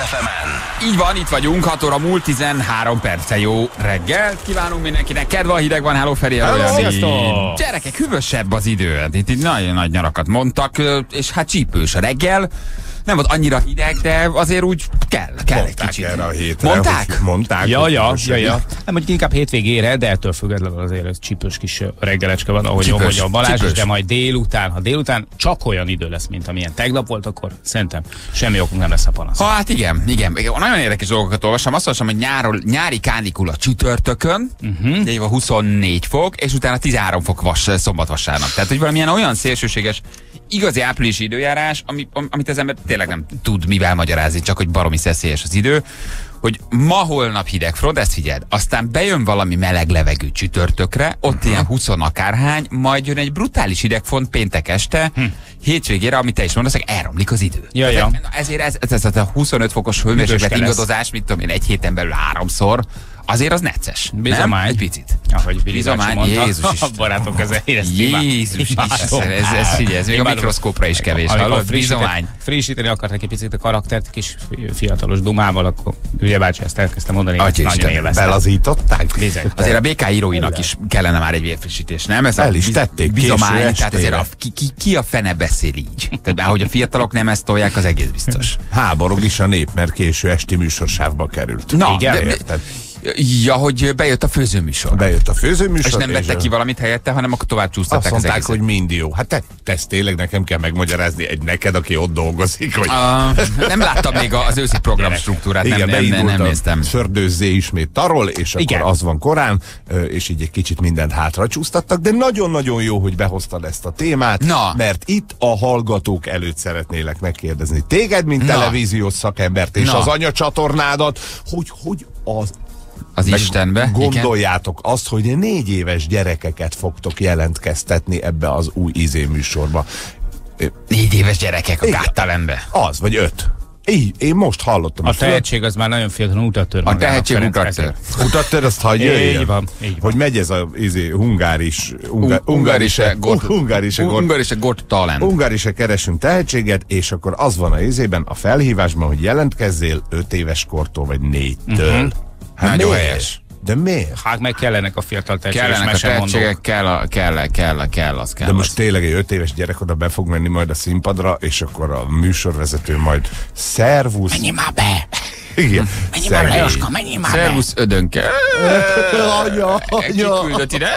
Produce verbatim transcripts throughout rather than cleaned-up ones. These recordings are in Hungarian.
ef emen. Így van, itt vagyunk, hat óra múlt tizenhárom perce. Jó reggelt kívánunk mindenkinek. Kedve, hideg van, hello Feri, hello Jani. Sziasztok! Gyerekek, hűvösebb az idő. Itt, itt nagyon nagy nyarakat mondtak, és hát csípős a reggel. Nem volt annyira hideg, de azért úgy kell, kell Mondták egy kicsit. erre a hétre. Mondták? Hogy mondták. Ja, hogy ja, ja, ja. ja. Nem, mondjuk inkább hétvégére, de ettől függetlenül azért ez csípős kis reggelecske van, ahogy Csípős, mondja a Balázs, csípős. de majd délután, ha délután csak olyan idő lesz, mint amilyen tegnap volt, akkor szerintem semmi okunk nem lesz a panasz. Ha, hát igen, igen. Nagyon érdekes dolgokat olvastam. Azt olvastam, hogy nyáról, nyári kánikula csütörtökön, uh-huh. de huszonnégy fok, és utána tizenhárom fok vas, szombat-vasárnap. Tehát, hogy valamilyen olyan szélsőséges, igazi áprilisi időjárás, ami, amit az ember tényleg nem tud mivel magyarázni, csak hogy baromi szeszélyes az idő, hogy ma holnap hidegfront, ezt figyeld, aztán bejön valami meleg levegő csütörtökre, ott uh-huh. ilyen húsz akárhány, majd jön egy brutális hidegfront péntek este, hm. hétvégére, amit te is mondasz, hogy elromlik az idő. Ja, ja. Ezért ez, ez, ez a huszonöt fokos hőmérséklet ingadozás, mit tudom én, egy héten belül háromszor, azért az necces. Bizomány. Egy picit. Ahogy Bizomány, Jézus Isten. A barátok ezzel érezni. Jézus Isten, ez, ez, figyelj, ez még a mikroszkópra is kevés. Hallod? Bizomány. Frissíteni akartak egy picit a karaktert, kis fiatalos dumával, akkor Hülye bácsi ezt elkezdte mondani, hogy Atya nagyon Isten, élveztem. Belazították? Bizony. Azért a bé ká íróinak is kellene már egy vérfrissítés, nem? Ez El a is biz- tették bizomány, késő tehát azért a, estére. ki, ki, ki a fene beszél így? Tehát ahogy a fiatalok nem ezt tolják, az egész biztos. Háborog is a nép, mert késő esti műsorsávba került. Na, Igen, de, érted? ja, hogy bejött a főzőműsor. Bejött a főzőműsor. És nem vettek ki valamit helyette, hanem akkor tovább Azt csúsztatták az mondták, egészet. hogy mind jó. Hát te, te ezt tényleg nekem kell megmagyarázni egy neked, aki ott dolgozik, hogy... Uh, nem láttam még az őszi program struktúrát, nem, Igen, nem, nem, beindult nem a néztem. Szördőzzé ismét tarol, és akkor Igen. az van korán, és így egy kicsit mindent hátra csúsztattak, de nagyon-nagyon jó, hogy behoztad ezt a témát, Na. mert itt a hallgatók előtt szeretnélek megkérdezni téged, mint Na. televíziós szakembert, és Na. az anyacsatornádat, hogy hogy az Az meg Istenbe. Igen. gondoljátok azt, hogy négy éves gyerekeket fogtok jelentkeztetni ebbe az új izé műsorba. Négy éves gyerekek a Igen. Gáttalembe. Az, vagy öt. Így, én most hallottam. A tehetség az már nagyon fiatalon utat tör A magának, tehetség Ferenc utat. Utattad, azt hagyj Így jöjjön. van, így van. Hogy megy ez a izé, hungáris... Unga, Ungarise got. Ungarise got. Ungarise got talent. Ungarise keresünk tehetséget, és akkor az van a izében, a felhívásban, hogy jelentkezzél öt éves kortól, vagy négytől. Mhm. Nagyon miért? helyes. De miért? Hát meg kellenek a fiatal tehetséges Kellenek a mesemondók. tehetségek, kell, a, kell, kell, kell, az kell. De most az. tényleg egy öt éves gyerek oda be fog menni majd a színpadra, és akkor a műsorvezető majd szervusz. Menj már be! Igen. Menj már be, Lajoska, menj már be! Szervusz ödönke. Anya, anya. Kiküldött ide.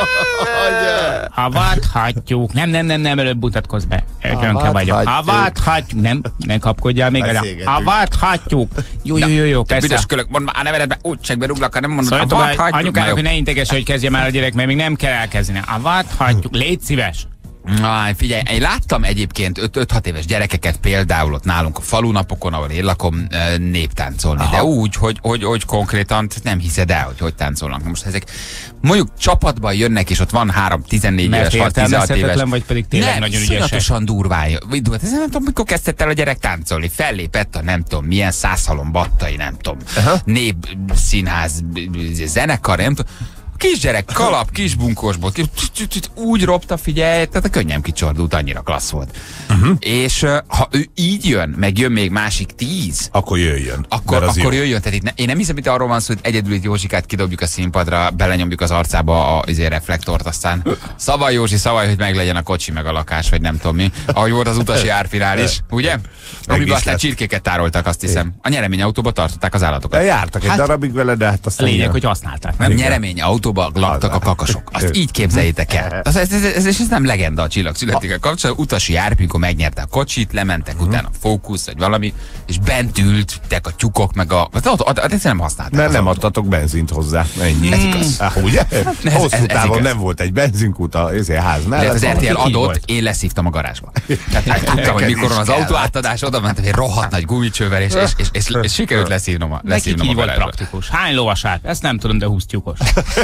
Ha vádhatjuk. Nem, nem, nem, nem, előbb mutatkozz be. Ökönke vagyok. vádhatjuk. Ha vádhatjuk. Nem, nem kapkodjál még el. Beszélgetünk. Ha vádhatjuk. Jó, jó, jó, jó, Te büdös persze. kölök, mondd már a nevedet, úgy segbe ruglak, ha nem mondod, a Szóljatok, vad hagyjuk. anyukának, hogy már. ne integes, hogy kezdje már a gyerek, mert még nem kell elkezdeni. A vádhatjuk. Légy szíves. Aj, figyelj, én láttam egyébként öt-hat éves gyerekeket például ott nálunk a falunapokon, ahol én lakom, eh, néptáncolni. Aha. De úgy, hogy, hogy, hogy konkrétan nem hiszed el, hogy hogy táncolnak. Most ezek mondjuk csapatban jönnek, és ott van három tizennégy Mert éves, hat tizenhat éves. értelmezhetetlen, vagy pedig tényleg nem, nagyon ügyesek. iszonyatosan durván. Vagy, ez nem tudom, mikor kezdett el a gyerek táncolni. Fellépett a nem tudom, milyen százhalom battai, nem tudom, Aha. népszínház, zenekar, nem tudom. Kisgyerek, kalap, kis bunkósból, kis, úgy ropta, figyelj, tehát a könnyem kicsordult, annyira klassz volt. Uh-huh. És uh, ha ő így jön, meg jön még másik tíz, Akkor jöjjön. akkor, mert az akkor jó. jöjjön. Tehát itt ne, én nem hiszem, hogy arról van szó, hogy egyedül itt Józsikát kidobjuk a színpadra, belenyomjuk az arcába a izé, reflektort, aztán szavaj Józsi, szavaj, hogy meglegyen a kocsi, meg a lakás, vagy nem tudom mi. Ahogy volt az utasi árfinál is, ugye? Amiben is aztán lett. csirkéket tároltak, azt hiszem. A nyereményautóba tartották az állatokat. De jártak egy Hát- darabig vele, de hát A aztán... lényeg, hogy használták. Nem Nem? nyeremény autóba laktak a kakasok. Azt így képzeljétek el. Az, ez, ez, ez, ez nem legenda a csillagszületékkel kapcsolatban. Utasi járp, amikor megnyerte a kocsit, lementek utána a Focus, vagy valami, és bent ültek a tyúkok, meg a... Hát ott, ott, ott ezt nem használták. Mert az nem autót. adtatok benzint hozzá. Ennyi. Ez igaz. Ah, ugye? ez- Hosszú ez- ez távon igaz. nem volt egy benzinkút a ezért ház De mellett. az er té el így adott, volt. én leszívtam a garázsba. Tehát hát tudtam, hogy mikor van az Neked is autóátadás, oda mentem egy rohadt nagy gumicsővel, és, és, és, és, és sikerült leszívnom a, Nekik leszívnom a így volt garázsba. praktikus. Hány lovas állt? Ezt nem tudom, de húsz tyúkos.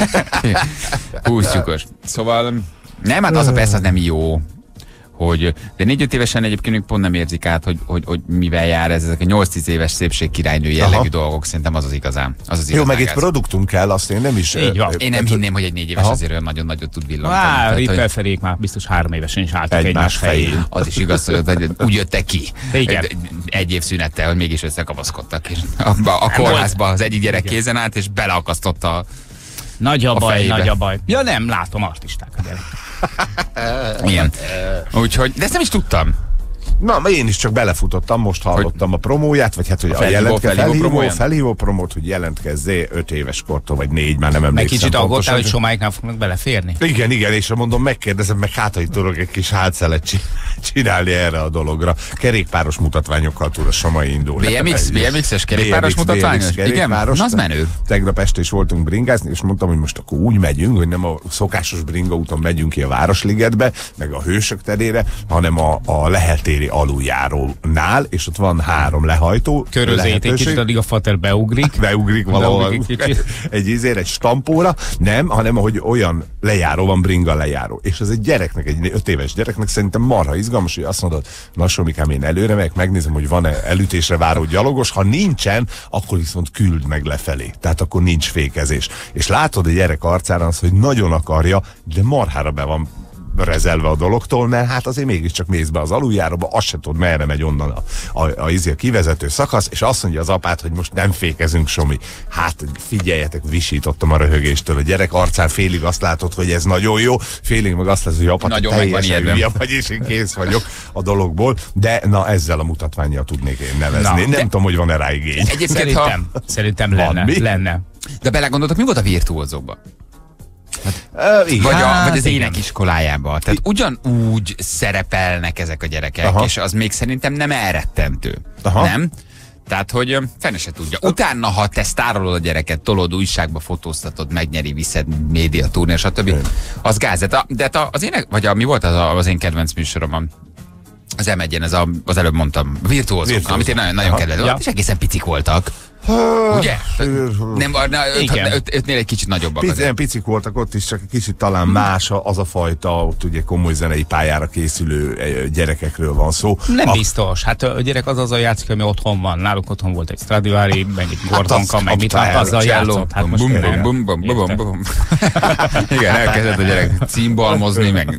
Húsztyúkos. Szóval nem, hát az a persze az nem jó, hogy, de négy-öt évesen egyébként ők pont nem érzik át, hogy, hogy, hogy mivel jár ez, ezek a nyolc-tíz éves szépségkirálynő jellegű Aha. dolgok, szerintem az az igazán. Az az Jó, igazán meg itt gáz. produktunk kell, azt én nem is... Így van. Én nem hát, hinném, hogy egy négy éves Aha. azért olyan nagyon nagyot tud villantani. Á, Tehát, hogy Ripperferék már biztos három évesen is álltak Egymás egymás fején. fején. az is igaz, hogy hogy úgy jöttek ki. Igen. Egy, egy év szünettel, hogy mégis összekapaszkodtak. És abba, a kórházba az egyik gyerek kézen állt, és beleakasztotta a Nagy a a baj, fejébe. nagy a baj. Ja nem, látom artisták a gyerek. ilyen. Úgyhogy, de ezt nem is tudtam. Na, én is csak belefutottam, most hallottam hogy a promóját, vagy hát, hogy a, felhívó, jelentke, felhívó felhívó, promóján? felhívó promót, hogy jelentkezzé öt éves kortól, vagy négy, már nem Meg emlékszem. kicsit aggódtál, pontosan. hogy somáig nem fognak beleférni. Igen, igen, és mondom, megkérdezem, meg hát, hogy tudok egy kis hátszelet csi- csinálni erre a dologra. Kerékpáros mutatványokkal tud a Somai indulni. bé em iksz, bé em iksz-es kerékpáros bé em iksz, mutatványos? bé em iksz Igen, kerékpáros. az menő. Tegnap este is voltunk bringázni, és mondtam, hogy most akkor úgy megyünk, hogy nem a szokásos bringaúton megyünk ki a Városligetbe, meg a Hősök terére, hanem a, a Lehel-téri aluljárónál, és ott van három lehajtó. Körözét egy lehetőség. kicsit, addig a fater beugrik. Beugrik valahol Beugrik egy kicsit. egy ízére, egy stampóra, nem, hanem hogy olyan lejáró van, bringa lejáró. És az egy gyereknek, egy öt éves gyereknek szerintem marha izgalmas, hogy azt mondod, na Somikám, én előre megyek, megnézem, hogy van-e elütésre váró gyalogos, ha nincsen, akkor viszont küld meg lefelé. Tehát akkor nincs fékezés. És látod a gyerek arcára az, hogy nagyon akarja, de marhára be van rezelve a dologtól, mert hát azért mégiscsak mész be az aluljáróba, azt se tudod, merre megy onnan a, a, a, a, a kivezető szakasz, és azt mondja az apát, hogy most nem fékezünk, Somi. Hát figyeljetek, visítottam a röhögéstől. A gyerek arcán félig azt látod, hogy ez nagyon jó, félig meg azt lesz, hogy apa, te Nagyon meg van teljesen ijedve. hülye vagy, és én kész vagyok a dologból, de na ezzel a mutatvánnyal tudnék én nevezni. Na, nem de- tudom, hogy van-e rá igény. Egyébként, ha, Szerintem, szerintem Van lenne. mi? lenne. de belegondoltak, mi volt a virtuózóban? Uh, igen. Vagy, a, Hát, vagy az igen. énekiskolájában. Tehát ugyanúgy szerepelnek ezek a gyerekek, Aha. és az még szerintem nem elrettentő. Aha. Nem? Tehát, hogy ö, fene se tudja. Utána, ha te sztárolod a gyereket, tolod újságba, fotóztatod, megnyeri, viszed média turnér, stb. Az gáz. De, a- de a- az ének, vagy a, mi volt az, a, az én kedvenc műsoromban? Az em egyen, ez a, az előbb mondtam, virtuózók, Virtuózók. amit én nagyon, nagyon Aha. kedvelem. Ja. És egészen picik voltak. Ugye? Nem, na, öt, Igen. öt, ötnél egy kicsit nagyobbak Pici, azért. ilyen picik voltak ott is, csak egy kicsit talán más a- az a fajta, ott ugye komoly zenei pályára készülő eh, gyerekekről van szó. Nem A- biztos. Hát a gyerek az azzal játszik, ami otthon van. Náluk otthon volt egy Stradivari, meg egy Gordonka, az meg mit kaptál, hát azzal Cello. játszott. Hát most bum, bum, tényleg. bum, bum, bum, Érted? bum. Igen, elkezdett a gyerek címbalmozni, meg...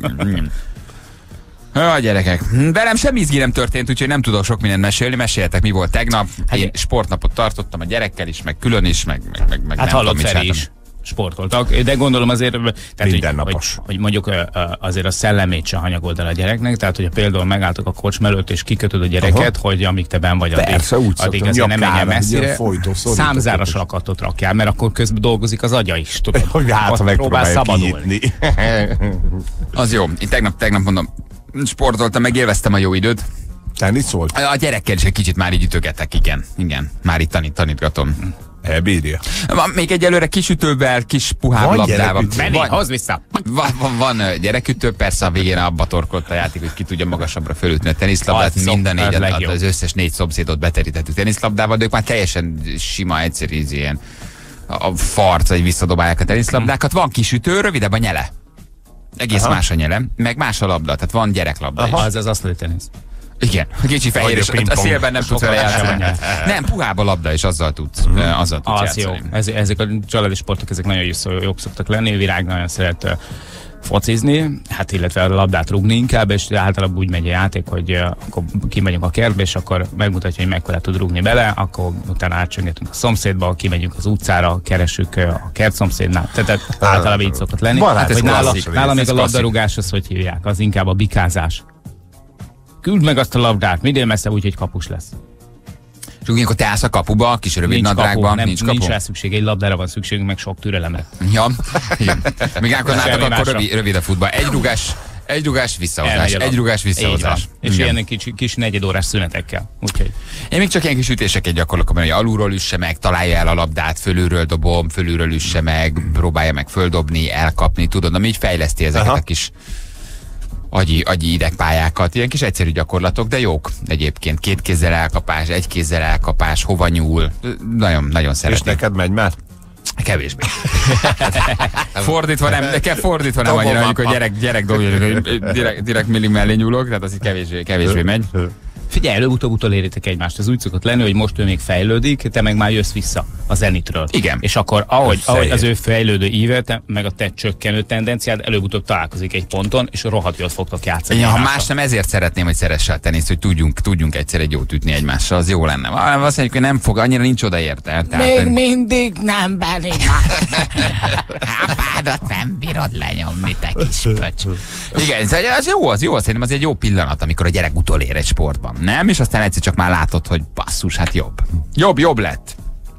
A gyerekek. Velem semmi izgi nem történt, úgyhogy nem tudok sok mindent mesélni. Meséljetek, mi volt tegnap. Hát- Én sportnapot tartottam a gyerekkel is, meg külön is, meg, meg, meg, meg Hát nem hallott tudom, mit Feri csináltam. is sportoltak, de gondolom azért, tehát, hogy, Mindennapos. hogy, hogy mondjuk ö, ö, azért a szellemét se hanyagold el a gyereknek, tehát hogyha például megálltok a kocsma előtt és kikötöd a gyereket, Aha. hogy amíg te benn vagy, addig, Persze, úgy addig szoktam, azért nem menjen nyakára, messzire, ilyen folytó, szorított számzáras kötés. lakatot rakjál, mert akkor közben dolgozik az agya is, tudod. Hogy hát, Ott ha próbál megpróbálja szabadulni. kinyitni. Az jó. Én tegnap, tegnap mondom, sportoltam, meg élveztem a jó időt. Tennis szólt? A gyerekkel is egy kicsit már így ütögetek, igen. Igen, már itt tanít, tanítgatom. Elbírja. Van még egyelőre kisütővel, kis puhább Van labdával. gyerekütő? Benni, Van, hozd vissza! van, van, van ö, gyerekütő, persze a végén abba torkolt a játék, hogy ki tudja magasabbra fölütni a teniszlabdát. Az szok- Minden az négy, legjobb. az összes négy szomszédot beterítettük teniszlabdával, de ők már teljesen sima, egyszerű, íz ilyen a farc, hogy visszadobálják a teniszlabdákat. Van kisütő, rövidebb a nyele. Egész Aha. más a nyele, meg más a labda, tehát van gyereklabda is. Az az asztali tenisz. Igen, kicsi fehér, Vagy a és a pingpong. szélben nem tudsz vele Sokkal játszani. sem Nem, puhább a labda, és azzal tudsz, ö, azzal tudsz Az jó. játszani. Ez, ezek a családi sportok, ezek nagyon jó- jók szoktak lenni. Virág nagyon szeret ö, focizni, hát illetve a labdát rúgni inkább, és általában úgy megy a játék, hogy ö, akkor kimegyünk a kertbe, és akkor megmutatja, hogy mekkora tud rúgni bele, akkor utána átcsöngetünk a szomszédba, kimegyünk az utcára, keresünk ö, a kert szomszédnál. Tehát általában így szokott lenni. Van, hát ez hogy nála, klasszik, nála ez még a klasszik. labdarúgás, az hogy hívják, az inkább a bikázás. Küld meg azt a labdát, minél messze úgy, hogy kapus lesz. És akkor te állsz a kapuba, kis rövid Nincs kapu, nadrágban, nem, nincs kapu. nincs rá szükség, egy labdára van szükségünk, meg sok türelemre. Ja, igen. Még akkor Semmi akkor másra. rövid, rövid a futball. Egy rugás, egy rugás visszahozás, Elmegy a lab- egy rugás Így van. visszahozás. És Igen. ilyen kis, kis negyedórás szünetekkel. Úgyhogy Én még csak ilyen kis ütéseket gyakorlok, hogy alulról üsse meg, találja el a labdát, fölülről dobom, fölülről üsse meg, próbálja meg földobni, elkapni, tudod, ami így fejleszti ezeket Aha. a kis agyi, agyi idegpályákat. Ilyen kis egyszerű gyakorlatok, de jók egyébként. Két kézzel elkapás, egy kézzel elkapás, hova nyúl. Nagyon, nagyon És szeretem. neked megy már? Kevésbé. Fordítva nem, de kell fordítva nem annyira, amikor gyerek, gyerek dobja, hogy direkt, direkt milli mellé nyúlok, tehát az így kevésbé, kevésbé megy. Figyelj, előbb-utóbb utoléritek egymást. Ez úgy szokott lenni, hogy most ő még fejlődik, te meg már jössz vissza a zenitről. Igen. És akkor ahogy, ahogy az ő fejlődő íve, te, meg a te csökkenő tendenciád előbb-utóbb találkozik egy ponton, és rohadt jót fogtok játszani. Ja, ha más nem, ezért szeretném, hogy szeresse a teniszt, hogy tudjunk, tudjunk egyszer egy jót ütni egymással, az jó lenne. Azt mondjuk, hogy nem fog, annyira nincs odaérte. Még mindig nem bánik. Hápádat nem bírod lenyomni, te kis pöcs. Igen, az jó, az jó, szerintem az egy jó pillanat, amikor a gyerek utolér egy sportban, nem? És aztán egyszer csak már látod, hogy basszus, hát jobb. Jobb, jobb lett.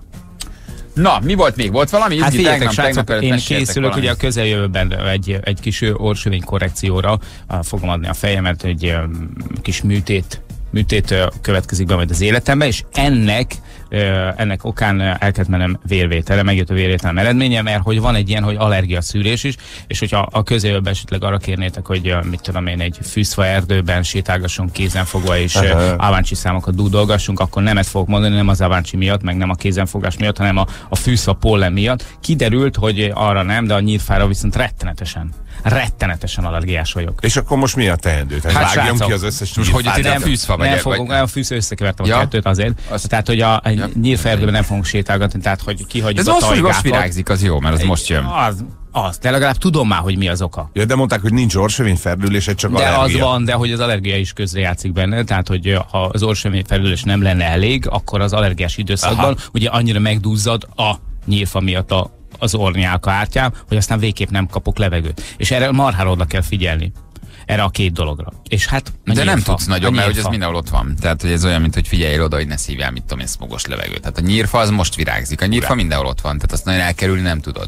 Na, mi volt még? Volt valami? Hát figyeljetek, srácok, én készülök ugye a közeljövőben egy, egy kis orsövény korrekcióra, fogom adni a fejemet, egy um, kis műtét, műtét uh, következik be majd az életembe, és ennek ennek okán el kellett mennem vérvételre, megjött a vérvételem eredménye, mert hogy van egy ilyen, hogy allergia szűrés is, és hogyha a közeljövőben esetleg arra kérnétek, hogy mit tudom én, egy fűszfa erdőben sétálgassunk kézenfogva, és Aváncsi számokat dúdolgassunk, akkor nemet fogok mondani, nem az Aváncsi miatt, meg nem a kézenfogás miatt, hanem a, a fűszfa pollen miatt. Kiderült, hogy arra nem, de a nyírfára viszont rettenetesen. Rettenetesen allergiás vagyok. És akkor most mi a teendő? Tehát hát vágjam ki az összes most hogy itt nem fűszfa vagy? Nem fogunk, a fűszfa összekevertem ja. a kettőt azért. Azt, tehát, hogy a, a ja. nyírferdőben nem fogunk sétálgatni, tehát, hogy kihagyjuk ez a tajgákat. most virágzik, az jó, mert az most jön. Az, az, de legalább tudom már, hogy mi az oka. Ja, de mondták, hogy nincs orsövényferdülés, csak de allergia. Az van, de hogy az allergia is közrejátszik benne, tehát, hogy ha az orsövényferdülés nem lenne elég, akkor az allergiás időszakban aha. ugye annyira megduzzad a nyírfa miatt a az orrnyálka ártyám, hogy aztán végképp nem kapok levegőt. És erre marhára oda kell figyelni. Erre a két dologra. És hát de nyírfa, nem tudsz nagyon, mert hogy ez mindenhol ott van. Tehát, hogy ez olyan, mint hogy figyelj oda, hogy ne szívjál, mit tudom én, szmogos levegőt. Tehát a nyírfa az most virágzik. A nyírfa mindenhol ott van, tehát azt nagyon elkerülni nem tudod.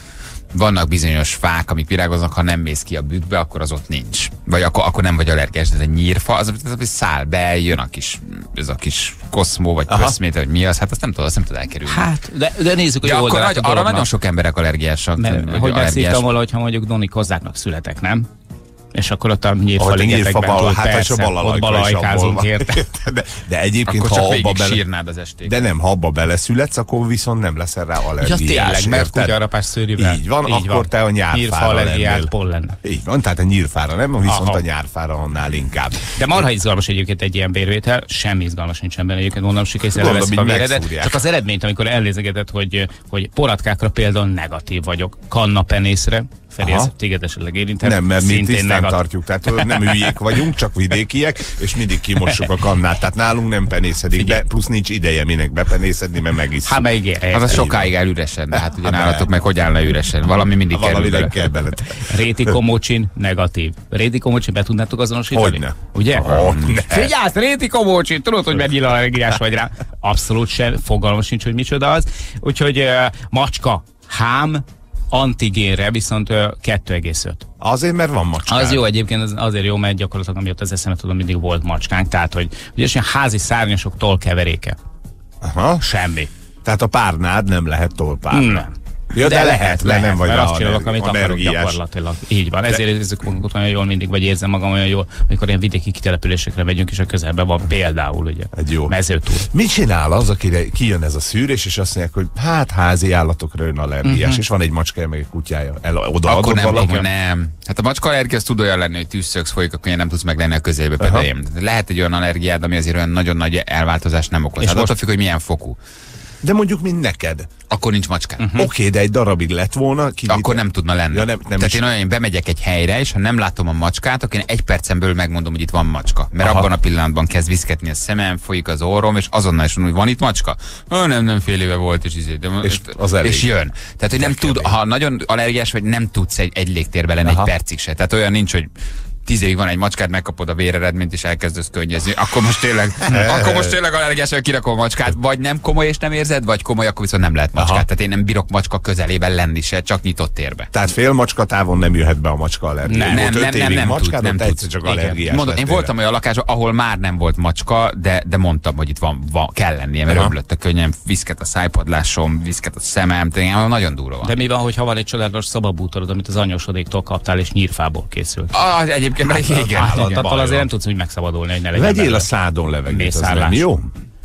Vannak bizonyos fák, amik virágoznak, ha nem mész ki a bükkbe, akkor az ott nincs. Vagy akkor, akkor nem vagy allergiás, de ez a nyírfa, az, az, az száll be, jön a kis, ez a kis koszmó, vagy pöszméte, vagy mi az, hát azt nem tudod, azt nem tudod elkerülni. Hát, de, de nézzük, hogy ja, jó akkor nagy, arra nagyon sok emberek allergiásak. Mert, hogy megszívtam volna, hogyha mondjuk Doni Kozláknak születek, nem? És akkor ott a nyírfa ligetekben túl, hát persze, ott balajkázunk érte. De, de egyébként, akkor ha csak abba bele... sírnád az estét. De nem, ha abba beleszületsz, akkor viszont nem leszel rá allergiás. Ja, tényleg, mert kutyarapás szőrűvel. Így van, így akkor van. Te a nyárfára lennél. Pollen. Így van, tehát a nyírfára nem, viszont aha. a nyárfára annál inkább. De marha izgalmas egyébként egy ilyen vérvétel, semmi izgalmas nincsen benne egyébként, mondom, sikerül elveszik a véredet. Csak az eredményt, amikor elnézegetett, hogy, hogy poratkákra például negatív vagyok, kannapenészre. Feri, ez téged esetleg érintett. Nem, mert mi tisztán tartjuk, tehát nem hülyék vagyunk, csak vidékiek, és mindig kimossuk a kannát, tehát nálunk nem penészedik, de plusz nincs ideje minek bepenészedni, mert megisszuk. Hát megígér. Az a sokáig áll üresen, de hát ugye nálatok meg hogy állna üresen, valami mindig valami kerül kell bele. Réti Komócsin negatív. Réti Komócsin be tudnátok azonosítani? Hogyne. Ugye? Hogyne. Figyelj, Réti Komócsin, tudod, hogy mennyire allergiás vagy rá? Abszolút sem, fogalmam sincs, hogy micsoda az. Úgyhogy uh, macska, hám, antigénre viszont kettő egész öt. Azért, mert van macskánk. Az jó egyébként, az azért jó, mert gyakorlatilag amiatt az eszembe tudom, mindig volt macskánk, tehát hogy ugye ilyen házi szárnyasok tollkeveréke. Aha. Semmi. Tehát a párnád nem lehet tollpárna. Nem. Ja, de, de lehet, lehet, lehet, nem vagy mert azt csinálok, amit akarok gyakorlatilag. Így van, ezért érezzük magunkat olyan jól mindig, vagy érzem magam olyan jól, amikor ilyen vidéki kitelepülésekre megyünk, és a közelben van például ugye egy jó mezőtúr. Mit csinál az, akire kijön ez a szűrés, és azt mondják, hogy hát házi állatokra ön allergiás, uh-huh. és van egy macskája, meg egy kutyája. El, odaadod akkor nem, valaki? akkor nem. Hát a macska allergia az tud olyan lenni, hogy tűzszögsz folyik, akkor nem tudsz meglenni a közelbe pedejem. Lehet egy olyan allergiád, ami azért olyan nagyon nagy elváltozást nem okoz. Hát most... attól függ, hogy milyen fokú. De mondjuk, mint neked. Akkor nincs macskám. Uh-huh. Oké, okay, de egy darabig lett volna. Ki akkor nem tudna lenni. Ja, nem, nem Tehát én olyan, én bemegyek egy helyre, és ha nem látom a macskát, akkor én egy percen belül megmondom, hogy itt van macska. Mert aha. abban a pillanatban kezd viszketni a szemem, folyik az orrom, és azonnal is mondom, hogy van itt macska. Ó, nem, nem fél éve volt, és izé, de és, az és jön. Tehát, hogy nem tud, ha nagyon allergiás vagy, nem tudsz egy, egy légtérbe lenni egy percig se. Tehát olyan nincs, hogy tíz évig van egy macskád, megkapod a véreredményt, és elkezdesz könnyezni. Akkor most tényleg, akkor most tényleg allergiás, hogy kirakom a macskát. Vagy nem komoly, és nem érzed, vagy komoly, akkor viszont nem lehet macskát. Aha. Tehát én nem bírok macska közelében lenni se, csak nyitott térbe. Tehát fél macska távon nem jöhet be a macska allergia. Nem, nem, nem, nem, nem macskád, tud, nem tud. Csak allergiás. Mondom, én voltam olyan lakásban, ahol már nem volt macska, de, de mondtam, hogy itt van, van kell lennie, mert öblött a könnyem, viszket a szájpadlásom, viszket a szemem, tényleg nagyon durva van. De mi van, hogyha van egy csodálatos szobabútorod, amit az anyósodéktól kaptál, és nyírfából készült? Ah, egyébként meg igen. Attól azért nem tudsz úgy megszabadulni, hogy ne legyen vegyél a szádon levegőt, az nem jó?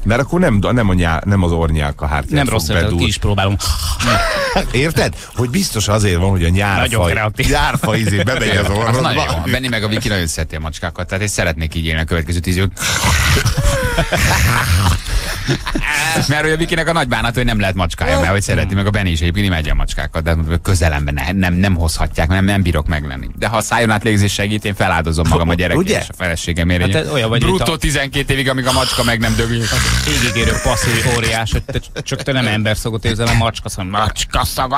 Mert akkor nem, nem, a nyá, nem az ornyálka hártyát Nem fog rossz ötlet, ki is próbálom. Érted? Hogy biztos azért van, hogy a nyárfa, nyárfa izé bemegy az Az orrodba. nagyon jó. Benni meg a Viki nagyon szereti a macskákat, tehát én szeretnék így élni a következő tíz év. Mert hogy a Vikinek a nagy bánat, hogy nem lehet macskája, mert hogy szereti, meg a Benni is egyébként imádja a macskákat, de közelemben ne, nem, nem hozhatják, nem, nem bírok meglenni. De ha a szájon át légzés segít, én feláldozom magam a gyerekért és a feleségemért. Hát olyan vagy, bruttó tizenkét évig, amíg a macska meg nem dögül. Égigérő passzív óriás, hogy te, csak te nem emberszagot érzel, a macska szag. Macska szagot.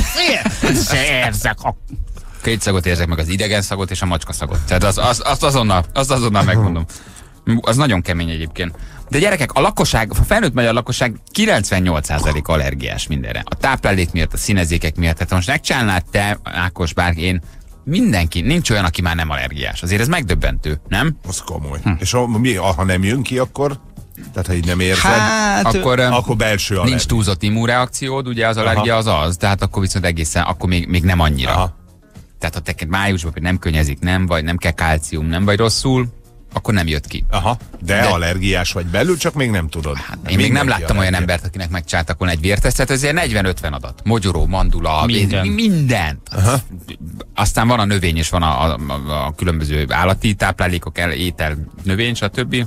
Érzek a... Két szagot érzek meg, az idegen szagot és a macska szagot. Tehát az, az, azt azonnal, azt azonnal megmondom. Az nagyon kemény egyébként. De gyerekek, a lakosság, a felnőtt magyar lakosság kilencvennyolc százalék allergiás mindenre. A táplálék miatt, a színezékek miatt. Tehát most megcsinálnád te, Ákos, bár én, mindenki, nincs olyan, aki már nem allergiás. Azért ez megdöbbentő, nem? Az komoly. Hm. És ha, mi, ha nem jön ki, akkor... Tehát, ha így nem érzed, hát, akkor, akkor belső allergia. Nincs túlzott immunreakciód, ugye az allergia az az, tehát akkor viszont egészen, akkor még, még nem annyira. Aha. Tehát ha teked májusban nem könnyezik, nem vagy, nem kell kálcium, nem vagy rosszul, akkor nem jött ki. Aha, de, de allergiás vagy belül, csak még nem tudod. Hát, én még nem láttam olyan embert, akinek megcsináltak volna egy vértesztet, ezért negyven-ötven adat. Mogyoró, mandula, minden. mindent. Aha. Aztán van a növény, és van a, a, a, a különböző állati táplálékok, étel, növény, stb.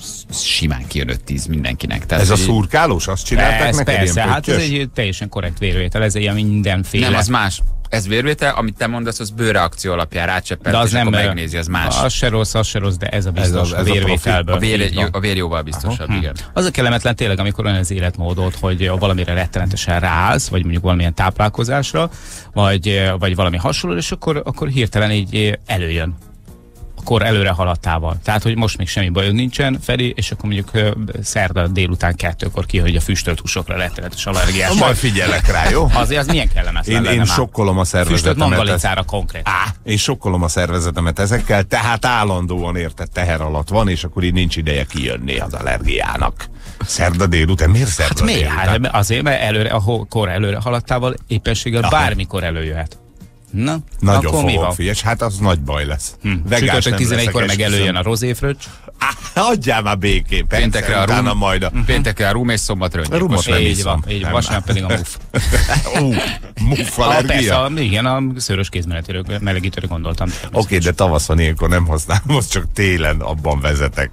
Simán kijön öt-tíz mindenkinek. Tehát, ez a szurkálós, azt csinálták ez neked? Persze, hát ez egy teljesen korrekt vérvétel, ez ilyen mindenféle. Nem, az más. Ez vérvétel, amit te mondasz, az bőrreakció alapján rácseppelt, és nem akkor megnézi, az más. Az se rossz, az se rossz, de ez a biztos, ez a, ez a vérvételből. A, vér, a vér jóval biztosabb, Aha. igen. Az a kellemetlen tényleg, amikor olyan az életmódod, hogy valamire rettenetesen ráállsz, vagy mondjuk valamilyen táplálkozásra, vagy, vagy valami hasonló, és akkor, akkor hirtelen így előjön. Akkor előre haladtával. Tehát, hogy most még semmi bajod nincsen, Feri, és akkor mondjuk szerda délután kettőkor ki, hogy a füstölt húsokra rettenetes allergiás. Majd figyelek rá, jó? Azért az milyen kellemetlen. Én, én sokkolom a szervezetemet. Füstölt mangalicára konkrét. Á, én sokkolom a szervezetemet ezekkel, tehát állandóan érted teher alatt van, és akkor így nincs ideje kijönni az allergiának. Szerda délután, miért szerda hát délután? Hát azért, mert előre, a kor előre haladtával éppenséggel bármikor előjöhet. Na, nagyon fogok, figyelj, hát az nagy baj lesz. Hm. Csütörtök tizenegykor meg előjön a rozéfröccs. Adjál már békén, péntekre a rum, majd a... péntekre a rum és szombat a rumot nem így van, így van, vasárnap pedig a muff. Ó, muff allergia? Persze, a, igen, a szőrös kézmelegítőre melegítőre gondoltam. Oké, okay, de tavaszon ilyenkor nem használom, most csak télen abban vezetek.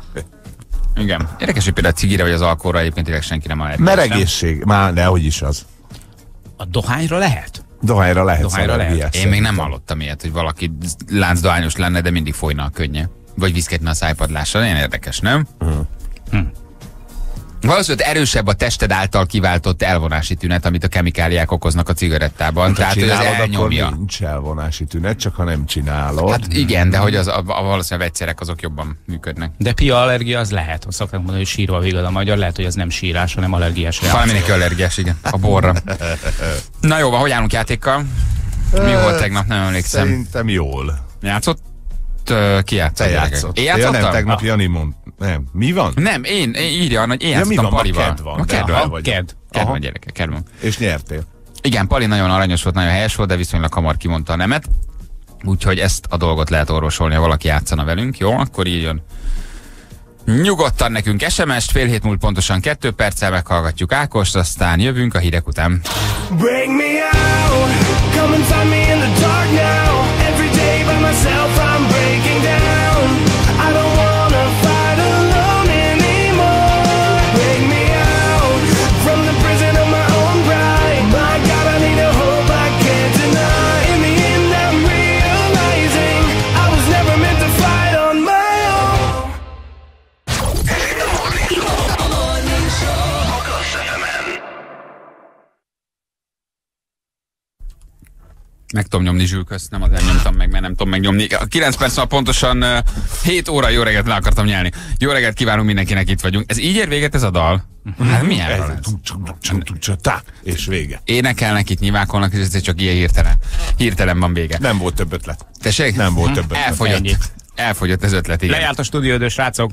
Igen. Érdekes, hogy például a cigire vagy az alkoholra egyébként tényleg senki nem allergiás. Meregészség, már nehogy is az. A dohányra lehet? Dohányra lehet. Dohányra lehet. Én még nem hallottam ilyet, hogy valaki láncdohányos lenne, de mindig folyna a könnye. Vagy viszketne a szájpadlásra. Nagyon érdekes, nem? Uh-huh. Hm. Valószínűleg erősebb a tested által kiváltott elvonási tünet, amit a kemikáliák okoznak a cigarettában. Hát, tehát, hogy az elnyomja. Akkor nincs elvonási tünet, csak ha nem csinálod. Hát igen, de hogy az, a, a valószínűleg a vegyszerek azok jobban működnek. De pia allergia az lehet. Azt szokták mondani, hogy sírva vigad a magyar. Lehet, hogy ez nem sírás, hanem allergiás reakció. Valaminek allergiás, igen. A borra. Na jó, van, hogy állunk játékkal? Mi volt tegnap? Nem emlékszem. Szerintem jól. Játszott? Ki játszott? Te játszott. Én játszottam? Ja, nem, tegnap ah. Jani mond. Nem. Mi van? Nem, én, én írja, hogy én ja, játszottam Palival. Ked van. A ked van. Ked. Ked van, gyerekek, ked van. És nyertél. Igen, Pali nagyon aranyos volt, nagyon helyes volt, de viszonylag hamar kimondta a nemet. Úgyhogy ezt a dolgot lehet orvosolni, ha valaki játszana velünk. Jó, akkor írjon nyugodtan nekünk es em est, fél hét múlt pontosan kettő perccel meghallgatjuk Ákost, aztán jövünk a hírek után. Bring me out, come and find me in the dark now. Every day by myself I'm breaking down. I don't wanna fight alone anymore. Bring me out from the prison of my own pride. My God, I need a hope I can't deny. In the end I'm realizing I was never meant to fight on my own. Meg tudom nyomni Zsülközt, nem azért nyomtam meg, mert nem tudom megnyomni. kilenc perc van pontosan uh, hét óra, jó reggelt le akartam nyelni. Jó reggelt kívánunk mindenkinek, itt vagyunk. Ez így ér véget ez a dal? Hát milyen ez? És vége. Énekelnek itt, nyilvánkolnak, és ez csak ilyen hirtelen. Hirtelen van vége. Nem volt több ötlet. Tessék? Nem volt több ötlet. Elfogyott. Elfogyott az ötlet, igen. Lejárt a stúdiódő, srácok.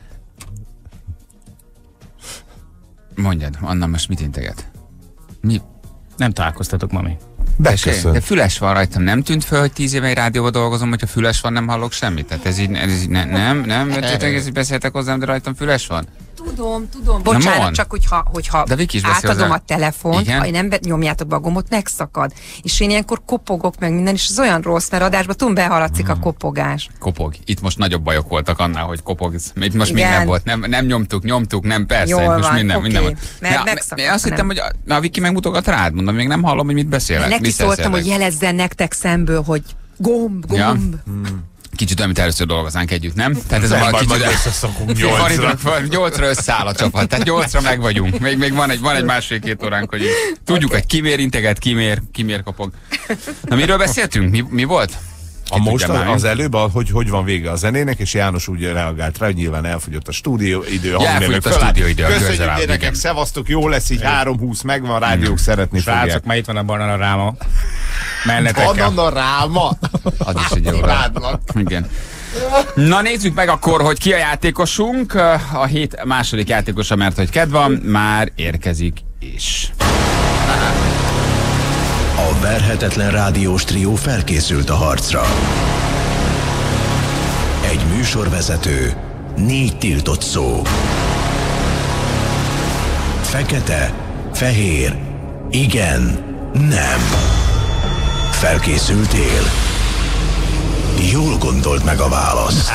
Mondjad, Anna most mit integet? Mi? Nem találkoztatok ma még. Beköszön. De füles van rajtam, nem tűnt föl, hogy tíz éve egy rádióban dolgozom, hogyha füles van, nem hallok semmit. Tehát ez így, ez így ne, nem, nem, ez így beszéltek hozzám, de rajtam füles van. Tudom, tudom. Bocsánat, csak hogyha, hogyha átadom a telefont, igen? Ha nem nyomjátok be a gombot, megszakad. És én ilyenkor kopogok meg minden, és ez olyan rossz, mert adásban tudom, behaladszik hmm. a kopogás. Kopog. Itt most nagyobb bajok voltak annál, hogy kopogsz. Itt most igen. minden volt. Nem, nem nyomtuk, nyomtuk, nem, persze. Jól most van, minden, okay. minden volt. Mert ja, én azt hittem, hogy na, a Viki megmutogat rád, mondom, még nem hallom, hogy mit beszélek. Én neki szóltam, hogy jelezzen nektek szemből, hogy gomb, gomb. Ja. Hmm. Kicsit olyan, mint először dolgoznánk együtt, nem? Tehát ez nem, a kicsit összeszokunk nyolcra. Nyolcra összeáll a csapat, tehát nyolcra meg vagyunk. Még, még van egy, van egy másfél-két óránk, hogy tudjuk, okay. hogy ki miért integet, ki miért, ki miért kopog. Na miről beszéltünk? Mi, mi volt? A most az előbb, hogy hogy van vége a zenének, és János úgy reagált rá, hogy nyilván elfogyott a stúdióidő. Ja, elfogyott a stúdióidő. Köszönjük gyerekek, szevasztok, jó lesz, így három húsz megvan, rádiók szeretni fogják. Srácok, már itt van a banana ráma. Mellettekkel. Banana ráma? Az is egy jó rá. Igen. Na nézzük meg akkor, hogy ki a játékosunk. A hét második játékosa, mert hogy kedv van, már érkezik is. A verhetetlen rádiós trió felkészült a harcra. Egy műsorvezető, négy tiltott szó. Fekete, fehér, igen, nem. Felkészültél? Jól gondolt meg a választ.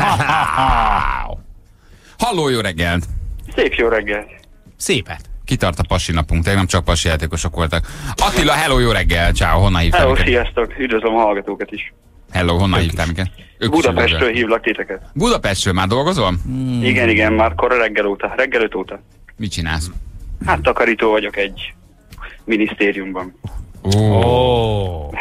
Halló, jó reggelt! Szép jó reggelt! Szépet! Kitart a pasi napunk, nem csak pasi játékosok voltak. Attila, hello, jó reggel, ciao, honnan hívtál minket? Hello, sziasztok, üdvözlöm a hallgatókat is. Hello, honnan hívtál minket? Budapestről hívlak titeket. Budapestről már dolgozol? Hmm. Igen, igen, már kora reggel óta, reggel öt óta. Mit csinálsz? Hát takarító vagyok egy minisztériumban. Ó, oh.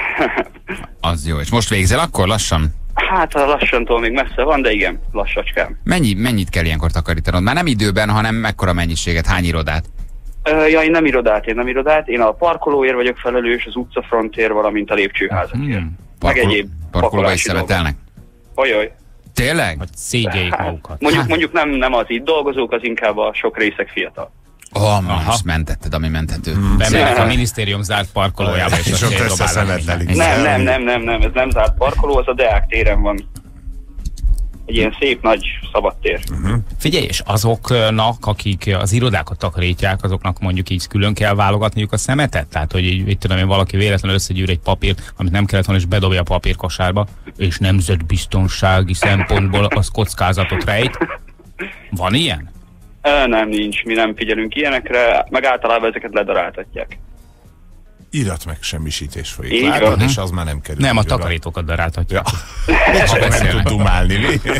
Az jó, és most végzel akkor lassan? Hát a lassantól még messze van, de igen, lassacskám. Mennyi, mennyit kell ilyenkor takarítanod? Már nem időben, hanem mekkora mennyiséget, hány irodát? Ja, én nem irodát, én nem irodát. Én a parkolóért vagyok felelős, az utcafrontért, valamint a lépcsőházakért. Hmm. Parkol, meg egyéb parkolóba is szemetelnek? Ajaj. Tényleg? Hogy szégyeljék hát, magukat. Mondjuk, mondjuk nem, nem az itt dolgozók, az inkább a sok részek fiatal. Ó, oh, most mentetted, ami menthető. Hmm. Bemennek a minisztérium zárt parkolójába, és, és ott összeszemettelik. Nem, nem, nem, nem, nem, ez nem zárt parkoló, az a Deák téren van. Egy ilyen szép nagy szabad tér. Uh-huh. Figyelj, és azoknak, akik az irodákat takarítják, azoknak mondjuk így külön kell válogatniuk a szemetet? Tehát, hogy így, így tudom én, valaki véletlenül összegyűr egy papírt, amit nem kellett volna, és bedobja a papírkosárba, és nemzetbiztonsági szempontból az kockázatot rejt. Van ilyen? Ö, nem, nincs. Mi nem figyelünk ilyenekre, meg általában ezeket ledaráltatják. Irat meg semmisítés folyik. Látod, és az már nem kerül. Nem, a takarítókat daráltatják. Ja. Nem tud dumálni.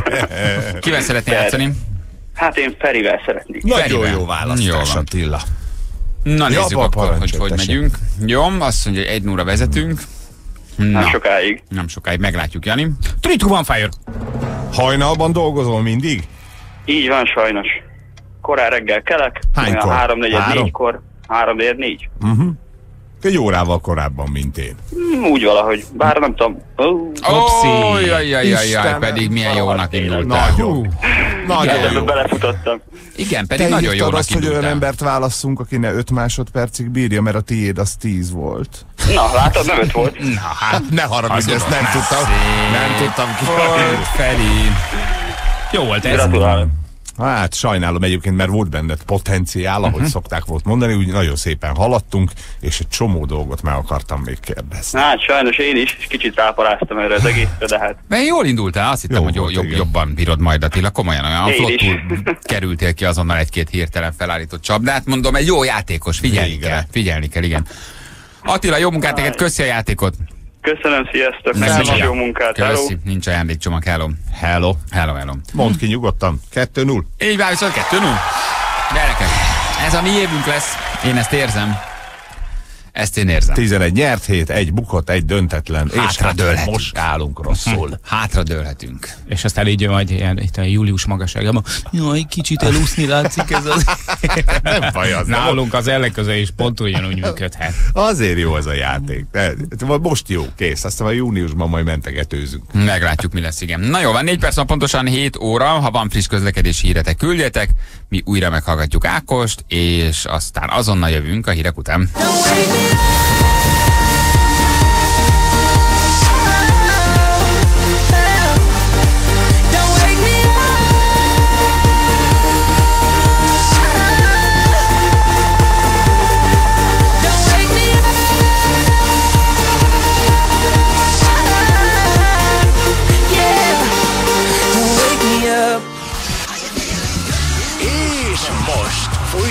Kivel szeretnél játszani? Hát én Ferivel szeretnék. Nagyon jó választás, Attila. Na nézzük ja, akkor, hogy hogy megyünk. Jó, azt mondja, hogy egy nulla vezetünk. Na, nem sokáig. Nem sokáig, meglátjuk, Jani. Three, two, one, fire! Hajnalban dolgozol mindig? Így van, sajnos. Korán reggel kelek. Hánykor? három negyed négykor. három negyed négy. Uh-huh. Egy órával korábban, mint én. Mm, úgy valahogy, bár nem tudom. Ó, jaj, jaj, jaj, jaj, pedig milyen jónak indultál. Nagyon. Nagyon jó. Belefutottam. Igen, pedig te nagyon jónak azt, hogy olyan embert válasszunk, aki ne öt másodpercig bírja, mert a tiéd az tíz volt. Na, látod, nem öt volt. Na, hát ne haragudj, ezt nem tudtam. Nem tudtam ki. Feri. Jó volt ez. Gratulálom. Hát sajnálom egyébként, mert volt benned potenciál, ahogy uh-huh. szokták volt mondani, úgy nagyon szépen haladtunk, és egy csomó dolgot meg akartam még kérdezni. Hát sajnos én is, és kicsit ráparáztam erre az egészre, de hát... Mert jól indultál, azt hittem, jó hogy volt, jobb, jobban bírod majd, Attila, komolyan olyan flottul kerültél ki azonnal egy-két hirtelen felállított csapdát. Mondom, egy jó játékos, figyelni Végre. kell, figyelni kell, igen. Attila, jó munkát neked, köszi a játékot! Köszönöm, sziasztok, neked jó munkát, hello. Köszi, nincs ajándékcsomag, hello. Hello. Hello, hello. Mondd ki nyugodtan, kettő null. Így van, viszont kettő null. Gyerekek, ez a mi évünk lesz, én ezt érzem. Ezt én érzem. tizenegy nyert hét, egy bukott, egy döntetlen. Hátra dőlhetünk. Most állunk rosszul. Hátra dőlhetünk. És aztán így majd ilyen, itt a július magasságában. Jaj, kicsit elúszni látszik ez az. Nem baj az. Nálunk az ellenkező is pont ugyanúgy működhet. Azért jó ez a játék. De, most jó, kész. Aztán a júniusban majd mentegetőzünk. Meglátjuk, mi lesz, igen. Na jó, van négy perc van pontosan hét óra. Ha van friss közlekedési híretek, küldjetek. Mi újra meghallgatjuk Ákost, és aztán azonnal jövünk a hírek után.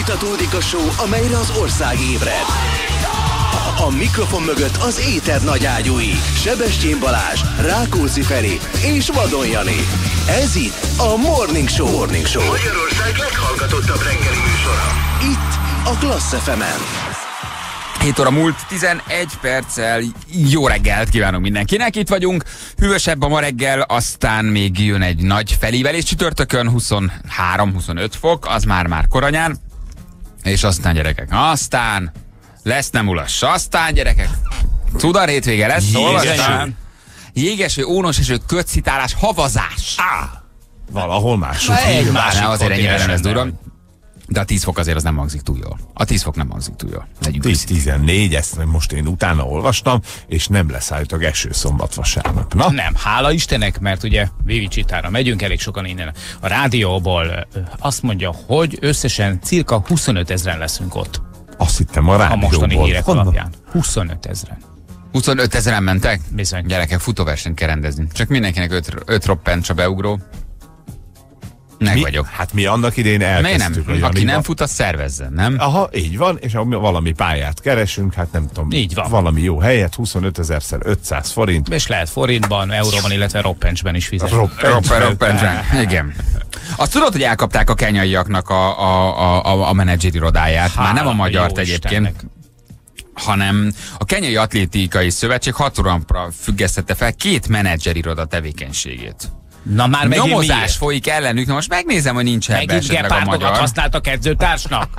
Folytatódik a show, amelyre az ország ébred. A mikrofon mögött az éter nagyágyúi, Sebestyén Balázs, Rákóczi Feri és Vadon Jani. Ez itt a Morning Show. Morning Show. Magyarország leghallgatottabb reggeli műsora. Itt a Klassz ef emen. hét óra múlt tizenegy perccel. Jó reggelt kívánunk mindenkinek, itt vagyunk. Hűvösebb a ma reggel, aztán még jön egy nagy felívelés csütörtökön, huszonhárom-huszonöt fok, az már-már koranyán. És aztán gyerekek, aztán lesz nem ulass, aztán gyerekek, Cudar hétvége lesz, olvastam. Jégeső, ónoseső, kötszitálás, havazás. Á, valahol máshol. Egy másik azért ennyire nem lesz durva. De a tíz fok azért az nem hangzik túl jól. A tíz fok nem hangzik túl jól. tíz tizennégy, ezt most én utána olvastam, és nem lesz állítólag eső szombat vasárnap. Na? Nem, hála Istennek, mert ugye Vivicsitára megyünk, elég sokan innen a rádióból azt mondja, hogy összesen cirka huszonöt ezren leszünk ott. Azt hittem a rádióból. A mostani hírek alapján. huszonöt ezren. huszonöt ezeren mentek? Bizony. Gyerekek, futóversenyt kell rendezni. Csak mindenkinek öt roppent a beugró. Meg mi? vagyok. Hát mi annak idején elkezdtük. Nem? Aki nem fut, az szervezzen, nem? Aha, így van, és ha valami pályát keresünk, hát nem tudom, így van. Valami jó helyet, huszonöt ezerszer ötszáz forint. És lehet forintban, euróban, illetve roppencsben is fizetni. Roppencsben, roppencsben, igen. Azt tudod, hogy elkapták a kenyaiaknak a, a, a, a menedzser irodáját, már nem a magyart egyébként, Istennek. hanem a Kenyai Atlétikai Szövetség hat órára függesztette fel két menedzser iroda tevékenységét. Na már megint nyomozás miért? folyik ellenük, na most megnézem, hogy nincs ebbe megint esetleg a magyar. használtak edzőtársnak?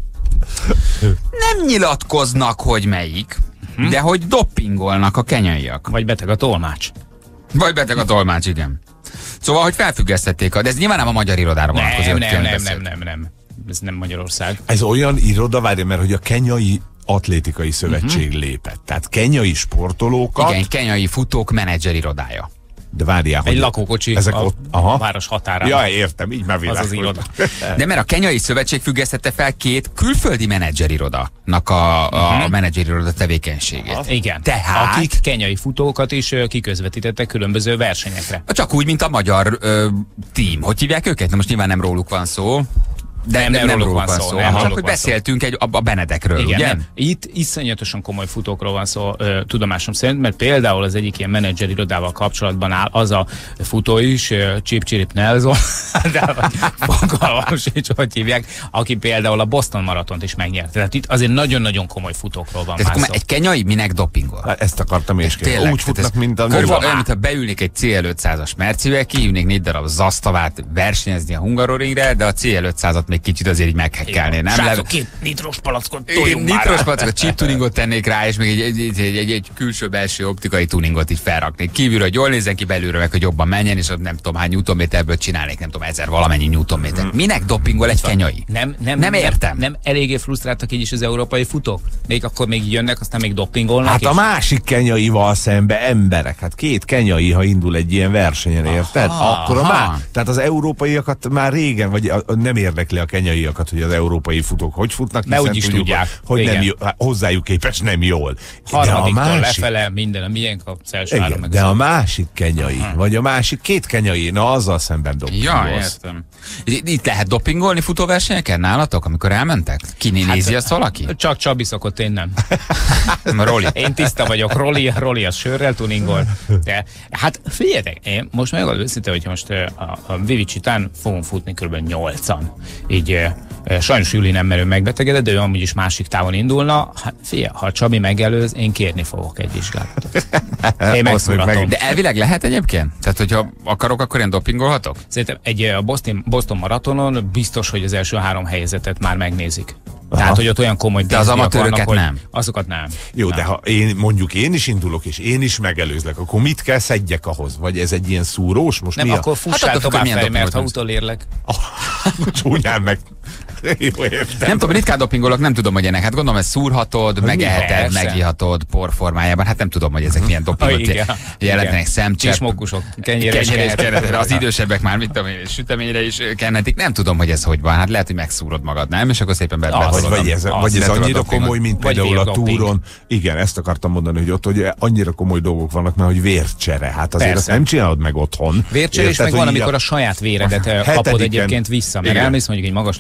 Nem nyilatkoznak, hogy melyik, hm? de hogy doppingolnak a kenyaiak. Vagy beteg a tolmács. Vagy beteg a tolmács, igen. Szóval, hogy felfüggesztették, de ez nyilván nem a magyar irodára vonatkozik. Nem, nem, nem, nem, nem, nem. Ez nem Magyarország. Ez olyan iroda, várja, mert hogy a Kenyai Atlétikai Szövetség uh-huh. lépett. Tehát kenyai sportolókat... Igen, kenyai futók menedzser irodája. De várjál, egy lakókocsi ezek a, ott, aha. a város határán. Ja, értem, így már világos. Az az iroda. De mert a Kenyai Szövetség függesztette fel két külföldi menedzserirodának a, a uh-huh. menedzseriroda tevékenységét. Aha. Igen. Tehát... akik kenyai futókat is kiközvetítettek különböző versenyekre. Csak úgy, mint a magyar ö, tím. Hogy hívják őket? Na most nyilván nem róluk van szó. De nem, nem, nem róluk van szó, szó. Nem, csak hogy beszéltünk egy, a, a Benedekről, igen, ugye? Nem. Itt iszonyatosan komoly futókról van szó, ö, tudomásom szerint, mert például az egyik ilyen menedzser irodával kapcsolatban áll az a futó is, Chip Chirip Nelson, de fogalmam sincs, hogy hívják, aki például a Boston maratont is megnyerte. Tehát itt azért nagyon-nagyon komoly futókról van már szó. Egy kenyai minek dopingol? Hát ezt akartam és kérni. Úgy futnak, mint a... Körülbelül olyan, mintha beülnék egy cé el ötszázas Mercivel, kihívnék négy darab Zastavát versenyezni a Hungaroringre, de a cé el ötszázat még kicsit azért így meghekkelné, nem? Srácok, két nitros palackot toljunk már. Nitros palackot, chip tuningot tennék rá, és még egy, egy, egy, egy, egy, egy külső-belső optikai tuningot így felraknék. Kívülről, hogy jól nézzen ki, belülről meg, hogy jobban menjen, és nem tudom hány newtonméterből csinálnék, nem tudom, ezer valamennyi newtonméter. Minek dopingol egy kenyai? Nem, nem, nem értem. Nem, nem eléggé frusztráltak így is az európai futók? Még akkor még jönnek, aztán még dopingolnak. Hát a másik kenyaival szembe emberek, hát két kenyai, ha indul egy ilyen versenyen, érted? Aha, akkor a már, tehát az európaiakat már régen, vagy a, nem érdekli a kenyaiakat, hogy az európai futók hogy futnak, hiszen úgy is tudjuk, tudják, hogy nem jó, hozzájuk képest nem jól. Harmadiktól másik... lefele, minden a miénk a első igen, meg de a másik kenyai, aha. vagy a másik két kenyai, na azzal szemben dopingolsz. Ja, értem. Itt lehet dopingolni futóversenyeken nálatok, amikor elmentek? Ki hát, nézi azt valaki? Csak Csabi szokott, én nem. Roli. Én tiszta vagyok, Roli, Roli az sörrel tuningol. De, hát figyeljetek, én most megmondom őszintén, hogy most a, a Vivicitán fogunk futni kb. nyolcan. Így sajnos Juli nem merő megbetegedett, de ő amúgy is másik távon indulna. Hát figyelj, ha Csabi megelőz, én kérni fogok egy vizsgálatot. Én megszúratom. De elvileg lehet egyébként? Tehát, hogyha akarok, akkor én dopingolhatok? Szerintem egy a Boston, Boston maratonon biztos, hogy az első három helyezetet már megnézik. Aha. Tehát, hogy ott olyan komoly de az amatőröket vannak, nem. Azokat nem. Jó, nem. De ha én mondjuk én is indulok, és én is megelőzlek, akkor mit kell szedjek ahhoz? Vagy ez egy ilyen szúrós? Most nem, mi akkor a... fussál hát tovább fel, mert ha utolérlek. Csúnyán meg. Jó, nem tudom, ritkán dopingolok, nem tudom, hogy ennek. Hát gondolom, ezt szúrhatod, megeheted, megihatod porformájában. Hát nem tudom, hogy ezek milyen dopingot jelentenek, szemcsepp. Kismokkusok, kenyéres kenyéres. Az idősebbek már, mit tudom én, süteményre is kennetik. Nem tudom, hogy ez hogy van. Hát lehet, hogy megszúrod magad, nem? És akkor szépen beletolod. Vagy ez, vagy ez annyira komoly, mint például a túron. Igen, ezt akartam mondani, hogy ott hogy annyira komoly dolgok vannak, mert hogy vércsere. Hát azért azt nem csinálod meg otthon. Vércsere, és meg van, amikor a saját véredet kapod egyébként vissza. Mert elmész mondjuk egy magaslati edzőt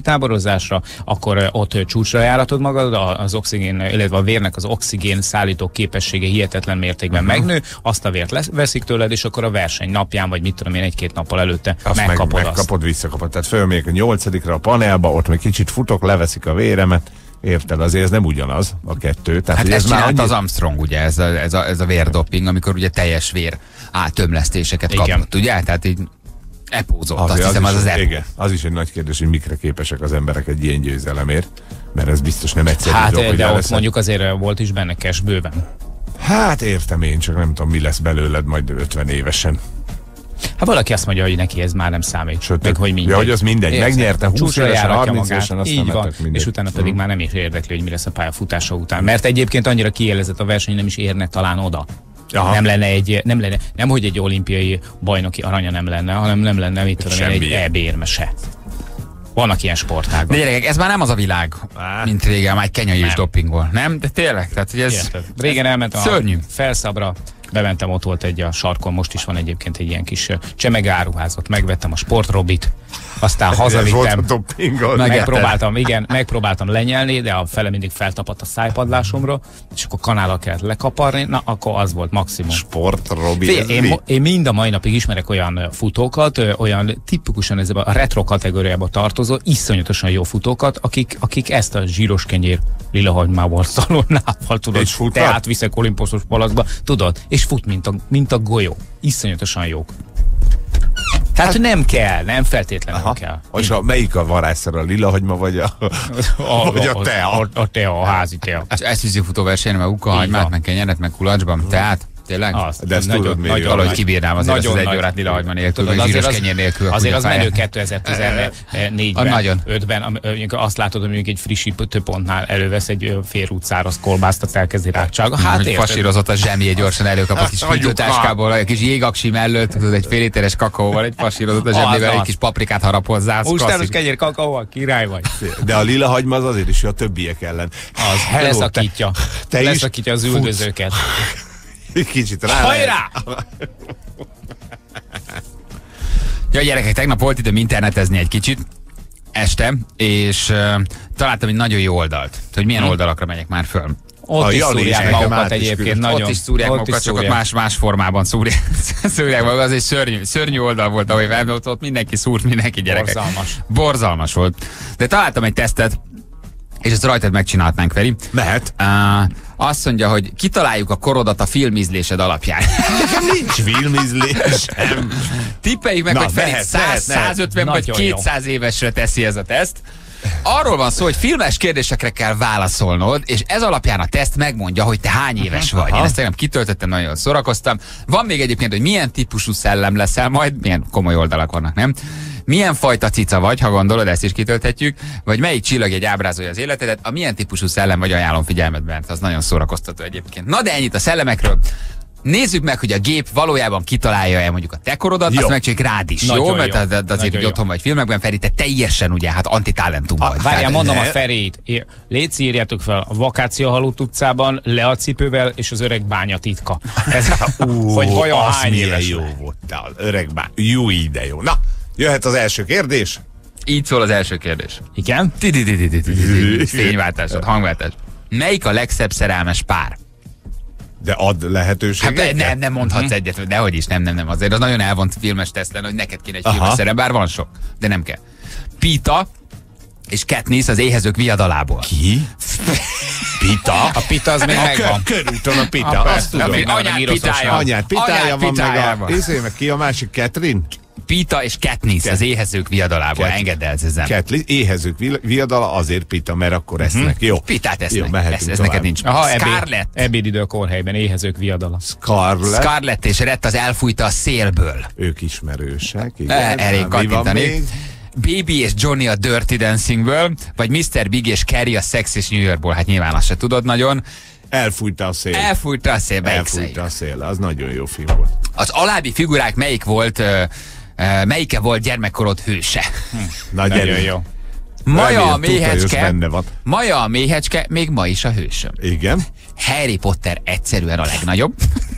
táborozásra, akkor ott csúcsra járatod magad, az oxigén, illetve a vérnek az oxigén szállító képessége hihetetlen mértékben uh-huh. megnő, azt a vért veszik tőled, és akkor a verseny napján, vagy mit tudom én, egy-két nappal előtte azt megkapod meg, azt. Megkapod, visszakapod. Tehát fölmegyek a nyolcadikra a panelba, ott még kicsit futok, leveszik a véremet. Érted, azért ez nem ugyanaz a kettő. Tehát, hát ez már annyi... az Armstrong, ugye, ez a, ez a, ez a vérdoping, amikor ugye teljes vér átömlesztéseket kapott, ugye? Tehát így epózott, azt hiszem az az, az igen, az is egy nagy kérdés, hogy mikre képesek az emberek egy ilyen győzelemért, mert ez biztos nem egyszerű. Hát dolog, de ott lesz. Mondjuk azért volt is benne cash bőven. Hát értem én, csak nem tudom, mi lesz belőled majd ötven évesen. Hát valaki azt mondja, hogy neki ez már nem számít. Sőt, meg hogy mindegy. Ja, hogy az mindegy. Megnyerte húsz évesen, harminc évesen, aztán így van, és utána pedig mm. már nem is érdekli, hogy mi lesz a pályafutása után. Mert egyébként annyira kiélezett a verseny, nem is érne talán oda. Aha. Nem lenne egy, nem lenne, nem hogy egy olimpiai bajnoki aranya nem lenne, hanem nem lenne, mit tudom, egy é bé érme se. Vannak ilyen sportágak. De gyerekek, ez már nem az a világ, mint régen, már egy kenyai és dopingol. Nem? De tényleg? Tehát, hogy ez Érted. Régen elment a szörnyű. Felszabra, bementem, ott volt egy a sarkon, most is van egyébként egy ilyen kis csemegáruházat, megvettem a sportrobit, aztán hazavittem, megpróbáltam, igen, megpróbáltam lenyelni, de a fele mindig feltapadt a szájpadlásomra, és akkor kanállal kellett lekaparni, na akkor az volt maximum. Sportrobit. Én, én mind a mai napig ismerek olyan futókat, olyan tipikusan ez a retro kategóriába tartozó, iszonyatosan jó futókat, akik, akik ezt a zsíros kenyér lilahagymával, szalonnával, tudod, te átviszek olimposzos palacba, tudod, és fut, mint a, mint a golyó. Iszonyatosan jók. Tehát hát, nem kell, nem feltétlenül aha. kell. És a, melyik a varázsszer, a lilahagyma, vagy a, a, vagy a tea? A, a tea, a házi tea. Ezt viszik futóversenyen, mert ukahagymát, meg kenyeret, meg kulacsban, tehát tényleg? Azt, de ezt nagyon, tudod, nagyon valahogy kibírnám azért nagyon az, az egy órát lilahagyma nélkül, vagy zsíros kenyér nélkül. Azért az menő kétezer-tizennégyben, ötben, azt látod, hogy mondjuk egy frissítőpontnál elővesz egy félrútszáraz kolbászt, azt elkezdi rácsága. Hát érted. Fasírozott a zsemjé, gyorsan előkap a kis fűtőtáskából, egy kis jégaksi mellett, tudod, egy fél literes kakaóval, egy fasírozott a zsemlével, egy kis paprikát harap hozzá. Hústáros kenyér kakaóval, király vagy. De a lilahagyma az azért is jó a többiek ellen. Az leszakítja, leszakítja az üldözőket. Kicsit rá. Hajrá! Ja, gyerekek, tegnap volt időm internetezni egy kicsit, este, és uh, találtam egy nagyon jó oldalt, hogy milyen hmm. oldalakra megyek már föl. Ott a is szúrják magukat egyébként, nagyon. Ott is szúrják magukat, csak más, más formában szúrják, szúrják magukat. Az egy szörnyű, szörnyű oldal volt, ahogy ott, ott mindenki szúrt, mindenki gyerekek. Borzalmas. Borzalmas volt. De találtam egy tesztet, és ezt rajtad megcsinálhatnánk, Feri. Mehet. Uh, azt mondja, hogy kitaláljuk a korodat a filmízlésed alapján. Nincs filmízlésem. Tippeljük meg, na, hogy Feri száz, százötven vagy kétszáz jó. évesre teszi ez a teszt. Arról van szó, hogy filmes kérdésekre kell válaszolnod, és ez alapján a teszt megmondja, hogy te hány éves vagy. Én ezt tegnap kitöltöttem, nagyon szórakoztam. Van még egyébként, hogy milyen típusú szellem leszel majd, milyen komoly oldalak vannak, nem? Milyen fajta cica vagy, ha gondolod, ezt is kitölthetjük, vagy melyik csillagjegy ábrázolja az életedet, a milyen típusú szellem vagy, ajánlom figyelmetben, mert az nagyon szórakoztató egyébként. Na de ennyit a szellemekről. Nézzük meg, hogy a gép valójában kitalálja-e mondjuk a te korodat, jó. Azt megcsináljuk rád is, nagyon jó? Mert jó. Az, azért, hogy otthon vagy filmekben, Feri, te teljesen ugye, hát antitalentum vagy. Várjál, mondom ne. a Ferit. Légy, írjátok fel, a Vakáció Halott utcában, le a cipővel, és az öreg bánya titka. Ez, uh, hogy vajon hány éves jó volt, az öreg bánya. Jó ide jó. Na, jöhet az első kérdés. Így szól az első kérdés. Igen? Fényváltás, hangváltás. Melyik a legszebb szerelmes pár? De ad lehetőséget? Hát nem, nem mondhatsz uh-huh. egyet, dehogy is, nem, nem, nem. Azért az nagyon elvont filmes teszt lenne, hogy neked kéne egy filmes szerelem, bár van sok, de nem kell. Pita és Katniss az Éhezők viadalából. Ki? Pita? A Pita az még megvan. Körülton a Pita, a azt tudom. Anyád pitája. Anyád pitája van, meg a... Észre, meg ki a másik, Catherine? Pita és Katniss Ket... az Éhezők viadalából. Ket... Engedd el, Zezem. Katniss, Éhezők viadala, azért Pita, mert akkor esznek. Uh-huh. Jó. Pitát esznek. Jó, ez, ez neked nincs. Aha, Scarlett. Ebédidő kórhelyben Éhezők viadala. Scarlett. Scarlett és Rett az elfújta a szélből. Ők ismerősek. Igen. Elég kattintani. Baby és Johnny a Dirty Dancingből, vagy miszter Big és Carrie a Sex és New Yorkból. Hát nyilván azt se tudod nagyon. Elfújta a szél. Elfújta a szél. Elfújta a szél. Az nagyon jó film volt. Az alábbi figurák melyik volt, uh, uh, melyike volt gyermekkorod hőse? Hm. Nagyon jó. Maja a méhecske, Maja a méhecske még ma is a hősöm. Igen. Harry Potter egyszerűen a legnagyobb.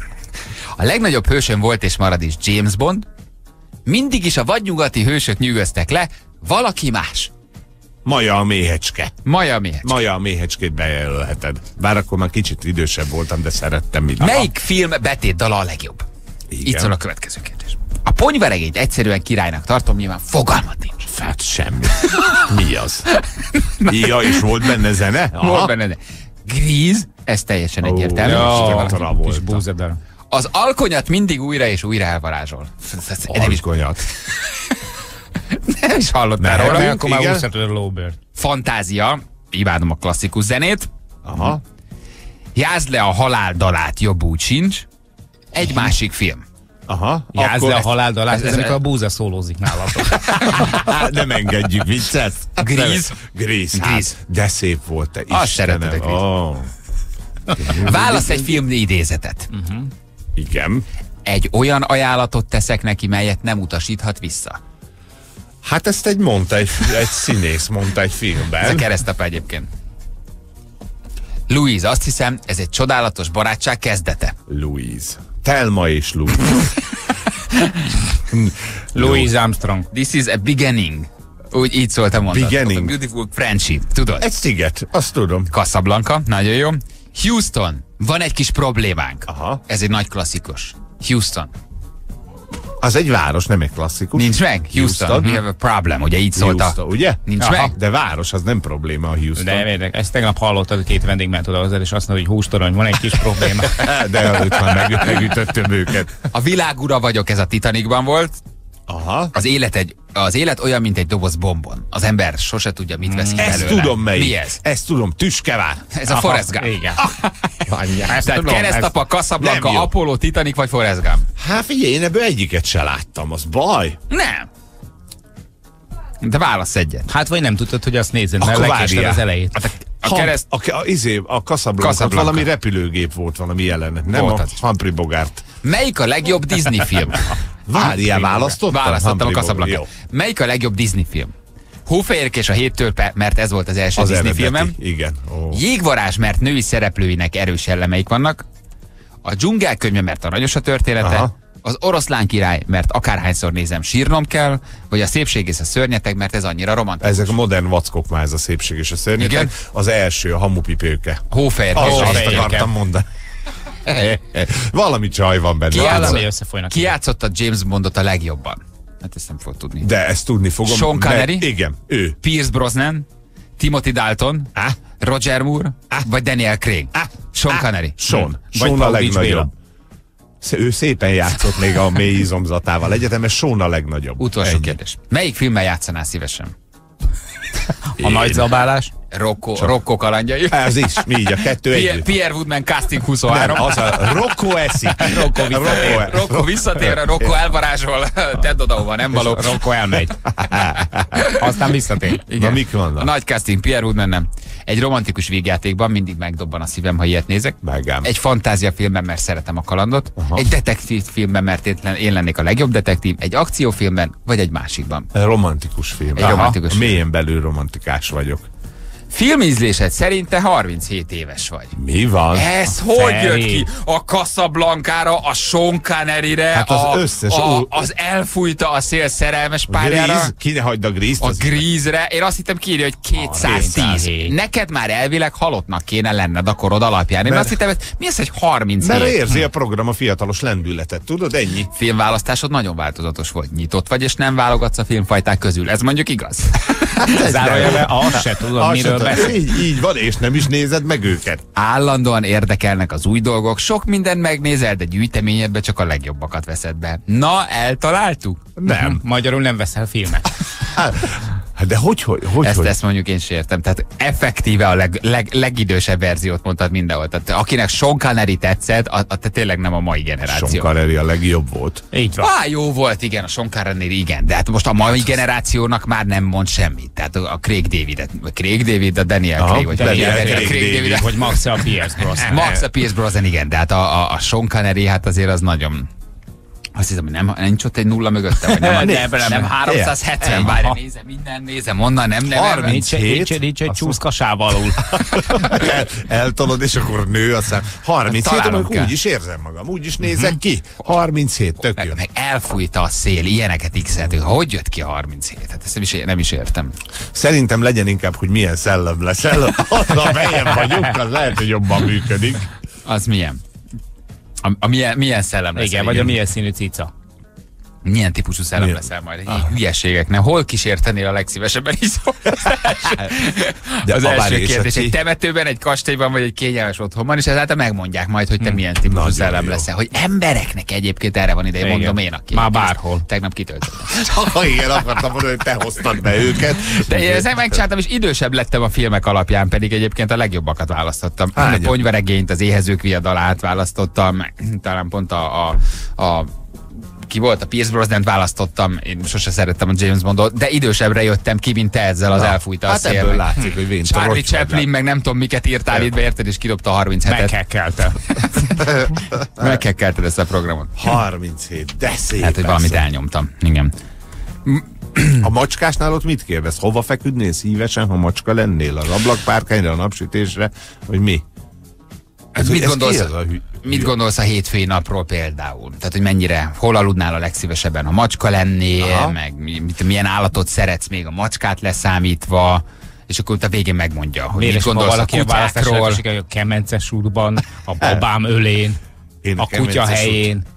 A legnagyobb hősöm volt és marad is James Bond. Mindig is a vadnyugati hősök nyűgöztek le, valaki más. Maja a méhecske. Maja a méhecske. Maja a méhecskét bejelölheted. Bár akkor már kicsit idősebb voltam, de szerettem mindent. Melyik film betétdala a legjobb? Igen. Itt szól a következő kérdés. A ponyvaregényt egyszerűen királynak tartom, nyilván fogalmat nincs. Hát semmi. Mi az? Ja, és volt benne zene? Aha. Volt benne zene. Grease, ez teljesen egyértelmű. Oh, kis búzadal. Az alkonyat mindig újra és újra elvarázsol. Alkonyat. Nem is hallottál róla. Nem, akkor már úszhatod a Lowbird. Fantázia, imádom a klasszikus zenét. Aha. Jázd le a halál dalát, jobb úgy sincs. Egy másik film. Aha. Jázd le a halál dalát, ez amikor a búza szólózik nálatok. Nem engedjük, vicces. Grease. Grease. Grease. De szép volt, te Azt szereted a Istenem. Oh. Válasz egy film idézetet. Uh-huh. Igen. Egy olyan ajánlatot teszek neki, melyet nem utasíthat vissza. Hát ezt egy mondta, egy, egy színész mondta egy filmben. Ez a keresztapa egyébként. Louise, azt hiszem, ez egy csodálatos barátság kezdete. Louise. Thelma és Louise. Louise Armstrong. This is a beginning. Úgy így szólt a mondat. Beginning. A beautiful friendship. Tudod? Egy sziget, azt tudom. Casablanca, nagyon jó. Houston, van egy kis problémánk. Aha. Ez egy nagy klasszikus. Houston. Az egy város, nem egy klasszikus. Nincs meg? Houston, Houston. we have a problem. Ugye így szólt a... Houston, ugye? Nincs Aha, meg? de város, az nem probléma a Houston. De érdek, ezt tegnap hallottad, két vendég ment oda hozzá, és azt mondta, hogy hústorony, van egy kis probléma. De előtt már meg, megütöttem őket. A világura vagyok, ez a Titanicban volt. Aha. Az élet, egy, az élet olyan, mint egy doboz bombon. Az ember sose tudja, mit vesz ki Ezt belőle. tudom melyik. Mi ez? Ezt tudom, Tüskevár. Ez a Forrest Gump. Igen. Tehát tudom, Keresztapa, Casablanca, nem jó. Apollo, Titanic vagy Forrest Gump? Hát figyelj, én ebből egyiket se láttam, az baj. Nem. De válasz egyet. Hát vagy nem tudtad, hogy azt nézed, mert Akkor lekésted várjál. az elejét. Hát a, a Ha, kereszt... a, a, izé, a Casablanca, Casablanca. valami repülőgép volt, valami jelenet. Nem Volt a az. Humphrey Bogart. Melyik a legjobb Disney film? Várjál, választottam? Választottam a Humphrey Casablanca. Bogart. Melyik a legjobb Disney film? Hófehérke és a hét törpe, mert ez volt az első Az Disney eredeti, filmem. igen. Ó. Jégvarázs, mert női szereplőinek erős jellemeik vannak. A dzsungelkönyve, mert aranyos a története. Aha. Az oroszlán király, mert akárhányszor nézem, sírnom kell. Vagy a szépség és a szörnyeteg, mert ez annyira romantikus. Ezek a modern vackok már, ez a szépség és a szörnyeteg. Igen. Az első, a hamupipőke. Hófehérke. Az, és a azt hét törpe. akartam mondani. Valami csaj van benne. Ki Ki játszott- hogy összefolynak. Ki játszotta James Bondot a legjobban? Hát ezt nem fog tudni. De ezt tudni fogom. Sean Connery? Mert- Igen, ő. Pierce Brosnan, Timothy Dalton, Ah. Roger Moore, vagy Daniel Craig. Ah. Sean Ah. Connery. Sean. Vagy Sean a Paul Beach legnagyobb. Sz- Ő szépen játszott még a mély izomzatával egyetemes, Sean a legnagyobb. Utolsó Ennyi. kérdés. Melyik filmmel játszanál szívesen? A nagy zabálás. Rocco, Rocco kalandjai. Ez is, így a kettő Pierre, együtt. Pierre Woodman casting huszonhárom. Nem, az a Rocco eszik. Rocco visszatér, Rocco- Rocco visszatér, Rocco elvarázsol, tedd oda, hova nem való. Rocco elmegy. Aztán visszatér. Na, mik vannak? A nagy casting, Pierre Woodman nem. Egy romantikus végjátékban mindig megdobban a szívem, ha ilyet nézek. Megám. Egy fantáziafilmben, mert szeretem a kalandot. Aha. Egy detektív filmben, mert én len- én lennék a legjobb detektív. Egy akciófilmben, vagy egy másikban. Romantikus film. Egy romantikus film. Mélyen belül romantikás vagyok. Filmízlésed szerint te harminchét éves vagy. Mi van? Ez hogy Feri. jött ki? A Casablanca-ra, a Sean Connery-re, Hát az a, összes- a, ó- az elfújta a szél szerelmes párjára, Grease? Ki ne hagyd a Grease-t? a az- Grease-re. Én azt hittem kiírja, hogy kétszáztíz. kétszázhét. Neked már elvileg halottnak kéne lenned a korod alapján. Én Mert- azt hittem, hogy mi az, hogy harminchét? Mert érzi a program a fiatalos lendületet, tudod, ennyi. Filmválasztásod nagyon változatos volt. Nyitott vagy, és nem válogatsz a filmfajták közül. Ez mondjuk igaz. Zárójelben azt se tudom, Azt miről se tudom. beszél. Így, így van, és nem is nézed meg őket. Állandóan érdekelnek az új dolgok, sok mindent megnézel, de gyűjteményedbe csak a legjobbakat veszed be. Na, eltaláltuk? Nem. Magyarul nem veszel filmet. Hát de hogy, hogy, hogy, Ezt, hogy? ezt mondjuk én sem értem. Tehát effektíve a leg, leg, legidősebb verziót mondtad mindenhol. Tehát akinek Sean Connery tetszett, a, a, te tényleg nem a mai generáció. Sean Connery a legjobb volt. Így van. Á, jó volt, igen, a Sean Connery, igen, de hát most a mai generációnak már nem mond semmit. Tehát a Craig David, Craig David, a Daniel Aha, Craig, vagy Daniel Daniel Craig Craig David. David. Vagy Max a Pierce Brosnan. Max a Pierce Brosnan, igen, de hát a, a, a Sean Connery, hát azért az nagyon... Azt hiszem, hogy nem, nincs ott egy nulla mögötte, vagy nem, nem, nem, nem háromszázhetven, várj, nézem, minden nézem, onnan nem, nem, harminchét, nincs, nincs egy csúszkasáv alul. El, eltolod, és akkor nő, aztán harminchét, amikor úgy is érzem magam, úgy is nézek ki. harminchét, tök meg, jó. meg elfújta a szél, ilyeneket x-eltünk. Hogy jött ki a harminchét? Hát ezt nem is, nem is értem. Szerintem legyen inkább, hogy milyen szellem lesz. Ha melyen vagyunk, az lehet, hogy jobban működik. Az milyen? A, a milyen, milyen szellem lesz? Igen, vagy a milyen színű cica. Milyen típusú szellem milyen? Leszel majd? Ah. Hülyeségek, nem? Hol kísértenél a legszívesebben is? De az első kérdés, egy temetőben, egy kastélyban, vagy egy kényelmes otthonban, és ezáltal megmondják majd, hogy te hmm. milyen típusú Nagyon szellem jó. leszel. Hogy embereknek egyébként erre van ideje, mondom én, aki. Már bárhol. Tegnap kitöltöttem. Ha igen, akartam mondani, hogy te hoztad be őket. De én ezt megcsináltam, és idősebb lettem a filmek alapján, pedig egyébként a legjobbakat választottam. Hány? A Ponyveregényt, az Éhezők viadalát választottam, talán pont a, a, a ki volt, a Pierce Brosnant választottam, én sose szerettem a James Bondot, de idősebbre jöttem ki, mint te ezzel, az elfújta a szél. Hát ebből látszik, hogy Vince Charlie Chaplin, meg nem tudom miket írtál itt be, érted, és kidobta a harminchetet. Meghekkelte. Meghekkelted ezt a programot. harminchét, de szép. Hát, hogy valamit elnyomtam, igen. A macskásnál ott mit kérdez? Hova feküdnél szívesen, ha macska lennél? Az ablakpárkányra, a napsütésre, vagy mi? Ez, mit, ez gondolsz, a, mit gondolsz a hétfői napról például? Tehát, hogy mennyire, hol aludnál a legszívesebben, ha macska lennél, Aha. meg mit, milyen állatot szeretsz még a macskát leszámítva, és akkor a végén megmondja, hogy Miért mit gondolsz a kutyákról. A kemences útban, a babám ölén, Én a, a kutya helyén. Út.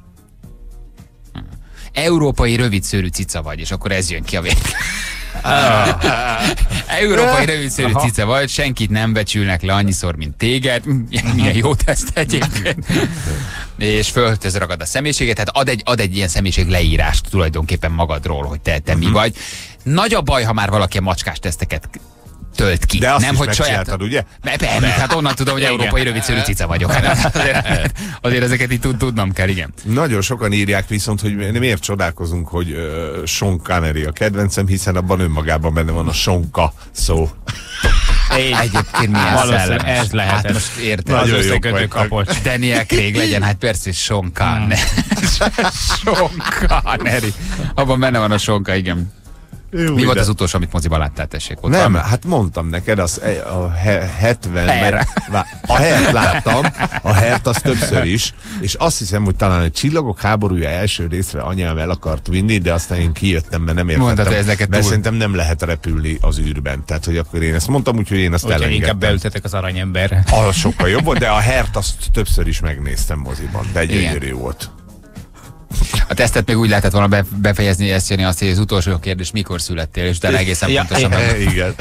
Európai rövidszőrű cica vagy, és akkor ez jön ki a végén. Ah. Európai rövidszőrű cica vagy, senkit nem becsülnek le annyiszor, mint téged. Milyen jó teszt egyébként. És föltöz ragad a személyiséget, tehát ad egy, ad egy ilyen személyiség leírást tulajdonképpen magadról, hogy te, te uh-huh. mi vagy. Nagy a baj, ha már valaki a macskás teszteket tölt ki. De azt nem, is hogy saját... ugye? Persze, hát onnan tudom, hogy európai rövidszőrű cica vagyok. Hát azért, azért ezeket itt tudnom kell, igen. Nagyon sokan írják viszont, hogy miért csodálkozunk, hogy uh, Sean Connery a kedvencem, hiszen abban önmagában benne van a sonka szó. Én egyébként milyen szellem. Ez lehet. Hát most érted. Nagyon jó kapott. Daniel Craig legyen, hát persze, hogy Sean Connery. Sean Connery. Abban benne van a sonka, igen. Jó, mi volt az utolsó, amit moziban láttál, tessék? Ott nem, van? Hát mondtam neked, az a hetven... A Hert láttam, a Hert az többször is, és azt hiszem, hogy talán egy Csillagok háborúja első részre anyám el akart vinni, de aztán én kijöttem, mert nem értettem. Mondtad, ez neked mert szerintem nem lehet repülni az űrben. Tehát, hogy akkor én ezt mondtam, úgyhogy én azt elengedtem. Inkább beültetek az aranyemberre. Az sokkal jobb volt, de a Hert azt többször is megnéztem moziban, de gyönyörű volt. A tesztet még úgy lehetett volna befejezni, ezt jönni azt, hogy az utolsó kérdés, mikor születtél, és utána egészen ja, pontosan. Ja, igen.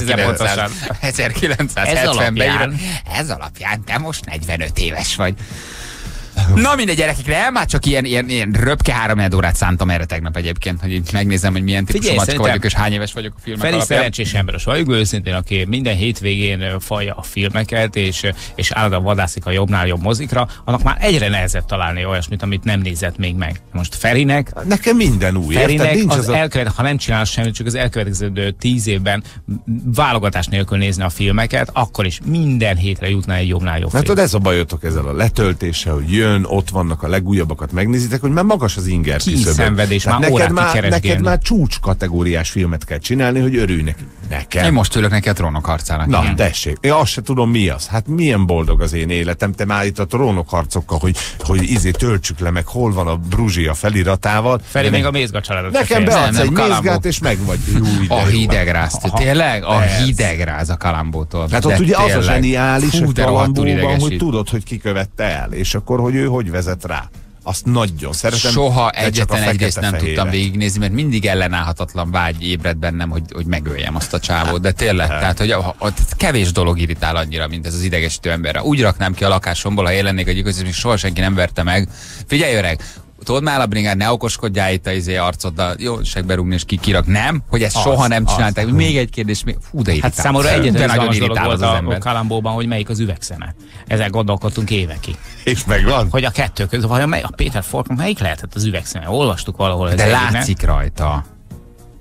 ezerkilencszázhetvenben írod. Ez alapján te most negyvenöt éves vagy. Na mindegy, gyerekekre, már csak ilyen, ilyen, ilyen röpke három órát szántam erre tegnap egyébként, hogy így megnézem, hogy milyen típusú macska vagyok, és hány éves vagyok a filmek Feri alapján. szerencsés emberes vagyok, őszintén, aki minden hétvégén falja a filmeket, és, és állandóan vadászik a jobbnál jobb mozikra, annak már egyre nehezebb találni olyasmit, amit nem nézett még meg. Most Ferinek... Nekem minden új, Ferinek érted? Nincs az, az a... elkövet, ha nem csinál semmit, csak az elkövetkező tíz évben válogatás nélkül nézni a filmeket, akkor is minden hétre jutna egy jobbnál jobb film. Hát ez a bajotok ezzel a letöltéssel, hogy jön, ott vannak a legújabbakat megnézitek, hogy már magas az inger küszöbön. Szenvedés, már neked már, neked már csúcs kategóriás filmet kell csinálni, hogy örülj neki. Nekem. Én most ülök neki a Trónok harcának. Na, igen. Tessék. Én azt se tudom, mi az. Hát milyen boldog az én életem. Te már itt a Trónok harcokkal, hogy, hogy izé töltsük le, meg hol van a Bruzsia feliratával. Feli még a Mézga családot. Nekem beadsz egy mézgát, és meg vagy. Új, a hidegráz. Tényleg? A hidegráz a Kalambótól. Hát ott ugye az a zseniális a Kalambóban, hogy tudod, hogy ki követte el, és akkor, hogy ő hogy vezet rá. Azt nagyon szeretem. Soha egyetlen egy részt nem tudtam végignézni, mert mindig ellenállhatatlan vágy ébred bennem, hogy, hogy megöljem azt a csávót. De tényleg, tehát, hogy a, a, kevés dolog irritál annyira, mint ez az idegesítő emberre. Úgy raknám ki a lakásomból, ha én lennék egy igaz, és soha senki nem verte meg. Figyelj öreg, tudod már a bringát, ne okoskodjál itt a izé arcoddal, jó, segberúgni és kikirak. Nem, hogy ezt az, soha nem csinálták. Az. Még egy kérdés, még fú, de irritál. Hát számomra egyetlen nagyon irritál az, az ember. A Kalambóban, hogy melyik az üvegszeme. Ezzel gondolkodtunk évekig. És megvan? Hogy a kettő között, vagy a, a Péter Falk, melyik lehetett az üvegszeme? Olvastuk valahol. De látszik nem? Rajta.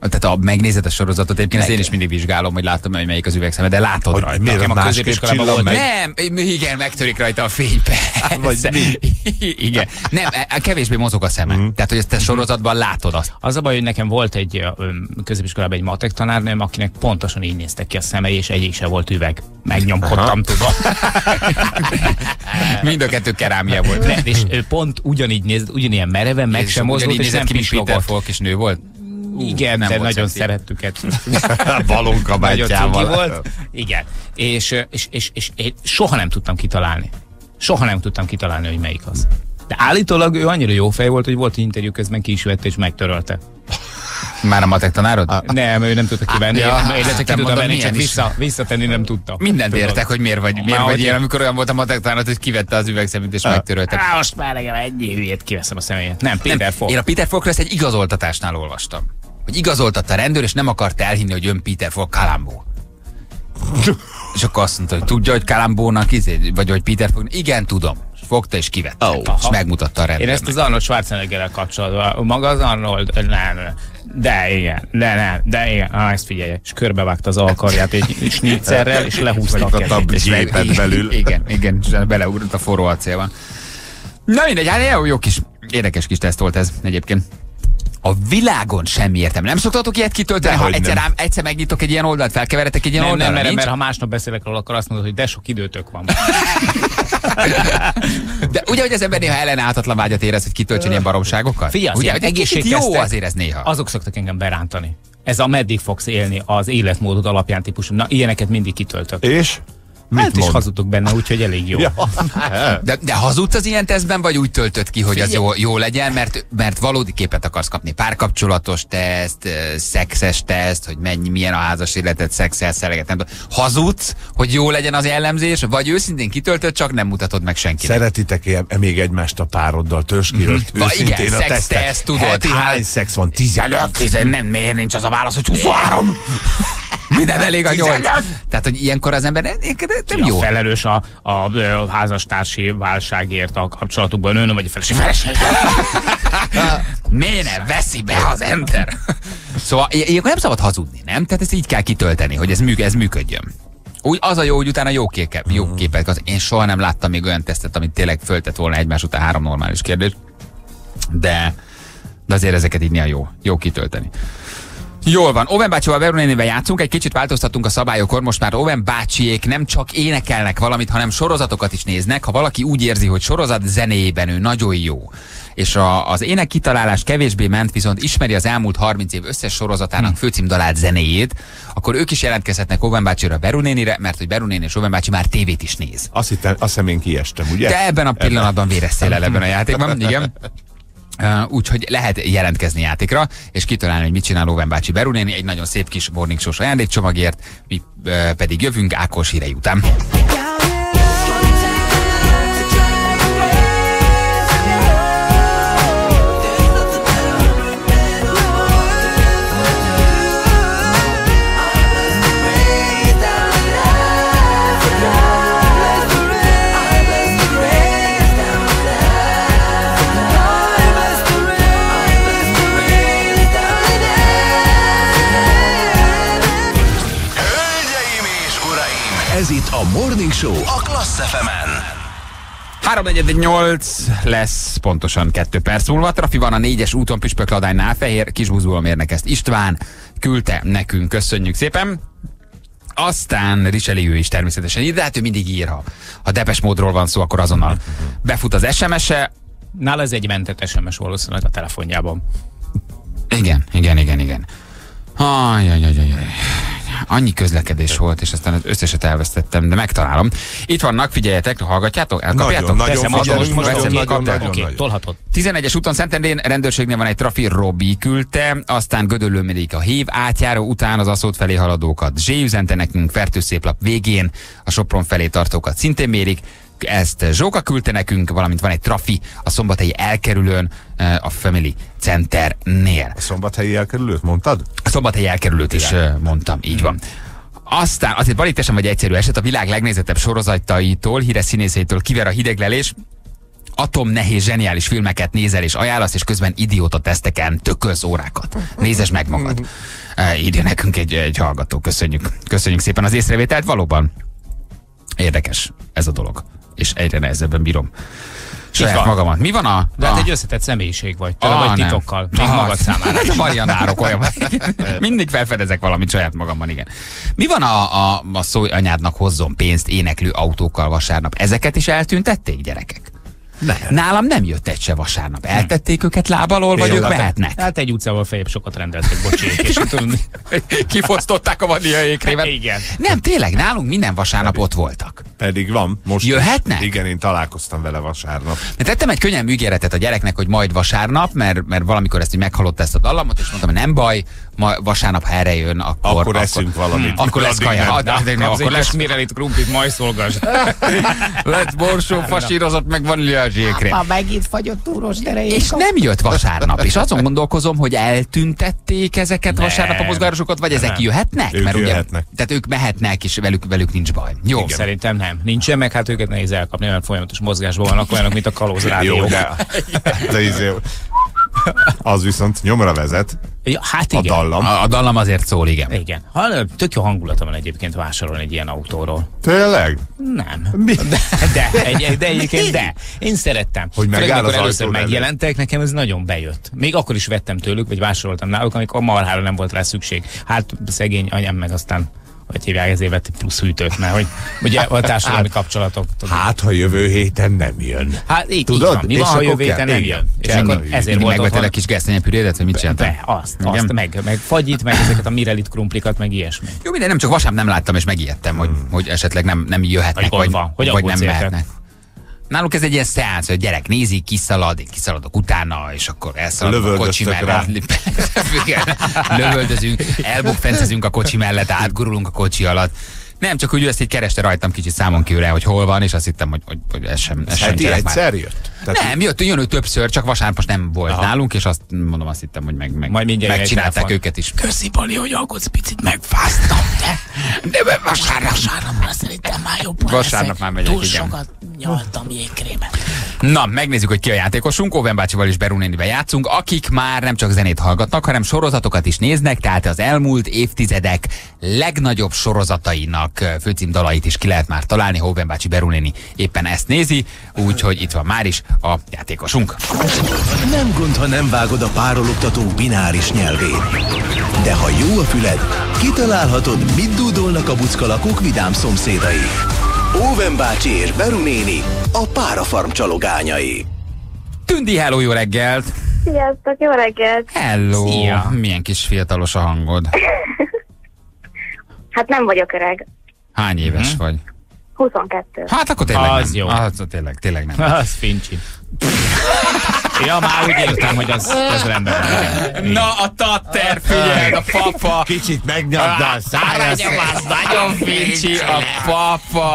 Tehát a megnézed a sorozatot, egyébként én is mindig vizsgálom, hogy látom, hogy melyik az üvegszeme, de látod hogy rajta. Miért a középiskolában volt? Meg? Nem, igen, megtörik rajta a fény. Igen. Nem, kevésbé mozog a szeme. Mm. Tehát, hogy ezt a sorozatban látod azt. Az a baj, hogy nekem volt egy középiskolában egy matek tanárnőm, akinek pontosan így néztek ki a szemei, és egyik se volt üveg. Megnyomkodtam, tudom. Mind a kettő kerámia volt. Ne, és ő pont ugyanígy nézett, ugyanilyen mereven, meg sem mozdult, és nem pislogott. És nő volt. Uh, igen, nem de nagyon szexi. Szerettük ezt. Balonkabátyával. volt. Igen. És, és, és, és, és soha nem tudtam kitalálni. Soha nem tudtam kitalálni, hogy melyik az. De állítólag ő annyira jó fej volt, hogy volt interjú közben ki is vette és megtörölte. Már a matek tanárod? Ah. Nem, ő nem tudta kivenni. Ja, illetve ki tudta venni, csak vissza, visszatenni nem tudta. Mindent értek, hogy miért vagy, miért vagy ilyen, amikor olyan volt a matek tanárod, hogy kivette az üvegszemét és ah. megtörölte. Á, most már legalább egy hülyét kiveszem a személyet. Nem, Peter Falk. Én a Peter Falkról ezt egy igazoltatásnál olvastam. Hogy igazoltatta a rendőr, és nem akart elhinni, hogy ön Peter Falk Columbo. És akkor azt mondta, hogy tudja, hogy Columbo-nak izé, vagy hogy Peter Falk. Igen, tudom. És fogta és kivette. Oh. És megmutatta a rendőrnek. Én ezt az Arnold Schwarzeneggerrel kapcsolatban. Maga az Arnold, nem, de igen, de nem, de igen. Ah, ezt figyelj. És körbevágta az alkarját egy snitzerrel, és lehúzta a kezét. Gépet belül. Igen, igen, és beleugrott a forró acélban. Na mindegy, hát jó, jó kis, érdekes kis teszt volt ez egyébként. A világon semmi értem. Nem szoktatok ilyet kitölteni, ha egyszer, rám, egyszer megnyitok egy ilyen oldalt, felkeveretek egy ilyen nem, oldalra? Nem, mert, mert ha másnap beszélek róla, akkor azt mondod, hogy de sok időtök van. De ugye, hogy az ember néha ellenállhatatlan vágyat érez, hogy kitöltsön ilyen baromságokat? Figyelj, ugye, hogy egészségtesztek, jó azért ez néha. Azok szoktak engem berántani. Ez a meddig fogsz élni az életmódod alapján típusú. Na, ilyeneket mindig kitöltök. És? Mit hát is hazudok benne, úgyhogy elég jó. Ja. De, de hazudsz az ilyen tesztben, vagy úgy töltött ki, hogy az jó, jó legyen, mert, mert valódi képet akarsz kapni? Párkapcsolatos teszt, szexes teszt, hogy mennyi, milyen a házas életet, szexel, szereget, nem tudom. Hazudsz, hogy jó legyen az jellemzés, vagy őszintén kitöltött, csak nem mutatod meg senkinek? Szeretitek-e még egymást a pároddal? Törzs ki, hogy őszintén igen, a szex teszt, tudod. Heti hány szex van? tizenöt? Nem, miért nincs az a válasz, hogy huszonhárom? Minden elég a nyolc. Tehát, hogy ilyenkor az ember nem, nem jó. A felelős a, a, a házastársi válságért a kapcsolatokban, ön vagy a felelős. Feleség. Miért ne veszi be az enter? Szóval ilyenkor nem szabad hazudni, nem? Tehát ezt így kell kitölteni, hogy ez, műk, ez működjön. Úgy az a jó, hogy utána jó, képe, jó képet. Az, én soha nem láttam még olyan tesztet, amit tényleg föltett volna egymás után három normális kérdés. De, de azért ezeket így néha jó, jó kitölteni. Jól van, Owen bácsival, Veru nénivel játszunk, egy kicsit változtattunk a szabályokon, most már Owen bácsiék nem csak énekelnek valamit, hanem sorozatokat is néznek. Ha valaki úgy érzi, hogy sorozat zenéjében ő nagyon jó, és a, az ének kitalálás kevésbé ment, viszont ismeri az elmúlt harminc év összes sorozatának hmm. főcímdalált zenéjét, akkor ők is jelentkezhetnek Owen bácsira, Veru nénire, mert hogy Veru néni és Owen bácsi már tévét is néz. Azt hittem, azt hiszem én kiestem, ugye? De ebben a pillanatban véresztél el ebben a játékban, igen. Uh, Úgyhogy lehet jelentkezni játékra, és kitalálni, hogy mit csinál Owen bácsi, Veru néni, egy nagyon szép kis Morning Show-s ajándékcsomagért, mi uh, pedig jövünk Ákos hírei után. Ez itt a Morning Show a Klassz ef emen. három negyvennyolc lesz pontosan kettő perc múlva. Trafi van a négyes úton Püspökladánynál, Fehér Kisbúzulomérnek, ezt István küldte nekünk, köszönjük szépen. Aztán Richelieu is természetesen ír, de hát ő mindig ír, ha, ha Depeche Mode-ról van szó, akkor azonnal befut az es em es-e. Nála ez egy mentett es em es valószínűleg a telefonjában. Igen, igen, igen, igen. Ajajajajaj. Annyi közlekedés volt, és aztán az összeset elvesztettem, de megtalálom. Itt vannak, figyeljetek, hallgatjátok? Elkapjátok? Nagyon, nagyon, most, most, nagyon, nagyon, nagyon, oké, tolhatod. tizenegyes úton Szentendrén rendőrségnél van egy trafi, Robi küldte, aztán Gödöllőn megyik a Hév átjáró után az Aszód felé haladókat. Zsé üzente nekünk, Fertőszéplap végén a Sopron felé tartókat szintén mérik. Ezt Zsóka küldte nekünk, valamint van egy trafi a szombathelyi elkerülőn, a Family Centernél. A szombathelyi elkerülőt mondtad? A szombathelyi elkerülőt is uh, mondtam, így van. Aztán azért van vagy egyszerű eset, a világ legnézettebb sorozataitól, híres színészeitől kiver a hideglelés. atomnehéz zseniális filmeket nézel és ajánlasz, és közben idióta teszteken tökölsz órákat. Nézesd meg magad. Írja nekünk egy, egy hallgató. Köszönjük. Köszönjük szépen az észrevételt. Valóban érdekes ez a dolog. És egyre nehezebben bírom saját magamat. Mi van a... De hát a... egy összetett személyiség vagy. Tele vagy titokkal. Még ah, magad számára. A Marianárok olyan. Mindig felfedezek valamit saját magamban, igen. Mi van a, a, a szó anyádnak hozzon pénzt éneklő autókkal vasárnap? Ezeket is eltüntették, gyerekek? Nem. Nálam nem jött egy se vasárnap. Eltették őket lábalól, vagy ők mehetnek? Hát egy utcával feljebb sokat rendeltek, bocsiék. És kifosztották a Vanilla ékrémet. Igen. Nem, tényleg, nálunk minden vasárnap ott voltak. Pedig van. Most jöhetnek? Is. Igen, én találkoztam vele vasárnap. De tettem egy könnyen ígéretet a gyereknek, hogy majd vasárnap, mert, mert valamikor ezt így meghallotta ezt a dallamot, és mondtam, hogy nem baj, ma vasárnap, ha erre jön, akkor... Akkor, akkor eszünk valamit. Akkor lesz kaja. Akkor lesz mirelit krumplit, majd szolgasd. Lett borsó, fasírozott, meg Vanilla ékrém. Ma megint fagyott túros derejék. És nem jött vasárnap. És azon gondolkozom, hogy eltüntették ezeket nem. vasárnap a mozgárosokat, vagy ezek nem. jöhetnek? Ők mert jöhetnek. Ugye, tehát ők mehetnek, és velük, velük nincs baj. Jó. Igen. Szerintem nem. Nincsen, meg hát őket nehéz elkapni, mert folyamatos mozgásban vannak olyanok, mint a kalóz rádió. Jó, de, de izé, az viszont nyomra vezet. Ja, hát a igen. dallam. A, a dallam azért szól, igen. Igen. Ha, tök jó hangulata van egyébként vásárolni egy ilyen autóról. Tényleg? Nem. Mi? De, de, egy, de egyébként de. Én szerettem. Hogy megáll az először ajtó megjelentek, nekem ez nagyon bejött. Még akkor is vettem tőlük, vagy vásároltam náluk, amikor marhára nem volt rá szükség. Hát szegény anyám meg aztán hogy hívják, ezért vett egy plusz hűtőt, mert hogy ugye a társadalmi hát, kapcsolatok. Tudod. Hát, ha jövő héten nem jön. Hát így, tudod? így van. Mi van, ha jövő héten nem jön? És akkor ezért volt megvetel egy kis gesztenyepürédet, vagy mit csináltam? Be, azt, azt meg, meg fagyit, meg ezeket a mirelit krumplikat, meg ilyesmi. Jó, minden, nem csak vasárnap nem láttam, és megijedtem, hogy, hogy esetleg nem, nem jöhetnek, vagy, vagy, vagy nem mehetnek. Náluk ez egy ilyen szeánsz, hogy gyerek nézi, kiszalad, én kiszaladok utána, és akkor elszaladok a kocsi mellett. Lövöldözünk, elbukfencezünk a kocsi mellett, átgurulunk a kocsi alatt. Nem, csak úgy ezt így kereste rajtam kicsit számon kívül, hogy hol van, és azt hittem, hogy, hogy, hogy ez sem, ez sem gyerek egyszer már. jött? Tehát nem, jött, jön ő többször, csak vasárnap most nem volt aha. nálunk, és azt mondom, azt hittem, hogy meg, meg, megcsinálták őket is. Köszi, Bali, hogy aggódsz, picit megfáztam, de, de vasárnap, vasárnapra szerintem már jobban vasárnap már megyek, túl igen. sokat nyaltam jégkrémet. Na, megnézzük, hogy ki a játékosunk. Óven bácsival és Beru nénivel játszunk, akik már nem csak zenét hallgatnak, hanem sorozatokat is néznek, tehát az elmúlt évtizedek legnagyobb sorozatainak főcímdalait is ki lehet már találni. Óven bácsi, Beru néni éppen ezt nézi, úgyhogy itt van már is a játékosunk. Nem gond, ha nem vágod a párologtatók bináris nyelvét. De ha jó a füled, kitalálhatod, mit dúdolnak a buckalakók vidám szomszédai. Óven bácsi és Beru néni, a Párafarm csalogányai. Tündi, hello, jó reggelt! Sziasztok, jó reggelt! Hello! Szia. Milyen kis fiatalos a hangod? Hát nem vagyok öreg. Hány éves hmm. vagy? huszonkettő. Hát akkor tényleg az nem. Jó. Az tényleg, tényleg nem. Az fincsi. Ja, már úgy értem, hogy az, az rendben van. Na, a tatter, figyeld, a papa. Kicsit megnyomd a száját. Az nagyon fincsi, a papa.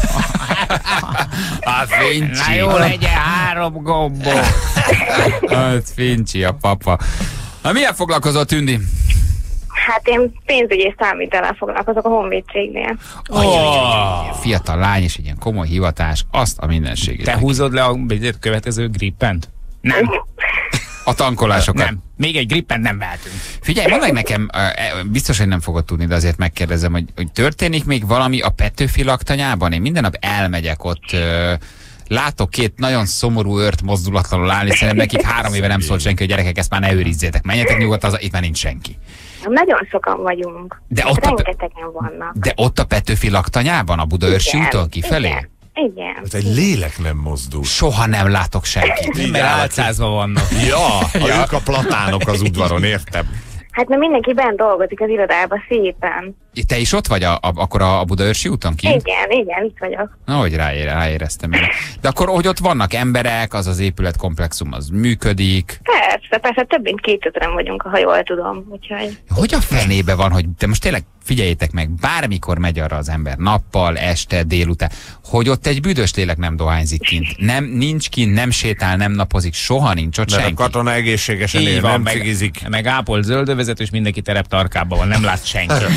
A fincsi. Na jó, legyen három gombot. Az fincsi, a papa. Na, milyen foglalkozott, Tündi? Hát én pénzügyi és számvitellel foglalkozok a honvédségnél. Oh. Fiatal lány és egy ilyen komoly hivatás, azt a mindenségét. Te húzod le a következő grippent? Nem. A tankolásokat? Nem. Még egy grippent nem vehetünk. Figyelj, mondd meg nekem, biztos, hogy nem fogod tudni, de azért megkérdezem, hogy, hogy történik még valami a Petőfi laktanyában? Én minden nap elmegyek ott, látok két nagyon szomorú őrt mozdulatlanul állni, szerintem nekik három éve nem szólt senki, hogy gyerekek, ezt már ne őrizzétek, menjetek nyugodtan, az, itt már nincs senki. Nagyon sokan vagyunk. De ott rengetegen vannak. De ott a Petőfi laktanyában, a Budaörsi úton kifelé? Igen. Igen. Ez egy lélek nem mozdul. Soha nem látok senkit. Mert álcázva vannak. Ja, ja. Ők a platánok az udvaron, értem. Hát mert mindenki bent dolgozik az irodában szépen. Te is ott vagy a, a, akkor a, a Budaörsi úton kint? Igen, igen, itt vagyok. Na, hogy ráér, ráéreztem én. De akkor, hogy ott vannak emberek, az az épületkomplexum, az működik. Persze, persze, több mint kétezren vagyunk, ha jól tudom. Úgyhogy... Hogy a fenébe van, hogy de most tényleg figyeljétek meg, bármikor megy arra az ember, nappal, este, délután, hogy ott egy büdös lélek nem dohányzik kint. Nem, nincs kint, nem sétál, nem napozik, soha nincs ott de senki. A katona egészségesen él, van, nem meg, cigizik. Meg ápolt zöldövezet, és mindenki terep tarkában van, nem lát senki.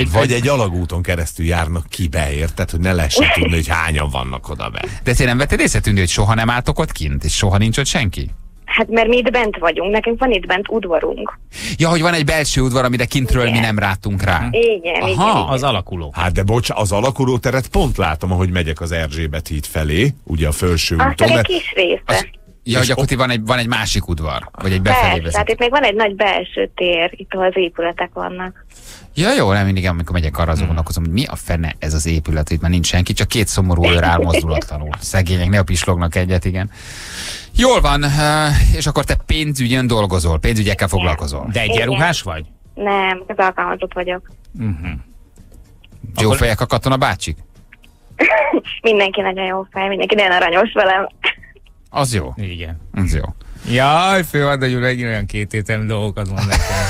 egy, vagy egy alagúton keresztül járnak ki be, érted, hogy ne lehessen tudni, hogy hányan vannak oda be. De te nem vetted észre, Tündi, hogy soha nem álltok ott kint, és soha nincs ott senki? Hát mert mi itt bent vagyunk, nekünk van itt bent udvarunk. Ja, hogy van egy belső udvar, amire kintről igen. mi nem rátunk rá. Igen, Aha, igen, az alakuló. Hát de bocs, az alakuló teret pont látom, ahogy megyek az Erzsébet híd felé, ugye a felső úton. Aztán egy kis része. Az, ja, hogy akkor van egy, van egy másik udvar, vagy egy befelé vezet. Tehát itt még van egy nagy belső tér, itt ahol az épületek vannak. Ja, jó, nem mindig, amikor megyek arra, azon gondolkozom, hogy mi a fene ez az épület, itt már nincs senki, csak két szomorú őr áll mozdulatlanul. Szegények, ne a pislognak egyet, igen. Jól van, és akkor te pénzügyön dolgozol, pénzügyekkel foglalkozol. De egyenruhás vagy? Nem, az alkalmazott vagyok. Uh-huh. Jó akkor... fejek a katona bácsik? Mindenki nagyon jó fej, mindenki nagyon aranyos velem. Az jó. Igen. Az jó. Jaj, fővadda Gyula, egy olyan kétértelmű dolgokat mond nekem.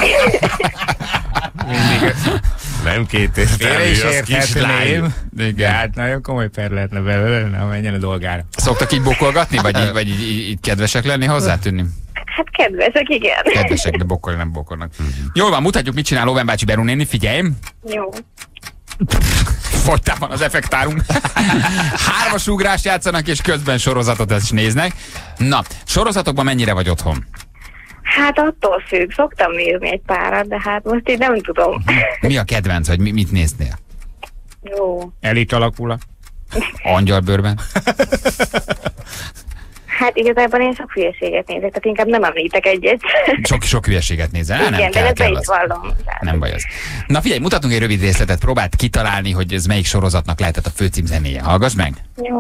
Mindig. Nem kétértelmű, az kislány. De hát nagyon komoly per lehetne belőle, nem menjen a dolgára. Szoktak így bokolgatni, vagy, így, vagy így, így, így kedvesek lenni hozzá, Tűnni? Hát kedvesek, igen. Kedvesek, de bokolni nem bokolnak. Mm-hmm. Jól van, mutatjuk, mit csinál Owen bácsi Beru néni, figyelj! Jó. Fogytán van az effektárunk. Hármas ugrást játszanak, és közben sorozatot is néznek. Na, sorozatokban mennyire vagy otthon? Hát attól függ, szoktam nézni egy párat, de hát most így nem tudom. Mi a kedvenc, vagy mit néznél? Jó. Elit alakul. Angyalbőrben? Hát igazából én sok hülyeséget nézek, tehát inkább nem említek egyet. Sok, sok hülyeséget nézel? Igen, nem de kell, ez kell be is vallom. Nem baj az. Na figyelj, mutatunk egy rövid részletet, próbáld kitalálni, hogy ez melyik sorozatnak lehetett a főcímzenéje. Hallgass meg! Jó.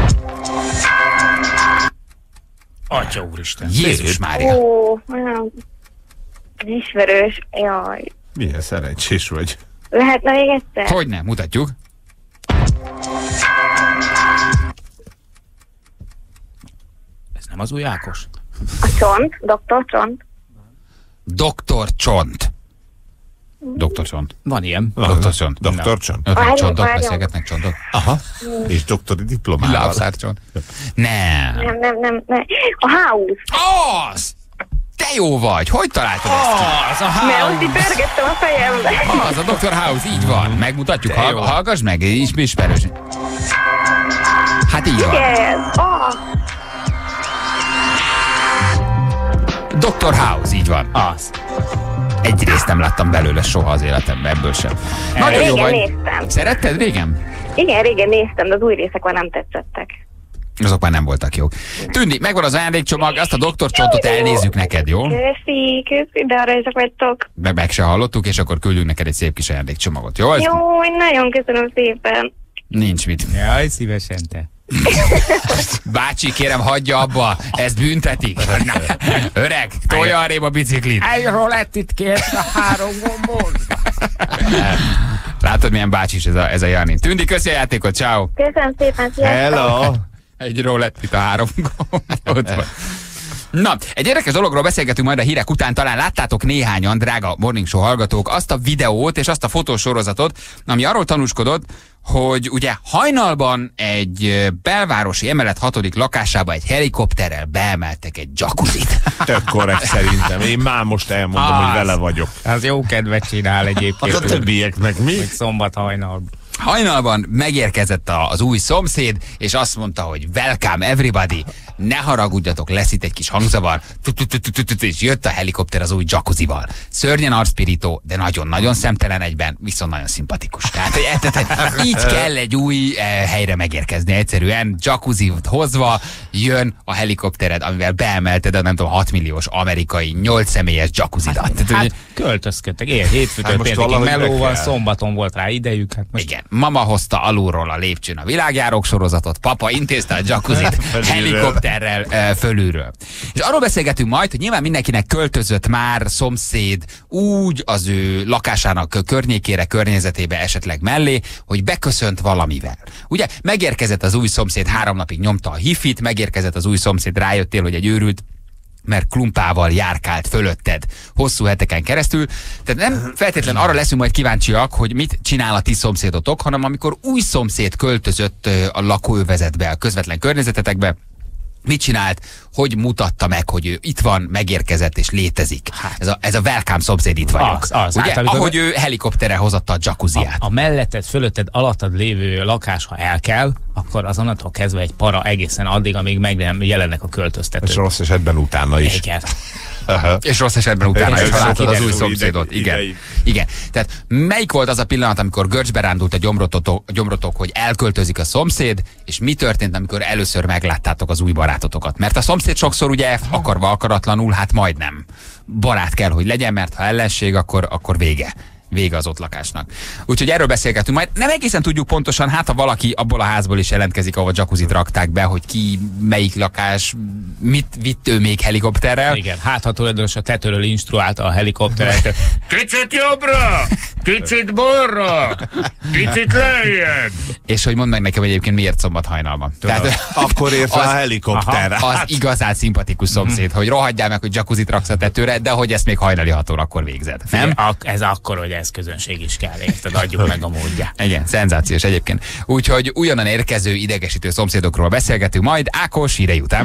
Atya úristen. Jézus Mária! Ó, olyan ismerős, jaj. Milyen szerencsés vagy. Lehetne még egyszer? Hogyne, mutatjuk. Ez nem az új Ákos? A Csont, doktor Csont. doktor Csont. doktor Csont. Van ilyen. doktor Csont. doktor Csont. Csontok beszélgetnek, csontok. Aha. És doktori diplomával. Lábszár Csont. Nem. Nem, nem, nem, nem. A House. Az! Te jó vagy! Hogy találtad ezt ki? Az a House! Mert most itt pörgettem a fejembe. Az a doktor House, így van. Megmutatjuk, hall, hallgass meg, is ismerős. Hát így van. Igen. Oh. doktor House, így van. Az. Egy részt nem láttam belőle soha az életemben, ebből sem. Nagyon jó vagy. Néztem. Szeretted régen? Igen, régen néztem, de az új részek már nem tetszettek. Azok már nem voltak jók. Tündi, megvan az ajándékcsomag, azt a doktor Csontot elnézzük neked, jó? Köszi, köszi, de arra is vagytok. Meg, meg se hallottuk, és akkor küldünk neked egy szép kis ajándékcsomagot, jó? Jó, nagyon köszönöm szépen. Nincs mit. Jaj, szívesen te. Bácsi, kérem, hagyja abba, ezt büntetik. Na, öreg, tolja arrébb a biciklit. Egy rolettit kért a három gombon. Látod, milyen bácsis ez a, ez a Jani. Tündi, köszi a játékot, ciao. Köszönöm szépen, sziasztok. Hello. Egy rolettit a három gombon. Na, egy érdekes dologról beszélgetünk majd a hírek után, talán láttátok néhányan, drága Morning Show hallgatók, azt a videót és azt a fotósorozatot, ami arról tanúskodott, hogy ugye hajnalban egy belvárosi emelet hatodik lakásába egy helikopterrel beemeltek egy jacuzzit. Tök korrekt szerintem. Én már most elmondom, az, hogy vele vagyok. Az jó kedvet csinál egyébként. Az a többieknek mi? Hogy szombat hajnalban. Hajnalban megérkezett az új szomszéd, és azt mondta, hogy welcome everybody, ne haragudjatok, lesz itt egy kis hangzavar, és jött a helikopter az új jacuzzival. Szörnyen arcpirító, de nagyon-nagyon szemtelen egyben, viszont nagyon szimpatikus. Tehát, hogy így kell egy új helyre megérkezni egyszerűen, jacuzzit hozva, jön a helikoptered, amivel beemelted a nem tudom, hat milliós amerikai nyolc személyes jacuzzidat. Hát, hát költözködtek, él, hétfőtől hát péntekig melóval, szombaton volt rá idejük. Hát most... Igen, mama hozta alulról a lépcsőn a világjárók sorozatot, papa intézte a jacuzzit helikopterrel e, fölülről. És arról beszélgetünk majd, hogy nyilván mindenkinek költözött már szomszéd úgy az ő lakásának környékére, környezetébe esetleg mellé, hogy beköszönt valamivel. Ugye megérkezett az új szomszéd, három napig nyomta a hifit, megérkezett az új szomszéd, rájöttél, hogy egy őrült, mert klumpával járkált fölötted hosszú heteken keresztül. Tehát nem feltétlen arra leszünk majd kíváncsiak, hogy mit csinál a ti szomszédotok, hanem amikor új szomszéd költözött a lakóövezetbe, a közvetlen környezetetekbe, Mit csinált, hogy mutatta meg, hogy ő itt van, megérkezett és létezik. Hát. Ez, a, ez a welcome szomszéd, itt vagyok. Az, az. Ugye? Hát, ahogy ő helikopterre hozatta a jacuzziát. A, a melletted, fölötted, alattad lévő lakás, ha el kell, akkor azonnantól kezdve egy para egészen addig, amíg meg nem jelennek a költöztetők. És rossz esetben utána is. Igen. Uh-huh. És rossz esetben utána is látod az új szomszédot. Igen. Igen. Tehát melyik volt az a pillanat, amikor görcsbe rándult a gyomrototok, gyomrotok, hogy elköltözik a szomszéd, és mi történt, amikor először megláttátok az új barátotokat? Mert a szomszéd sokszor ugye akarva akaratlanul, hát majdnem barát kell, hogy legyen, mert ha ellenség, akkor, akkor vége. Vége az ott lakásnak. Úgyhogy erről beszélgetünk majd. Nem egészen tudjuk pontosan, hát ha valaki abból a házból is jelentkezik, ahol jacuzzit rakták be, hogy ki, melyik lakás, mit vitt ő még helikopterrel. Igen, hát ha tulajdonos a tetőről instruálta a helikopteret. Kicsit jobbra! Kicsit balra! Kicsit lejjebb! És hogy mondd meg nekem egyébként miért szombat hajnalban. Tehát, akkor ért a helikopterre. Az igazán szimpatikus szomszéd, hogy rohadjál meg, hogy jacuzzit raksz a tetőre, de hogy ezt még hajnali hat órakor végzed. Nem? Ez akkor, hogy ez közönség is kell, érted? Adjuk meg a módját. Igen, szenzációs egyébként. Úgyhogy újonnan érkező idegesítő szomszédokról beszélgetünk majd Ákos hírei után.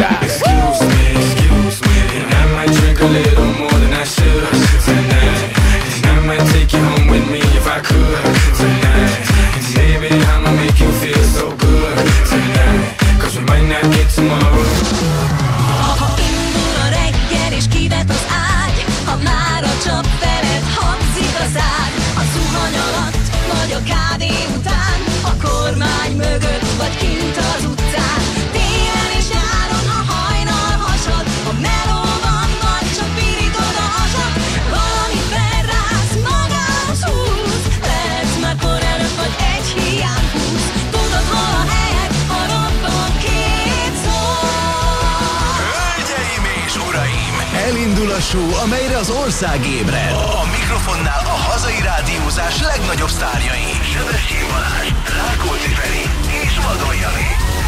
Elindul a show, amelyre az ország ébred. A mikrofonnál a hazai rádiózás legnagyobb sztárjai. Sebestyén Balázs, Rákóczi Feri és Vadon Jani.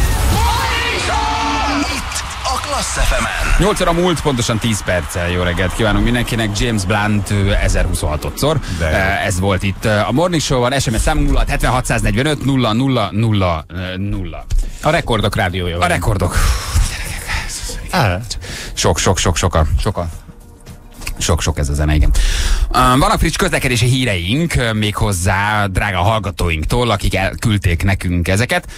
Itt a Klassz ef emen. nyolc óra múlt, pontosan tíz perccel. Jó reggelt kívánunk mindenkinek. James Blunt ezerhuszonhatodszor. Ez volt itt a Morning Show-ban. es em es számunk nulla hetvenhat negyvenöt nulla nulla nulla nulla. A rekordok rádiója. A rekordok. Sok, sok, sok, sokan, sokan. Sok-sok ez a zene, igen. Vannak friss közlekedési híreink, méghozzá drága hallgatóinktól, akik elküldték nekünk ezeket,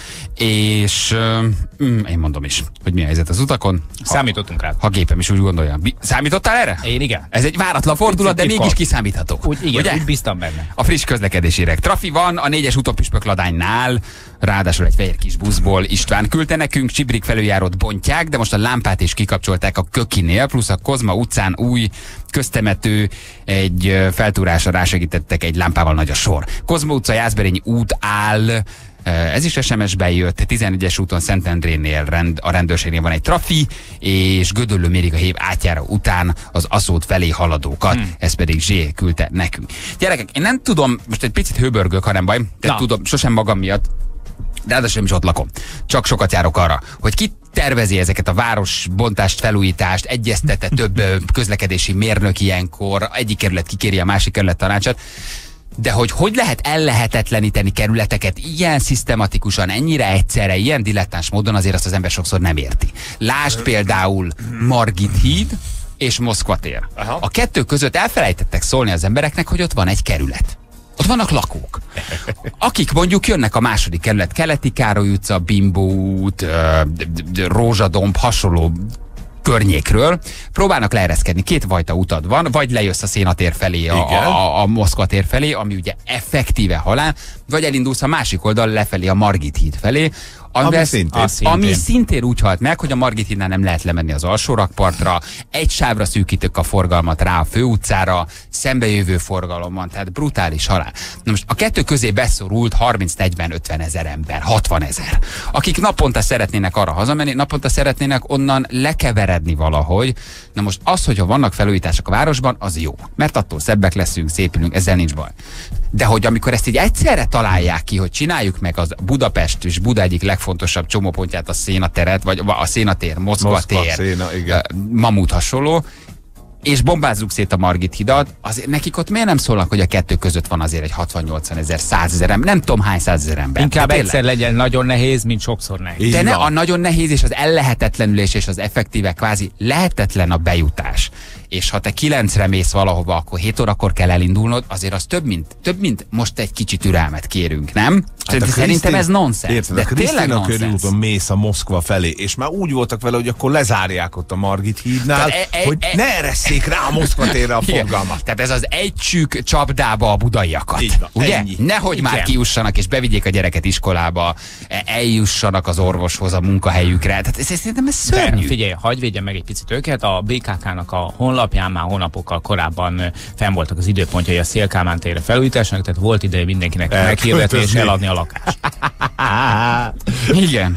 és mm, én mondom is, hogy mi a helyzet az utakon. Számítottunk rá. Ha gépem is úgy gondolja. Számítottál erre? Én igen. Ez egy váratlan fordulat, de mégis kiszámítható. Úgy, igen, ugye? Úgy bíztam benne. A friss közlekedési hírek. Trafi van a négyes utópüspök ladánynál, ráadásul egy fehér kis buszból. István küldte nekünk, Csibrik felüljárót bontják, de most a lámpát is kikapcsolták a Kökinél, plusz a Kozma utcán új köztemető, egy feltúrásra rásegítettek, egy lámpával nagy a sor. Kozma utca, Jászberényi út áll, ez is es em es-ben jött, tizenegyes úton Szentendrénél rend, a rendőrségnél van egy trafi, és Gödöllő mérik a Hév átjára után az Aszód felé haladókat, hmm. ez pedig Zsé küldte nekünk. Gyerekek, én nem tudom, most egy picit hőbörgök, ha nem baj, de tudom, sosem magam miatt, de ráadásul is ott lakom. Csak sokat járok arra, hogy ki tervezi ezeket a városbontást, felújítást, egyeztete több közlekedési mérnök ilyenkor, egyik kerület kikéri a másik kerület tanácsát, de hogy hogy lehet ellehetetleníteni kerületeket ilyen szisztematikusan, ennyire egyszerre, ilyen dilettáns módon, azért azt az ember sokszor nem érti. Lásd például Margit híd és Moszkva tér. Aha. A kettő között elfelejtettek szólni az embereknek, hogy ott van egy kerület. Ott vannak lakók, akik mondjuk jönnek a második kerület, Keleti Károly utca, Bimbo út, Rózsadomb, hasonló környékről, próbálnak leereszkedni. Két fajta utad van, vagy lejössz a Szénatér felé, a, a, a Moszkva tér felé, ami ugye effektíve halál, vagy elindulsz a másik oldal lefelé, a Margit híd felé, Ami, ami, szintén. ami szintén úgy halt meg, hogy a Margit hídnál nem lehet lemenni az alsó rakpartra, egy sávra szűkítik a forgalmat rá a főutcára, szembejövő forgalom van, tehát brutális halál. Na most a kettő közé beszorult harminc negyven ötven ezer ember, hatvan ezer, akik naponta szeretnének arra hazamenni, naponta szeretnének onnan lekeveredni valahogy. Na most az, hogyha vannak felújítások a városban, az jó, mert attól szebbek leszünk, szépülünk, ezzel nincs baj. De hogy amikor ezt így egyszerre találják ki, hogy csináljuk meg az Budapest és Buda egyik legfontosabb csomópontját, a Szénateret, vagy a Szénatér, Moszkva, Moszkva tér, Széna, Mamut hasonló, és bombázzuk szét a Margit hidat, azért nekik ott miért nem szólnak, hogy a kettő között van azért egy hatvan-nyolcvan ezer, százezer ember, nem tudom hány százezer ember. Inkább egyszer legyen nagyon nehéz, mint sokszor nehéz. De ne, a nagyon nehéz és az ellehetetlenülés és az effektíve kvázi lehetetlen a bejutás. És ha te kilencre mész valahova, akkor hét órakor kell elindulnod, azért az több, mint, több, mint most egy kicsi türelmet kérünk, nem? Hát szerintem ez nonsens. De tényleg nonsens. Körülúton mész a Moszkva felé, és már úgy voltak vele, hogy akkor lezárják ott a Margit hídnál, e, e, hogy e, ne eresszék rá a Moszkva térre a forgalmat. Tehát ez az egy csük csapdába a budaiakat. Van, ugye? Ennyi. Nehogy igen. Már kijussanak és bevigyék a gyereket iskolába, eljussanak az orvoshoz a munkahelyükre. Tehát ez, ez, szerintem ez szörnyű. De figyelj, hagyj védjen meg egy picit őket. A bé ká ká-nak a honlapján már hónapokkal korábban fenn voltak az időpontjai a Széll-Kálmán térre felújításnak, tehát volt ideje mindenkinek meghirdetni és eladni a lakást. Igen.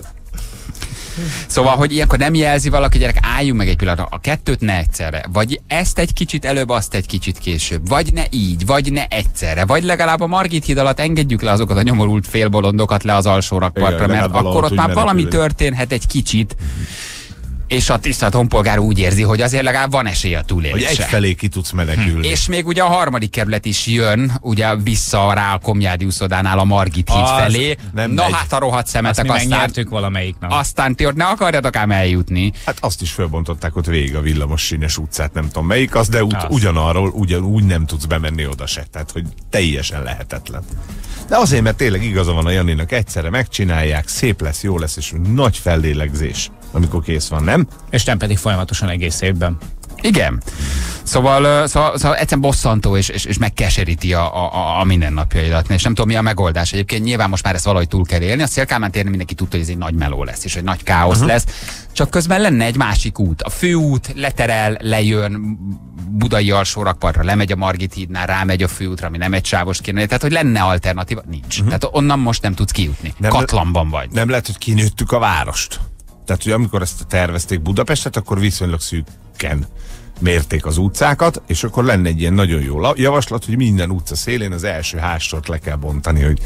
Szóval, hogy ilyenkor nem jelzi valaki, gyerek, álljunk meg egy pillanatra, a kettőt ne egyszerre, vagy ezt egy kicsit előbb, azt egy kicsit később, vagy ne így, vagy ne egyszerre, vagy legalább a Margit híd alatt engedjük le azokat a nyomorult félbolondokat le az alsó rakpartra, mert akkor ott már valami történhet egy kicsit, és a tisztelt honpolgár úgy érzi, hogy azért legalább van esély a túlélésre. Hogy egyfelé ki tudsz menekülni. Hm. És még ugye a harmadik kerület is jön, ugye vissza rá a Komjádi úszodánál a Margit híd felé. Na megy. Hát a rohadt szemetek, azt aztán... valamelyik nap. Aztán ti ott ne akarjatok ám eljutni. Hát azt is fölbontották ott végig a villamos sínes utcát, nem tudom melyik az, de ut- ugyanarról ugyanúgy nem tudsz bemenni oda se. Tehát, hogy teljesen lehetetlen. De azért, mert tényleg igaza van a Janinak, egyszerre megcsinálják, szép lesz, jó lesz, és nagy fellélegzés, amikor kész van, nem? És nem pedig folyamatosan egész évben. Igen. Szóval, szóval, szóval egyszerűen bosszantó, és, és, és megkeseríti a, a, a mindennapjaidat. És nem tudom, mi a megoldás. Egyébként nyilván most már ezt valahogy túl kell élni. A Széll-Kálmán téren mindenki tudta, hogy ez egy nagy meló lesz, és egy nagy káosz uh-huh. lesz. Csak közben lenne egy másik út. A főút leterel, lejön Budai alsó rakpartra, lemegy a Margit hídnál, rámegy a főútra, ami nem egy sávos kéne. Tehát, hogy lenne alternatíva? Nincs. Uh-huh. Tehát onnan most nem tudsz kijutni. Nem Katlanban vagy. Nem lehet, hogy kinőttük a várost. Tehát, hogy amikor ezt tervezték Budapestet, akkor viszonylag szűken mérték az utcákat, és akkor lenne egy ilyen nagyon jó javaslat, hogy minden utca szélén az első házsort le kell bontani, hogy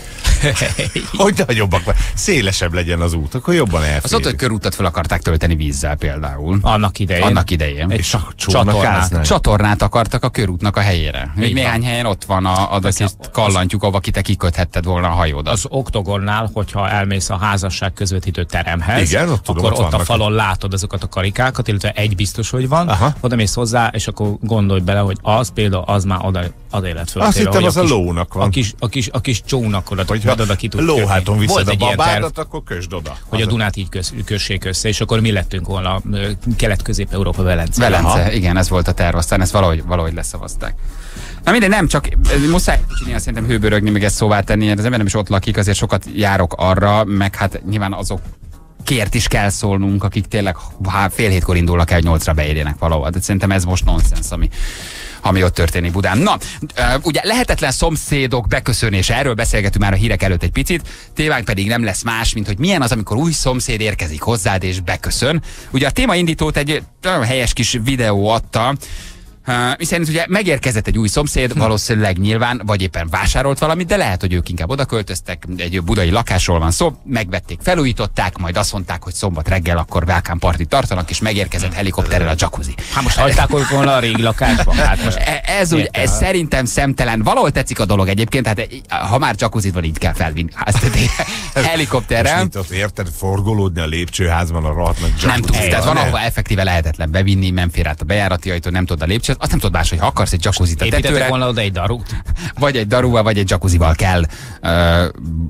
hogy nagyobbak, szélesebb legyen az út, akkor jobban elférjük. Az ott, hogy körútat fel akarták tölteni vízzel például. Annak idején. Annak idején. Egy és csatornát. Csatornát akartak a körútnak a helyére. Még néhány helyen ott van a, a, a kallantjuk, ahova te kiköthetted volna a hajódat. Az Oktogonnál, hogyha elmész a házasság közvetítő teremhez, igen, ott tudom, akkor ott, ott a falon látod azokat a karikákat, illetve egy biztos, hogy van. Aha. Oda mész hozzá, és akkor gondolj bele, hogy az például az már oda az élet föltéve. Azt hittem, az a, kis, a lónak van. A kis, a kis, a kis csónak oda, hogyha oda ki tud lóháton viszed a babádat, akkor kösd oda. Hogy az a Dunát így köz, kössék össze, és akkor mi lettünk volna Kelet-Közép-Európa Velence. Velence, igen, ez volt a terv, aztán ezt valahogy, valahogy leszavazták. Na minden, nem, csak muszáj kicsinél szerintem hőbörögni, még ezt szóvá tenni, az ember nem is ott lakik, azért sokat járok arra, meg hát nyilván azok kért is kell szólnunk, akik tényleg hát fél hétkor indulnak el, hogy nyolcra beérjenek valahol. De szerintem ez most nonsens, ami, ami ott történik Budán. Na, ugye lehetetlen szomszédok beköszönése, erről beszélgetünk már a hírek előtt egy picit, témánk pedig nem lesz más, mint hogy milyen az, amikor új szomszéd érkezik hozzád és beköszön. Ugye a témaindítót egy nagyon helyes kis videó adta, Uh, miszerint ugye megérkezett egy új szomszéd, valószínűleg nyilván, vagy éppen vásárolt valamit, de lehet, hogy ők inkább oda költöztek, egy budai lakásról van szó, megvették, felújították, majd azt mondták, hogy szombat reggel akkor welcome party tartanak, és megérkezett helikopterrel a jacuzzi. Hát most hagyták volna a régi lakásban? Hát most ez, úgy, ez szerintem szemtelen. Valahol tetszik a dolog egyébként, hát ha már jacuzzit van, így kell felvinni. Helikopterrel. Most itt érted, forgolódni a lépcsőházban a rohadt nagy jacuzzi. Nem tudsz, tehát van, ahova effektíve lehetetlen bevinni, nem fér át a bejárati ajtó, nem tudod a lépcsőt. Azt nem tudod más, hogy ha akarsz egy jacuzzit a tetőre. Építettek volna oda egy darut? Vagy egy daruval, vagy egy jacuzzival kell uh,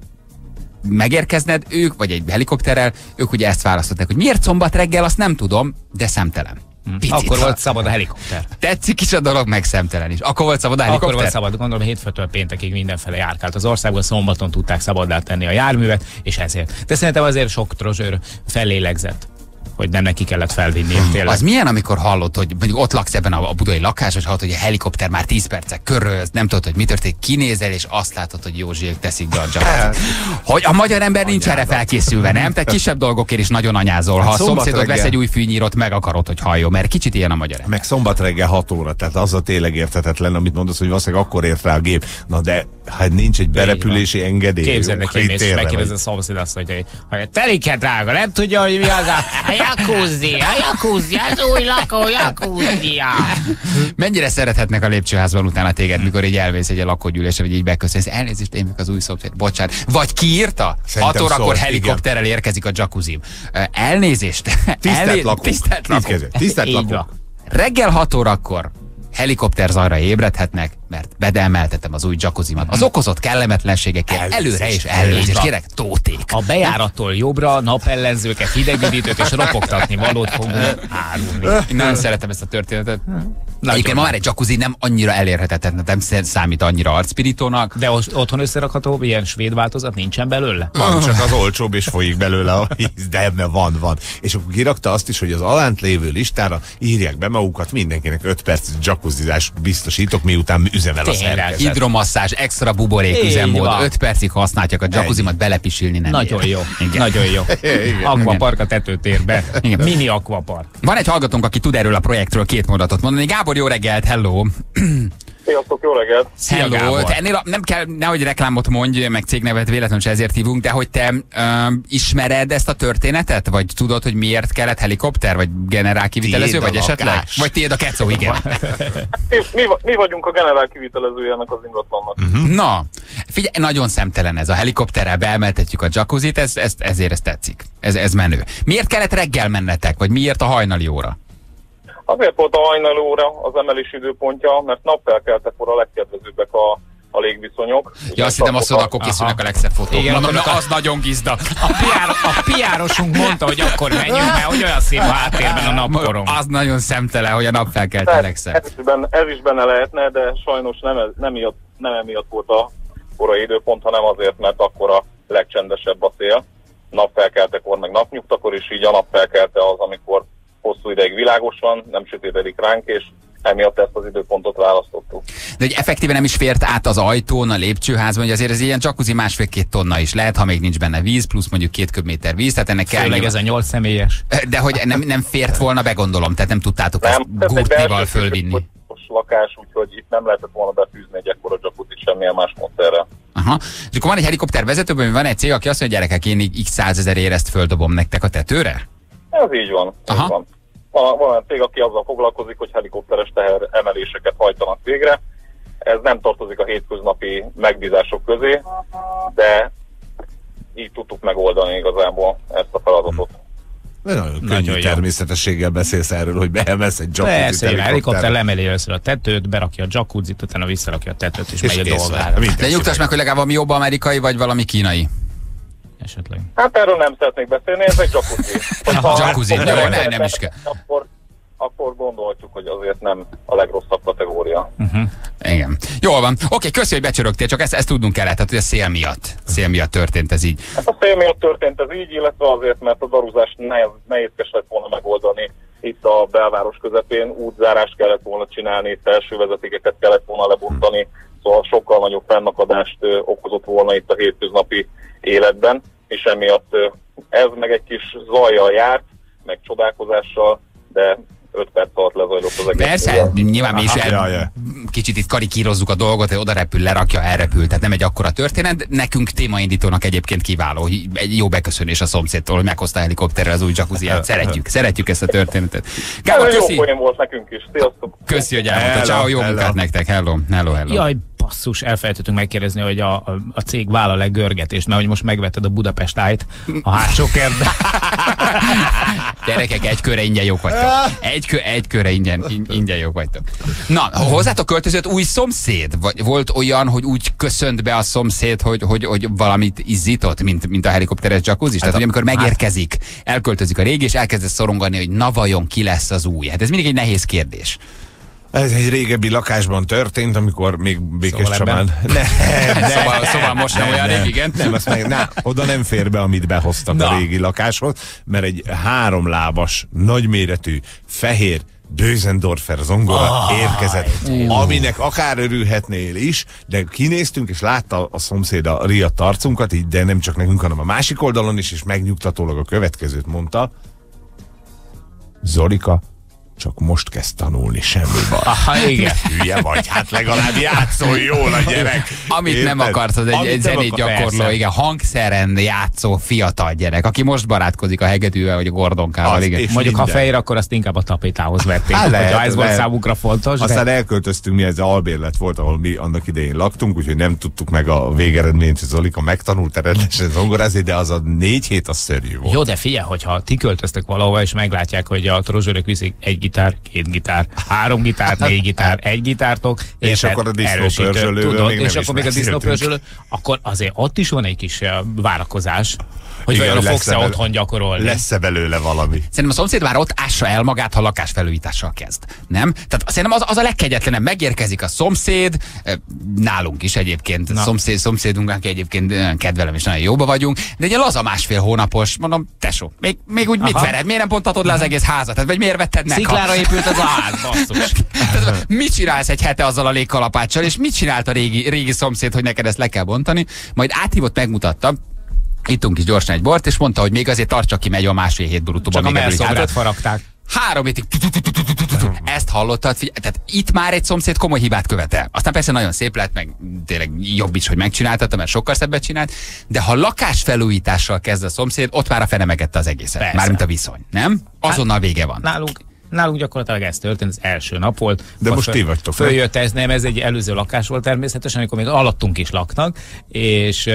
megérkezned ők, vagy egy helikopterrel. Ők ugye ezt választották, hogy miért szombat reggel, azt nem tudom, de szemtelen. Picit. Akkor volt szabad a helikopter. Tetszik is a dolog, meg szemtelen is. Akkor volt szabad a helikopter? Akkor volt szabad, gondolom hétfőtől péntekig mindenfele járkált az országban, szombaton tudták szabaddá tenni a járművet, és ezért. De szerintem azért sok trozsőr fellélegzett, hogy nem neki kellett felvinni. Hmm. Az milyen, amikor hallod, hogy mondjuk ott laksz ebben a, a budai lakás, és hallod, hogy a helikopter már tíz percek köröz, nem tudod, hogy mi történik, kinézel, és azt látod, hogy Józsiék teszik be a jacuzzit. Hogy a magyar ember nincs erre felkészülve, nem? Te kisebb dolgokért is nagyon anyázol. Ha hát a szomszédod reggel vesz egy új fűnyírót, meg akarod, hogy halljon, mert kicsit ilyen a magyar ember. Meg szombat reggel hat óra, tehát az a tényleg érthetetlen, amit mondasz, hogy valószínűleg akkor ért rá a gép. Na de hát nincs egy berepülési engedély. Képzeld neki, mész, megkérdez a szomszéd azt, hogy teliket drága, nem tudja, hogy mi az a jacuzzi, a jacuzzi, az új lakó jacuzzi. Mennyire szerethetnek a lépcsőházban utána téged, mikor így elvész egy lakógyűlésre, vagy így beköszönsz, elnézést, én meg az új szomszéd, bocsánat. Vagy kiírta? hat órakor helikopterrel érkezik a jacuzzim. Elnézést. Tisztelt lakók. Tisztelt lakók. Tisztelt lakók. Reggel hat órakor helikopter zajra ébredhetnek, mert bedemeltetem az új jacuzzimat. Az okozott kellemetlenségekért előre és elnézést kérek, tóték. A bejárattól jobbra napellenzőket, hidegüdítőt és ropogtatni valót fogunk árulni. Nagyon szeretem ezt a történetet. Egyébként ma már egy jacuzzi nem annyira elérhetetlen, nem számít annyira arcpirítónak. De otthon összerakható ilyen svéd változat nincsen belőle? Van, csak az olcsóbb és folyik belőle a víz, de ebben van, van. És akkor kirakta azt is, hogy az alánt lévő listára írják be magukat, mindenkinek öt perc jacuzzizást biztosítok, miután üzemel a szerkezet. Hidromasszázs, extra buborék üzemmód, öt percig használják a jacuzzimat, belepisilni nem Nagyon ér. Jó, igen. Nagyon jó. Akvapark a tetőtérbe. Mini akvapark. Van egy hallgatónk, aki tud erről a projektről két mondatot mondani. Gábor, jó reggelt, hello! Sziasztok, jó reggelt! Szia, hello! Te ennél a, nem kell, nehogy reklámot mondj, meg cégnevet, véletlenül se ezért hívunk, de hogy te ö, ismered ezt a történetet? Vagy tudod, hogy miért kellett helikopter? Vagy generál kivitelező? Vagy esetleg? Vagy tiéd a kecó, igen. mi, mi, mi vagyunk a generál kivitelezője ennek az ingatlannak. Uh-huh. Na, figyelj, nagyon szemtelen ez. A helikopterrel beemeltetjük a jacuzzit, ez, ez, ezért ez tetszik. Ez, ez menő. Miért kellett reggel mennetek? Vagy miért a hajnali óra? Azért volt a hajnali óra az emelés időpontja, mert napfelkeltekor a legkedvezőbbek a, a légviszonyok. Ja, azt hittem, azt mondod, akkor készülnek a legszebb fotók. Igen, mondom, na, az nagyon gizda. A, piár, a piárosunk mondta, hogy akkor menjünk, mert hogy olyan szép a háttérben a napkorom. Az nagyon szemtelen, hogy a napfelkelt a legszebb. Ez is, benne, ez is benne lehetne, de sajnos nem, nem, miatt, nem emiatt volt a korai időpont, hanem azért, mert akkor a legcsendesebb a szél. Napfelkeltekor, meg napnyugtakor, és így a napfelkelte az, amikor hosszú ideig világos van, nem sötétedik ránk, és emiatt ezt az időpontot választottuk. De hogy effektíve nem is fért át az ajtón, a lépcsőházban, hogy azért ez ilyen jacuzzi másfél-két tonna is lehet, ha még nincs benne víz, plusz mondjuk két köbméter víz, tehát ennek kell... Főleg ez a nyolc személyes. De hogy nem, nem fért volna be, gondolom, tehát nem tudtátok nem, ezt gurtnival fölvinni. Lakás, úgyhogy itt nem lehetett volna befűzni egy ekkora jacuzzi semmilyen más módszerrel. Aha. És akkor van egy helikoptervezetőben, van egy cég, aki azt mondja, gyerekek, én x százezerért ezt földobom nektek a tetőre? Ez így van. Aha. Így van. Van olyan cég, aki azzal foglalkozik, hogy helikopteres teher emeléseket hajtanak végre. Ez nem tartozik a hétköznapi megbízások közé, de így tudtuk megoldani igazából ezt a feladatot. Nagyon könnyű természetességgel beszélsz erről, hogy beemelsz egy jacuzzit. Persze, a helikopter lemeli először a tetőt, berakja a jacuzzit, utána visszarakja a tetőt, és, és megy a dolgára. De nyugtass meg, hogy legalább valami jobb amerikai, vagy valami kínai. Esetleg. Hát erről nem szeretnék beszélni, ez egy jacuzzi. Jacuzzi, jó, ne, nem is kell. Akkor, akkor gondolhatjuk, hogy azért nem a legrosszabb kategória. Uh-huh. Igen. Jól van. Oké, köszi, hogy becsörögtél, csak ezt, ezt tudnunk kellett, tehát hogy a szél miatt. Szél miatt történt ez így. Hát a szél miatt történt ez így, illetve azért, mert a daruzást nehéz, nehézkes lett volna megoldani itt a belváros közepén. Útzárást kellett volna csinálni, felső vezetékeket kellett volna lebontani, szóval sokkal nagyobb fennakadást ö, okozott volna itt a hétköznapi életben, és emiatt ez meg egy kis zajjal járt, meg csodálkozással, de öt perc alatt lezajlott az egész. Persze, nyilván mi is el, kicsit itt karikírozzuk a dolgot, hogy oda repül, lerakja, elrepül, tehát nem egy akkora történet. Nekünk témaindítónak egyébként kiváló, egy jó beköszönés a szomszédtól, hogy meghozta a helikopterrel az új jacuzziát. Szeretjük, szeretjük ezt a történetet. Gábor, köszi! Jó poén volt nekünk is, sziasztok! Köszi, hogy elmondta, ciao, jó munkát nektek, hello, hello, hello. Jaj, basszus, elfelejtettünk megkérdezni, hogy a, a, a cég vállal-e görgetést, mert hogy most megvetted a Budapest Eye-t a hátsó kertbe. Gyerekek, egy körre ingyen jók vagytok. Egy, kö, egy körre ingyen, ingyen jók vagytok. Na, hozzátok költözött új szomszéd? Vagy volt olyan, hogy úgy köszönt be a szomszéd, hogy, hogy, hogy valamit izzított, mint, mint a helikopteres jacuzzi? Tehát, hogy amikor megérkezik, elköltözik a régi, és elkezd szorongani, hogy na vajon ki lesz az új? Hát ez mindig egy nehéz kérdés. Ez egy régebbi lakásban történt, amikor még Békéscsabán... Szóval, ne, ne, szóval, szóval most nem, nem olyan rég, igen? Nem, azt meg, na, oda nem fér be, amit behoztak na. a régi lakáshoz, mert egy háromlábas, nagyméretű, fehér Bösendorfer zongora oh, érkezett, uh. aminek akár örülhetnél is, de kinéztünk, és látta a szomszéd a riadt arcunkat, így, de nem csak nekünk, hanem a másik oldalon is, és megnyugtatólag a következőt mondta. Zolika, csak most kezd tanulni, semmi baj. Aha, igen. Hülye vagy, hát legalább játszol jól a gyerek. Amit Érted? nem akarsz, az egy, egy zenét gyakorló, igen, hangszeren játszó fiatal gyerek, aki most barátkozik a hegedűvel, vagy a gordonkával. Igen. Mondjuk, minden. Ha fehér, akkor azt inkább a tapétához vették. Hát lehet, ez volt számukra fontos. Aztán de... elköltöztünk, mi ez albérlet volt, ahol mi annak idején laktunk, úgyhogy nem tudtuk meg a végeredményt, hogy Zolika megtanult rendesen zongorázni, de az a négy hét az szörnyű volt. Jó, de figyelj, hogyha ti költöztek valahova, és meglátják, hogy a trozsőrök viszik egy gitár, két gitár, három gitár, négy gitár, egy gitártok, és, és akkor a disznópörzsölőről még és akkor még a disznópörzsölő, akkor azért ott is van egy kis várakozás, hogy igen, vajon fogsz-e otthon gyakorolni. Lesz-e belőle valami? Szerintem a szomszéd már ott ássa el magát, ha lakásfelújítással kezd. Nem? Tehát szerintem az, az a legkegyetlenebb. Megérkezik a szomszéd, nálunk is egyébként, Na. szomszéd, szomszédunk, aki egyébként kedvelem és nagyon jóba vagyunk, de egy laza másfél hónapos, mondom, tesó, még, még úgy Aha. mit vered? Miért nem bontatod le az egész házat? Tehát, vagy miért vetted meg? Sziklára épült az a ház, basszus. Tehát, mit csinálsz egy hete azzal a légkalapáccsal, és mit csinált a régi, régi szomszéd, hogy neked ezt le kell bontani? Majd áthívott, megmutatta, ittunk is gyorsan egy bort, és mondta, hogy még azért tartsa ki, megy a másfél hét brutóban. Csak a mellszobrat faragták. Három hétig. Ezt hallottad? Tehát itt már egy szomszéd komoly hibát követel. Aztán persze nagyon szép lett, meg tényleg jobb is, hogy megcsináltatta, mert sokkal szebbet csinált, de ha lakásfelújítással kezd a szomszéd, ott már a fene megette az egészet. Persze. Mármint a viszony, nem? Azonnal vége van. Nálunk Nálunk gyakorlatilag ez történt, az első nap volt. De most ti vagytok. Följött ez, nem, ez egy előző lakás volt természetesen, amikor még alattunk is laknak, és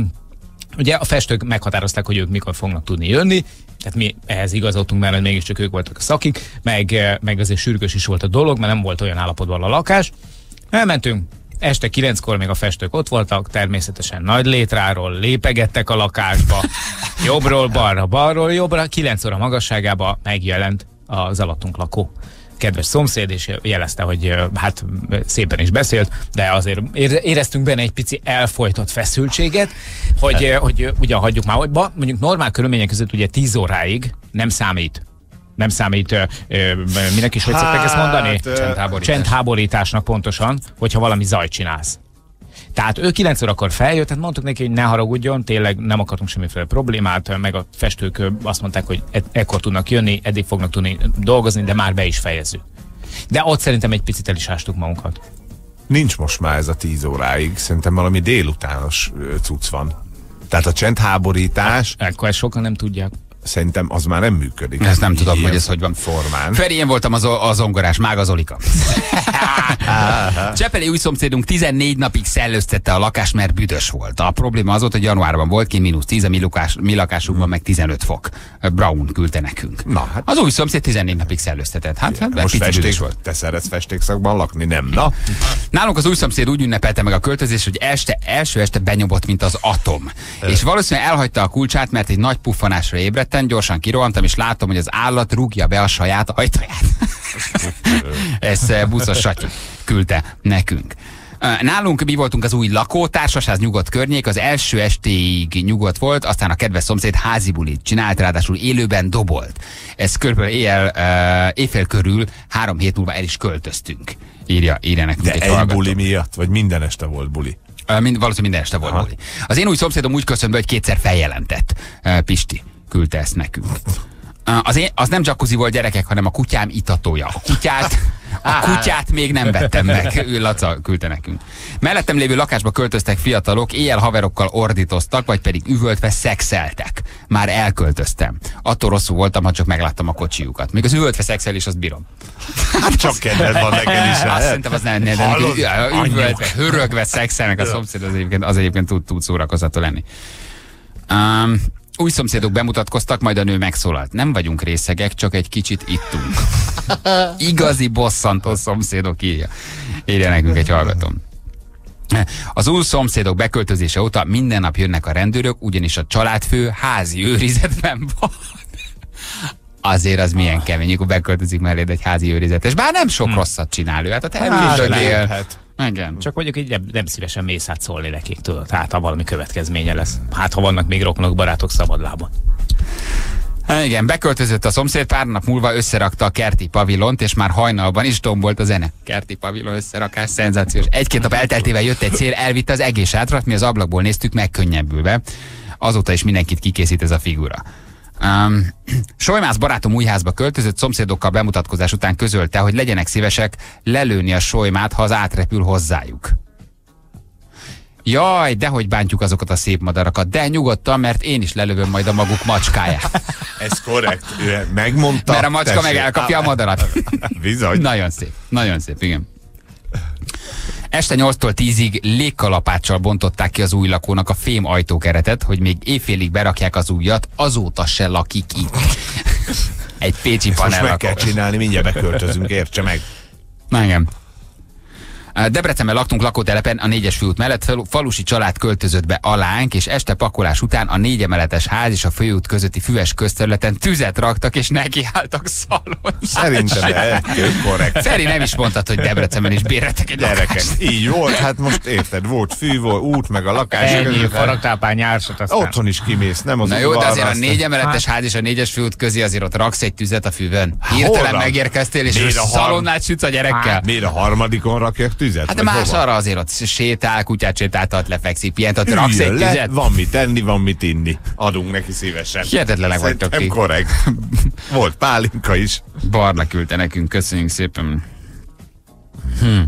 ugye a festők meghatározták, hogy ők mikor fognak tudni jönni, tehát mi ehhez igazoltunk, mert mégiscsak ők voltak a szakik, meg, meg azért sürgős is volt a dolog, mert nem volt olyan állapotban a lakás. Elmentünk, este kilenckor még a festők ott voltak, természetesen nagy létráról lépegettek a lakásba, jobbról balra, balról jobbra, kilenc óra magasságába megjelent az alattunk lakó kedves szomszéd, és jelezte, hogy hát szépen is beszélt, de azért éreztünk benne egy pici elfojtott feszültséget, hogy, hogy ugyan hagyjuk már, hogy mondjuk normál körülmények között ugye tíz óráig nem számít. Nem számít, ö, ö, minek is hogy hát, szokták ezt mondani? Csendháborítás. Csendháborításnak pontosan, hogyha valami zajt csinálsz. Tehát ő kilenc órakor feljött, tehát mondtuk neki, hogy ne haragudjon, tényleg nem akartunk semmiféle problémát, meg a festők azt mondták, hogy e- ekkor tudnak jönni, eddig fognak tudni dolgozni, de már be is fejezzük. De ott szerintem egy picit el is ástuk magunkat. Nincs most már ez a tíz óráig, szerintem valami délutános cucc van. Tehát a csendháborítás... Ekkor ezt sokan nem tudják. Szerintem az már nem működik. Ezt nem tudom, hogy ez hogy van. Formán. Feri, én voltam az, az zongorás, Mága Zolika. Csepeli új szomszédunk tizennégy napig szellőztette a lakást, mert büdös volt. A probléma az volt, hogy januárban volt ki mínusz tíz, a mi, lakás, mi lakásunkban hmm. meg tizenöt fok. Brown küldte nekünk. Na, hát az új szomszéd tizennégy napig szellőztetett. Hát, hát most festék, volt. Te szeretsz festékszakban lakni, nem? Na. Nálunk az új szomszéd úgy ünnepelte meg a költözést, hogy este, első este benyomott, mint az atom. Ö. És valószínűleg elhagyta a kulcsát, mert egy nagy puffanásra ébredt. Gyorsan kirohantam, és látom, hogy az állat rúgja be a saját ajtaját. Ezt buszos Satyi küldte nekünk. Nálunk mi voltunk az új lakótársasház, nyugodt környék, az első estéig nyugodt volt, aztán a kedves szomszéd házi bulit csinált, ráadásul élőben dobolt. Ez körülbelül éjjel, uh, éjfél körül, három hét múlva el is költöztünk. Írja, írja nekünk De egy egy hallgató. Buli miatt, vagy minden este volt buli? Uh, mind, valószínűleg minden este volt Aha. buli. Az én új szomszédom úgy köszönt be, hogy kétszer feljelentett. Uh, Pisti küldte ezt nekünk. Az, én, az nem jacuzzi volt, gyerekek, hanem a kutyám itatója. A kutyát, a kutyát még nem vettem meg. Ő Laca küldte nekünk. Mellettem lévő lakásba költöztek fiatalok, éjjel haverokkal ordítoztak, vagy pedig üvöltve szexeltek. Már elköltöztem. Attól rosszul voltam, ha csak megláttam a kocsijukat. Még az üvöltve szexelés, azt bírom. Hát csak kedved van neked is. Azt szerintem az nem, de üvöltve, hörögve szexelnek a szomszéd, az egyébként, az egyébként tud, tud szórakozató lenni. Um, Új szomszédok bemutatkoztak, majd a nő megszólalt. Nem vagyunk részegek, csak egy kicsit ittunk. Igazi bosszantó szomszédok, írja. Írja nekünk egy hallgatom. Az új szomszédok beköltözése óta minden nap jönnek a rendőrök, ugyanis a családfő házi őrizetben van. Azért az milyen kemény, amikor beköltözik melléd egy házi őrizetes. Bár nem sok hmm. rosszat csinál ő, hát a természetesen. Igen. Csak mondjuk így nem, nem szívesen mész át szólni nekik, tudod, hát ha valami következménye lesz. Hát ha vannak még rokonok, barátok szabadlábon. Hát igen, beköltözött a szomszéd, pár nap múlva összerakta a kerti pavilont, és már hajnalban is tombolt a zene. Kerti pavilon összerakás, szenzációs. Egy-két nap elteltével jött egy szél, elvitte az egész sátrat, mi az ablakból néztük megkönnyebbülve. Azóta is mindenkit kikészít ez a figura. Um, Solymász barátom új házba költözött, szomszédokkal bemutatkozás után közölte, hogy legyenek szívesek lelőni a solymát, ha az átrepül hozzájuk. Jaj, dehogy bántjuk azokat a szép madarakat, de nyugodtan, mert én is lelövöm majd a maguk macskáját. Ez korrekt. Megmondta. Mert a macska tessék. Meg elkapja a madarat. Bizony. Nagyon szép, nagyon szép, igen. Este nyolctól tízig légkalapáccsal bontották ki az új lakónak a fém ajtókeretet, hogy még éjfélig berakják az újat, azóta se lakik itt. Egy pécsi panel. Most meg kell csinálni, mindjárt beköltözünk, értse meg. Na igen. Debrecenben laktunk lakótelepen a négyes főút mellett, falusi család költözött be alánk, és este pakolás után a négy emeletes ház és a főút közötti füves közterületen tüzet raktak, és nekiálltak szalon. Szerintem korrekt. Feri, nem is mondtad, hogy Debrecenben is béreltek egy gyerekek. lakást. Így volt, hát most érted, volt fű, volt út, meg a lakás. Ennyi, faragtápál nyársat, aztán. Otthon is kimész, nem az. Na jó, de azért a négy emeletes ház és a négyes főút közé azért ott raksz egy tüzet a fűvön. Hirtelen megérkeztél, és szalonnát sütsz a gyerekkel. Miért a harmadikon rakják tüzet? Hát de más hova? Arra azért ott sétál, kutyát sétáltat, lefekszik, pihent, ott raksz egy le, tüzet. Van mit enni, van mit inni. Adunk neki szívesen. Hihetetlenek vagytok ti. Korrekt. Volt pálinka is. Barna küldte nekünk, köszönjük szépen. Hm.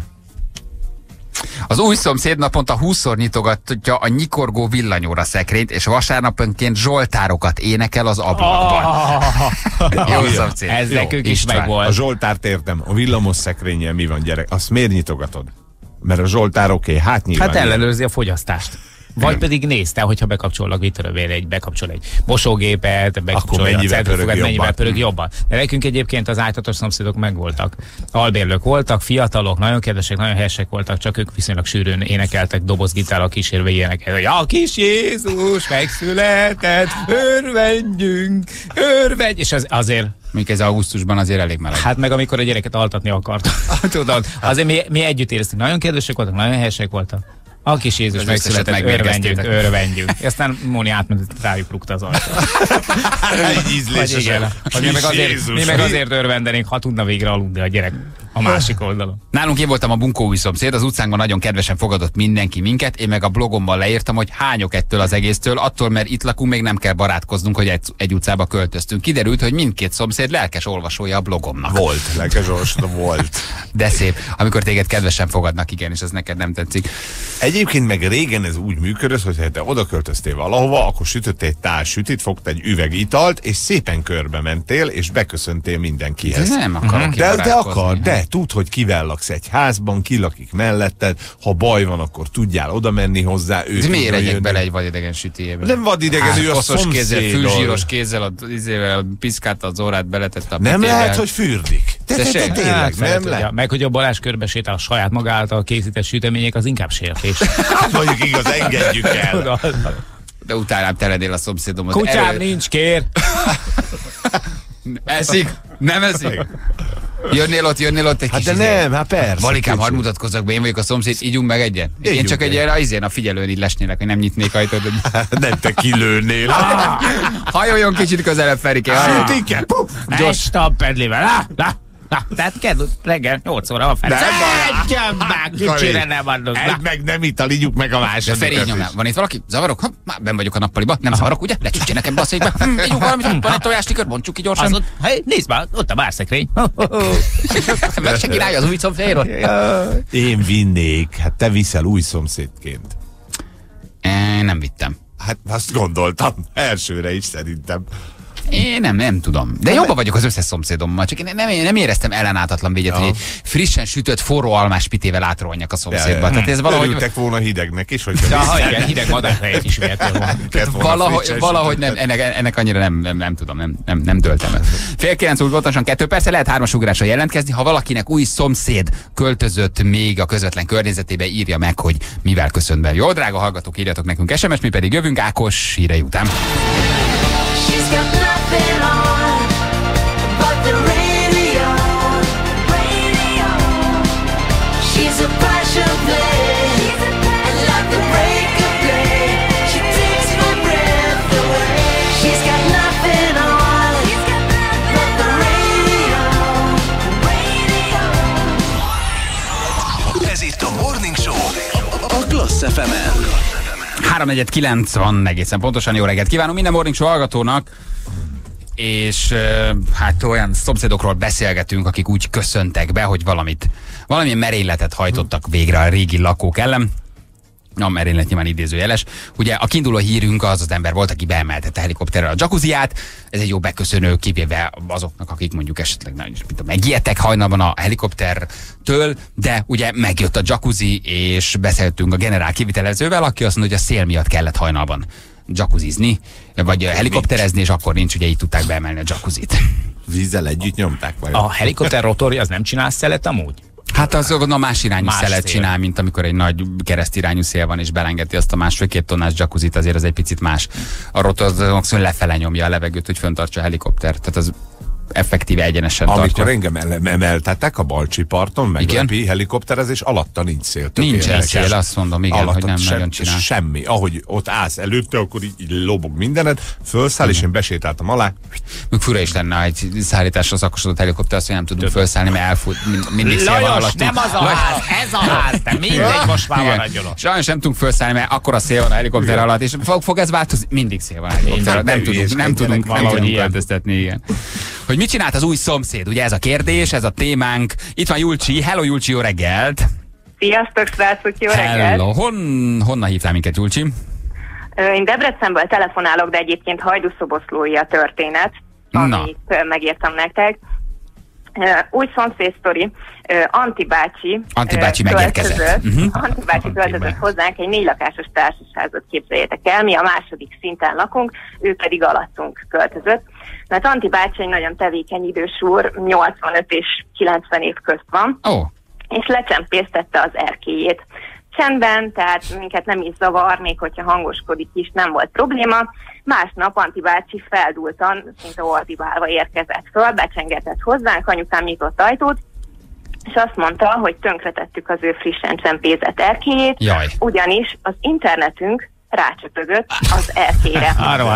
Az új szomszéd naponta húszszor nyitogatja a nyikorgó villanyóra szekrényt, és vasárnaponként zsoltárokat énekel az ablakban. Oh. Jó szomszéd. Ez jó, nekünk is megvolt. A zsoltárt értem, a villamos szekrényel mi van, gyerek? Azt miért nyitogatod? Mert a zsoltár oké, okay, hát nyilván. Hát ellenőrzi a fogyasztást. Vagy pedig nézte, hogyha bekapcsolnak, mit tudom én, egy, bekapcsol egy mosógépet, bekapcsolja a centrifugat, mennyivel pörög jobban. De nekünk egyébként az ájtatos szomszédok megvoltak. Albérlők voltak, fiatalok, nagyon kedvesek, nagyon helyesek voltak, csak ők viszonylag sűrűn énekeltek, dobozgitárral kísérve ilyeneket, hogy a kis Jézus megszületett, örvendjünk, örvendj, és az, azért Mondjuk ez augusztusban azért elég meleg. Hát meg amikor a gyereket altatni akart. Tudod, azért mi, mi együtt éreztünk. Nagyon kedvesek voltak, nagyon helyesek voltak. A kis Jézus megszületett, örvendjünk, örvendjünk. Aztán Móni átment, rájuk rúgta az ajtót. Egy ízlésesen. Mi meg azért, mi meg azért örvendenénk, ha tudna végre aludni a gyerek a másik oldalon. Nálunk én voltam a bunkó új szomszéd, az utcánkban nagyon kedvesen fogadott mindenki minket, én meg a blogomban leírtam, hogy hányok ettől az egésztől, attól, mert itt lakunk, még nem kell barátkoznunk, hogy egy, egy utcába költöztünk. Kiderült, hogy mindkét szomszéd lelkes olvasója a blogomnak. Volt, lelkes olvasó volt. De szép, amikor téged kedvesen fogadnak, igen, és ez neked nem tetszik. Egyébként meg régen ez úgy működött, hogy ha te oda költöztél valahova, akkor sütöttél egy tál sütit, fogtál egy üveg italt, és szépen körbe mentél, és beköszöntél mindenkihez. De nem akarok de, de akar, de tudd, hogy kivel laksz egy házban, ki lakik melletted, ha baj van, akkor tudjál oda menni hozzá. Ő miért egyek bele egy vadidegen sütiébe? Nem vadidegen, ő a szomszédod. Kézzel, fűzsíros kézzel, az izével piszkálta az órát, beletette a nem petével. Lehet, hogy fürdik. Te, te, te, tényleg, hát, nem lehet. Meg, hogy a Balázs körbe sétál a saját maga által készített sütemények, az inkább sértés. Hát mondjuk igaz, engedjük el. De utánám teledél a szomszédom. Kutyám erő... nincs, kér. Eszik? Nem eszik? Jönnél ott, jönnél ott egy hát kis de izé. nem, hát persze. Valikám, hadd mutatkozzak be, én vagyok a szomszéd, ígyunk meg egyen. Ígyunk én csak egy ilyen izén a figyelőn így lesnélek, hogy nem nyitnék ajtót. Nem, te kilőnél. Hajoljon kicsit közelebb, Ferike. Sütike. Gyors. Egy stampedlivel. Lá, lá. Na, tehát kell reggel nyolc óra van fel. Nem baj, kicsire nem adunk. Egy meg nem ital, ígyjuk meg a második. De Feri, nyomjál, van itt valaki? Zavarok? Ha, már benn vagyok a nappaliba. Nem zavarok, ugye? Lecsütsél nekem be a székbe. Ígyunk valamit, van egy tojástikör, bontsuk ki gyorsan. Ott, hely, nézd már, ott a bárszekrény. Meg se királja az új szomszédról. Én vinnék, hát te viszel új szomszédként. Én nem vittem. Hát azt gondoltam, elsőre is szerintem. Én nem, nem tudom. De jobban vagyok az összes szomszédommal, csak én nem, nem éreztem ellenállhatatlan véget, ja. hogy egy frissen sütött forró almás pitével átronjak a szomszédba. Ja, ja. Tehát ez valahogy... Örültek volna hidegnek is, hogy... Ja, igen, hideg madárhelyet is vihető volna. Valahogy, valahogy nem, ennek, ennek annyira nem, nem, nem tudom, nem, nem, nem döltem el. Fél kilenc úgy pontosan kettő persze, lehet hármas ugrásra jelentkezni. Ha valakinek új szomszéd költözött még a közvetlen környezetébe, írja meg, hogy mivel köszönt be. Jó, drága hallgatók, írjatok nekünk es em es, mi pedig jövünk Ákos hírei után. She's got nothing on but the radio, radio. She's a passion play, and like the break of day, she takes my breath away. She's got nothing on but the radio, radio. Ez itt a Morning Show a Klassz ef emen. három negyven kilenc van egészen pontosan, jó reggelt kívánunk minden Morning Show hallgatónak. és hát olyan szomszédokról beszélgetünk, akik úgy köszöntek be, hogy valamit, valamilyen merényletet hajtottak végre a régi lakók ellen. A merénylet nyilván idézőjeles. Ugye a kiinduló hírünk az az ember volt, aki beemeltette a helikopterrel a jacuzziját. Ez egy jó beköszönő, kivéve azoknak, akik mondjuk esetleg megijedtek hajnalban a helikoptertől, de ugye megjött a jacuzzi, és beszéltünk a generál kivitelezővel, aki azt mondja, hogy a szél miatt kellett hajnalban jacuzzizni, vagy helikopterezni, és akkor nincs, ugye így tudták beemelni a jacuzzit. Vízzel együtt nyomták vagy? A helikopter rotorja az nem csinál szelet amúgy? Hát az a más irányú más szelet szél. Csinál, mint amikor egy nagy keresztirányú szél van, és belengeti azt a másfél-két tonnás jacuzzit, azért az egy picit más. A rotor az maximum lefele nyomja a levegőt, hogy föntartsa a helikoptert. Tehát az effektíve egyenesen Amikor tartja. engem emeltettek a Balcsi parton, meglepi helikopterezés, alatta nincs szél. Nincs szél, azt mondom, igen, alatta hogy nem sem, nagyon csinál. Semmi. Ahogy ott állsz előtte, akkor így, így lobog mindened, fölszáll, igen. És én besétáltam alá. Még fura is lenne egy szállításra szakosodott helikopter, azt, hogy nem tudunk felszállni, mert elfut, mindig szél van alatt. Nem az a ház, ez a ház, de mindegy, most már van agyolok. Sajnos nem tudunk felszállni, mert akkora szél van a helikopter alatt, és fog, fog ez változni? Mindig szél van a helikopter alatt. Nem tudunk, nem tudunk valahogy költöztetni, igen. Hogy mit csinált az új szomszéd? Ugye ez a kérdés, ez a témánk. Itt van Julcsi. Hello Julcsi, jó reggelt! Sziasztok, srácok, jó reggelt! Hello, Hon, honnan hívtál minket, Julcsi? Én Debrecenből telefonálok, de egyébként Hajdúszoboszlói a történet, amit Na. megírtam nektek. Új szomszéd sztori. Anti bácsi, Anti bácsi megérkezett. Uh-huh. Anti bácsi költözött hozzánk, egy négy lakásos társasházat képzeljétek el, mi a második szinten lakunk, ő pedig alattunk költözött. Mert Anti bácsi egy nagyon tevékeny idős úr, nyolcvanöt és kilencven év közt van, oh. és lecsempésztette az erkélyét. Csendben, tehát minket nem is zavar, még hogyha hangoskodik is, nem volt probléma. Másnap Anti bácsi feldúltan, szinte ordibálva érkezett föl, becsengetett hozzánk, anyukám nyitott ajtót, és azt mondta, hogy tönkretettük az ő frissen csempézett erkélyét, Jaj. ugyanis az internetünk rácsöpögött az erkélyre.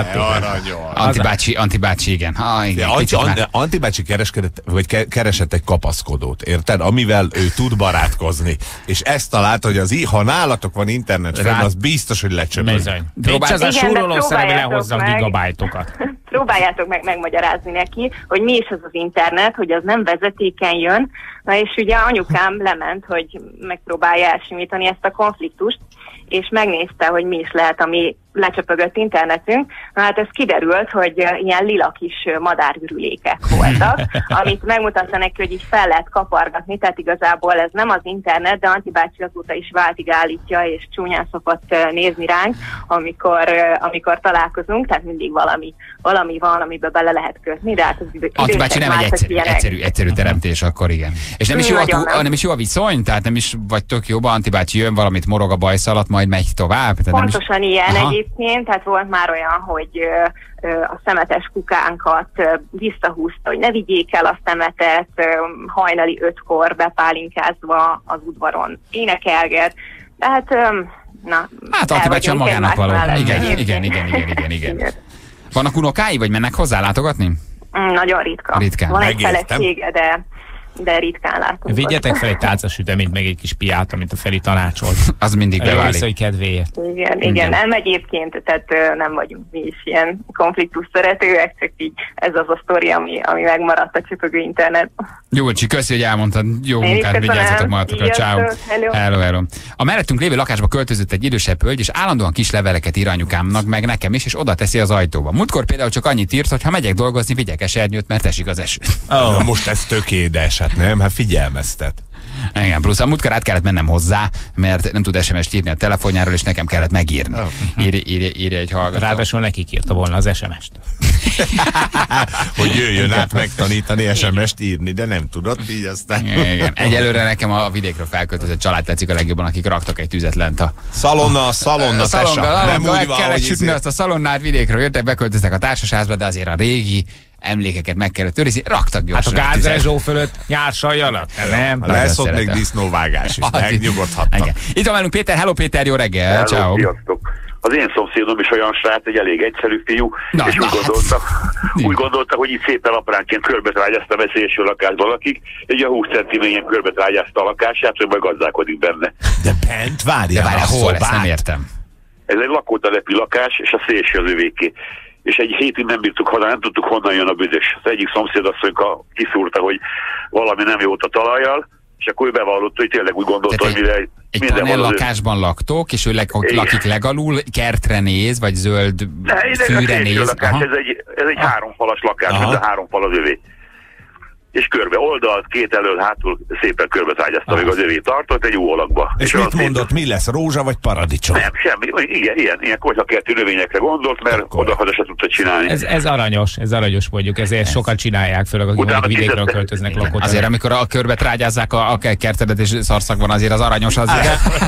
Anti bácsi, Anti bácsi, igen. Ha, igen Anti, Anti bácsi kereskedett, vagy ke, keresett egy kapaszkodót, érted? Amivel ő tud barátkozni. És ezt találta, hogy az, ha nálatok van internet fenn, az biztos, hogy lecsöpög. Nincs az a súroló szereve, lehozzak gigabájtokat. Próbáljátok meg megmagyarázni neki, hogy mi is az az internet, hogy az nem vezetéken jön. Na és ugye anyukám lement, hogy megpróbálja elsimítani ezt a konfliktust, és megnézte, hogy mi is lehet a mi lecsöpögött internetünk. Na hát ez kiderült, hogy ilyen lila kis madárgürülékek voltak, amit megmutatta neki, hogy így fel lehet kapargatni, tehát igazából ez nem az internet, de Anti bácsi azóta is váltig állítja, és csúnyán szokott nézni ránk, amikor, amikor találkozunk, tehát mindig valami, valami van, amiben bele lehet kötni, de hát az idő, Anti bácsi nem egy egyszerű, egyszerű, egyszerű teremtés, akkor igen. És nem is, jó a, nem. nem is jó a viszony, tehát nem is vagy tök jóban, Anti bácsi jön, valamit morog a bajsz alatt, majd megy tovább. Pontosan is... ilyen Aha. egyébként, tehát volt már olyan, hogy ö, ö, a szemetes kukánkat ö, visszahúzta, hogy ne vigyék el a szemetet, ö, hajnali ötkor bepálinkázva az udvaron énekelget. Tehát, ö, na... Hát Anti bácsi magának való. Igen, igen, igen, igen, igen, igen, igen. Vannak unokái, vagy mennek hozzá látogatni? Mm, nagyon ritka. Ritkán. Van egy felesége, de... de ritkán látunk. Vigyetek fel egy tálca süteményt, meg egy kis piát, amit a Feri tanácsolt. Az mindig beválik. Hogy kedvéért. Igen, igen, igen, nem egyébként, tehát nem vagyunk mi is ilyen konfliktus szeretőek, csak így ez az a sztori, ami, ami megmaradt a csöpögő internet. Julcsi, köszi, hogy elmondtad. Jó munkát, vigyázzatok magatokra. Ciao. Hello. hello, hello. A mellettünk lévő lakásba költözött egy idősebb hölgy, és állandóan kis leveleket ír anyukámnak, meg nekem is, és oda teszi az ajtóba. Múltkor például csak annyit írt, hogy ha megyek dolgozni, vigyek esernyőt, mert esik az eső. Oh. Most ez tökéletes. Hát nem, hát figyelmeztet. Igen, plusz a múltkor át kellett mennem hozzá, mert nem tud es em es-t írni a telefonjáról, és nekem kellett megírni. Oh. Írj, írj, írj egy hallgató. Ráadásul nekik írta volna az es em es-t. Hogy jöjjön át megtanítani es em es-t írni, de nem tudott, így aztán. Igen. Egyelőre nekem a vidékről felköltözött család tetszik a legjobban, akik raktak egy tüzet lent a... Szalonna, szalonna, szalonna, nem úgy van, kellett sütni azt a szalonnát, vidékről jöttek, beköltöztek a társasházba, de azért a régi emlékeket meg kellett őrizni, raktak gyorsan. Hát a gázrezsó fölött nyársaljanak, nem? Lesz ott még disznóvágás is, megnyugodhatnak. Itt van velünk Péter, hello Péter, jó reggel, ciao. Sziasztok. Az én szomszédom is olyan srác, egy elég egyszerű fiú, na, és na, úgy, gondolta, úgy gondolta, hogy itt szépen apránként körbetrágyázta a veszélyeső lakásban lakik, egy a húsz centiményen körbetrágyázta a lakását, hogy majd gazdálkodik benne. De bent várja, de várja, hol, ezt nem értem. Ez egy lakótelepi lakás, és a szélső az övéké. és egy hétig nem bírtuk haza, nem tudtuk honnan jön a büdös. Az egyik szomszédasszonyka kiszúrta, hogy valami nem jó a talajjal, és akkor ő bevallotta, hogy tényleg úgy gondolta, hogy mire egy panel lakásban laktok, és ő leg, lakik legalul, kertre néz, vagy zöld fűre néz. Lakás, ez egy, ez egy háromfalas lakás, ez a három fal az övé. És körbe oldalt, két elől, hátul szépen körbe trágyázta, még az övé tartott egy jó alakba. És, és mit mondott, mi lesz, rózsa vagy paradicsom? Nem, semmi. Igen, ilyen, ilyen konyhakerti növényekre gondolt, mert oda-haza se tudta csinálni. Ez, ez aranyos, ez aranyos mondjuk, ezért sokat csinálják, főleg akik mondjuk vidékről költöznek lakót. Azért, amikor a körbe trágyázzák a, a kertedet és szarszakban, azért az aranyos az.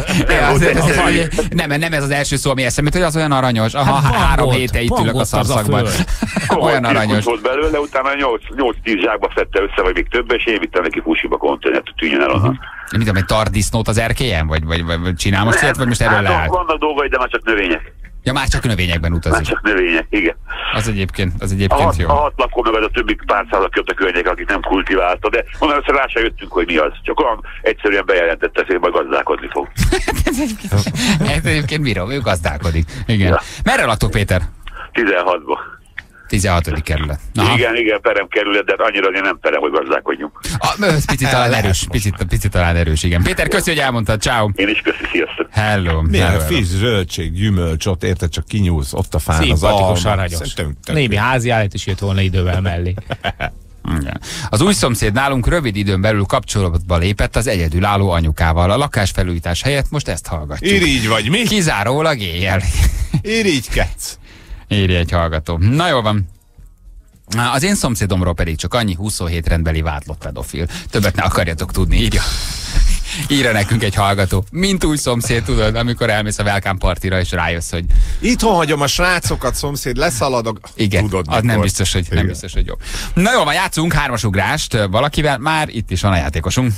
Nem, nem ez az első szó, ami eszembe, hogy az olyan aranyos. Aha, három héte itt ülök a szarszakban. Olyan aranyos. Volt belőle, utána nyolc-tíz zsákba szedte össze, vagy még több, és én vittem neki fúsiba konténert, hogy tűnjön el onnan. Nem tudom, egy tardisznót az erkélyen? Vagy, vagy, vagy csinál most ilyet, vagy most erről leállt? Vannak dolgai, de már csak növények. Ja, már csak növényekben utazik. Már csak növények, igen. Az egyébként, az egyébként a hat, jó. A hat lakó meg a többi pár száz, aki ott a környék, akik nem kultiválta, de mondom, hogy rá se jöttünk, hogy mi az. Csak olyan egyszerűen bejelentette, hogy majd gazdálkodni fog. Ez egyébként bírom, ő gazdálkodik. Igen. Ja. Merre laktok, Péter? tizenhatba. tizenhatodik kerület. Aha. Igen, igen, perem kerület, de annyira azért nem perem, hogy gazdálkodjunk. Ez picit talán erős, picit, picit talán erős, igen. Péter, köszi, hogy elmondtad, ciao. Én is köszi, sziasztok. Hello. Milyen friss zöldség, gyümölcs, ott érted, csak kinyúlsz, ott a fán az alma. Aranyos. Némi házi állat is jött volna idővel mellé. Igen. Az új szomszéd nálunk rövid időn belül kapcsolatba lépett az egyedülálló anyukával. A lakásfelújítás helyett most ezt hallgatjuk. Irigy vagy mi? Kizárólag éjjel. Irigykedsz. Írja egy hallgató. Na jó van. Az én szomszédomról pedig csak annyi huszonhét rendbeli vádlott pedofil. Többet ne akarjatok tudni, írja. Írja nekünk egy hallgató. Mint új szomszéd, tudod, amikor elmész a Welcome Partira, és rájössz, hogy... Itthon hagyom a srácokat, szomszéd, leszaladok. Igen, tudod, az nem biztos, hogy, nem biztos, hogy jó. Na jó, van, játszunk hármasugrást valakivel. Már itt is van a játékosunk.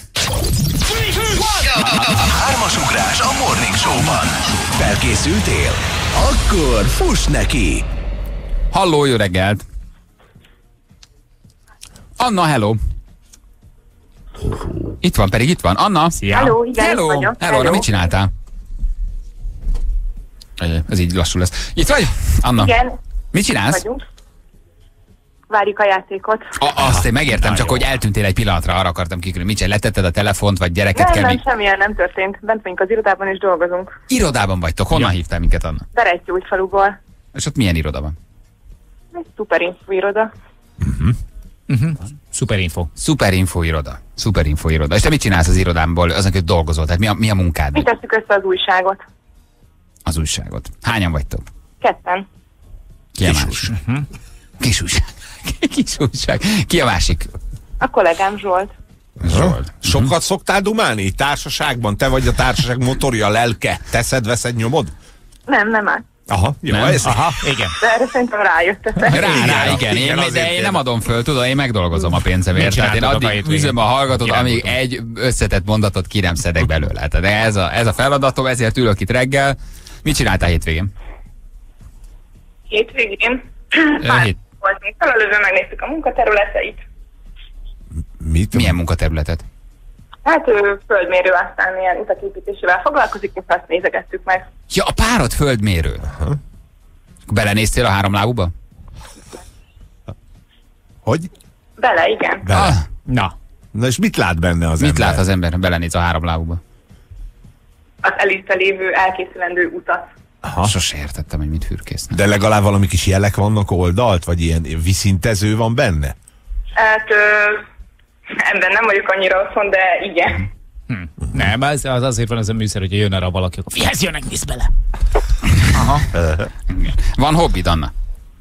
Hármasugrás a Morning Show-ban. Felkészültél? Akkor fuss neki! Halló, jó reggelt! Anna, hello! Itt van, pedig itt van. Anna! Szia! Hello, igen, hello! Hello, hello. Na, mit csináltál? Ez így lassú lesz. Itt vagy? Anna? Igen. Mit csinálsz? Vagyunk. Várjuk a játékot. A, azt én megértem, csak hogy eltűntél egy pillanatra, arra akartam kikülni. Mit csinál, letetted a telefont, vagy gyereket nem, kell nem, még... semmilyen nem történt. Bent vagyunk az irodában és dolgozunk. Irodában vagytok. Honnan ja. hívtál minket, Anna? Berettyújfaluból. És ott milyen iroda van? Egy szuperinfo iroda. Uh-huh. Uh-huh. Superinfo. Superinfo iroda. Superinfo iroda. És te mit csinálsz az irodámból, azon, hogy dolgozol? Tehát mi a, mi a munkád? Mi tesszük össze az újságot. Az újságot. Hányan vagytok? Ketten. Ki a másik? Uh-huh. Kis újság. Kis újság. Ki a másik? A kollégám Zsolt. Zsolt. Sokat uh-huh. szoktál dumálni? Társaságban? Te vagy a társaság motorja, lelke? Teszed, veszed, nyomod? Nem, nem áll. Aha, jó, nem. ez. Aha, igen. De erre szerintem rájöttetek. Rá, rá, rá, igen. igen én, de én nem adom föl, tudod, én megdolgozom a pénzemért. Tehát én addig üzöm a hallgatót, amíg egy összetett mondatot ki nem szedek belőle. Tehát ez a, ez a feladatom, ezért ülök itt reggel. Mit csináltál hétvégén? Hétvégén? Hét... Volt még felelőző, megnéztük a munkaterületeit. Mit? Milyen munkaterületet? Hát ő földmérő, aztán ilyen utaképítésével foglalkozik, és azt nézegettük meg. Ja, a párod földmérő. Uh-huh. Belenéztél a háromlábúba? Hogy? Bele, igen. Bele. Ah. Na. Na és mit lát benne az mit ember? Mit lát az ember, belenéz a háromlábúba? Az előtte lévő elkészülendő utat. Aha. Sose értettem, hogy mit fürkésznek. De legalább valami kis jelek vannak oldalt, vagy ilyen viszintező van benne? Hát... Ö... Ebben nem vagyok annyira otthon, de igen. Hm. Nem, az, az azért van ez a műszer, hogy jön arra valaki, akkor fihez, jönnek, nézd bele. Aha. Van hobbid, Anna?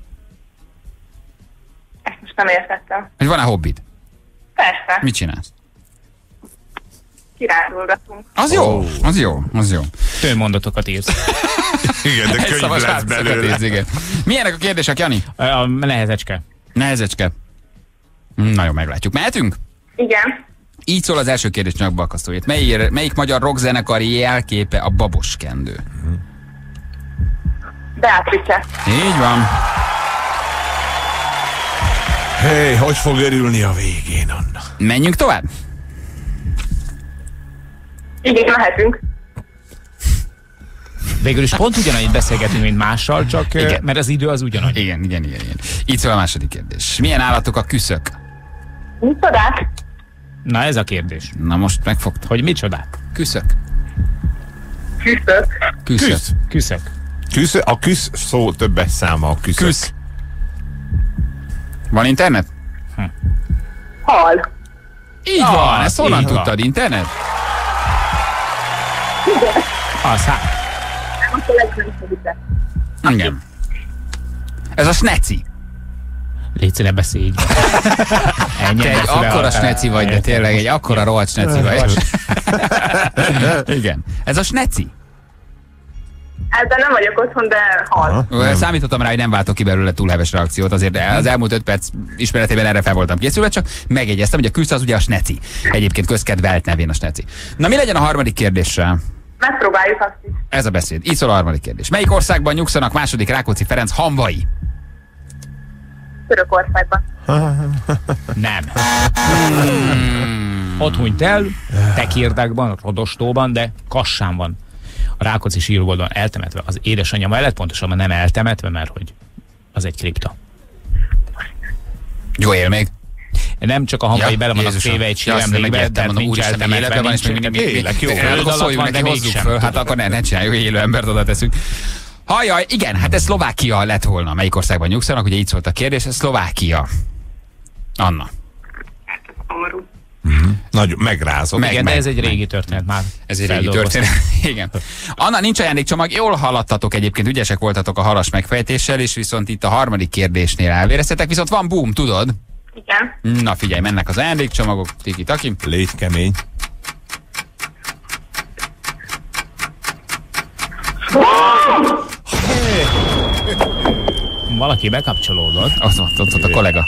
Ezt most nem értettem. Hogy van-e hobbid? Persze. Mit csinálsz? Kirándulgatunk. Az jó, oh. az jó, az jó. Tőmondatokat írsz. Igen, de könyv lesz belőle. Igen. Milyenek a kérdések, Jani? A nehezecske. Nehezecske. Nagyon meglátjuk. Mehetünk? Igen. Így szól az első kérdés nyakbalkasztójét. Melyik, melyik magyar rockzenekari jelképe a baboskendő? Beatrice. Így van. Hé, hey, hogy fog örülni a végén, Anna? Menjünk tovább? Igen, mehetünk. Végül is pont ugyanannyit beszélgetünk, mint mással, csak igen. Mert az idő az ugyanannyi. Igen, igen, igen, igen. Itt szól a második kérdés. Milyen állatok a küszök? Micsodák? Na ez a kérdés. Na most megfogta. Hogy micsodák? Küszök. Küszök. Küszök. Küsz. Küszök. Küsz, a küsz szó többes száma a küszök. Küsz. Van internet? Hm. Hal. Így ah, van, ezt honnan tudtad, internet? Igen. Az hát. Igen. Ez a sneci. Légy ne beszélj így. Te egy akkora sneci vagy, de tényleg egy akkora rohadt sneci vagy. Igen. Ez a sneci. Ebben nem vagyok otthon, de hal. Nem. Számítottam rá, hogy nem váltok ki belőle túl heves reakciót, azért az elmúlt öt perc ismeretében erre fel voltam készülve, csak megjegyeztem, hogy a küsz az ugye a sneci. Egyébként közkedvelt nevén a sneci. Na mi legyen a harmadik kérdéssel? Megpróbáljuk azt is. Ez a beszéd. Így szól a harmadik kérdés. Melyik országban nyugszanak második Rákóczi Ferenc hamvai? Törökországban. Nem. Hmm. Ott hunyt el, Tekirdákban, Rodostóban, de Kassán van. A Rákóczi sírbolton eltemetve az édesanyja mellett, pontosabban nem eltemetve, mert hogy az egy kripta. Jó él még? Nem csak a hamvai ja, bele vannak téve egy síremlékbe, tehát nincs eltemetve, van, és még mindig élek, jó. Akkor szóljunk neki, hozzuk föl, hát akkor ne, ne csináljuk, hogy élő embert oda teszünk. Hajjaj, igen, hát ez Szlovákia lett volna. Melyik országban nyugszanak? Ugye így szólt a kérdés, ez Szlovákia. Anna. Mm-hmm. Nagyon megrázott. Meg, igen, meg, de ez egy régi történet már. Ez egy régi történet. Igen. Anna, nincs ajándékcsomag, jól haladtatok egyébként, ügyesek voltatok a halas megfejtéssel, és viszont itt a harmadik kérdésnél elvéreztetek, viszont van boom, tudod? Igen. Na figyelj, mennek az ajándékcsomagok, tiki-taki. Légy kemény. Valaki bekapcsolódott. Az ott, ott, ott a kollega.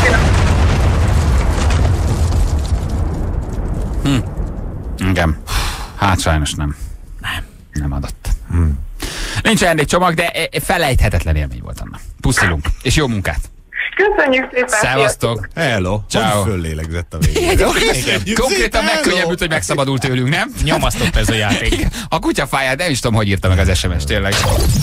Hm. Igen. Hát sajnos nem. Nem. Nem adott. Hm. Nincs ajándékcsomag, de felejthetetlen élmény volt annak. Puszilunk. És jó munkát. Köszönjük szépen. Szevasztok. Hello. Ciao. Föllélegzett a végén. Konkrétan megkönnyebbült, hogy megszabadult tőlünk, nem? Nyomasztott ez a játék. A kutyafáját nem is tudom, hogy írta meg az es em es, tényleg.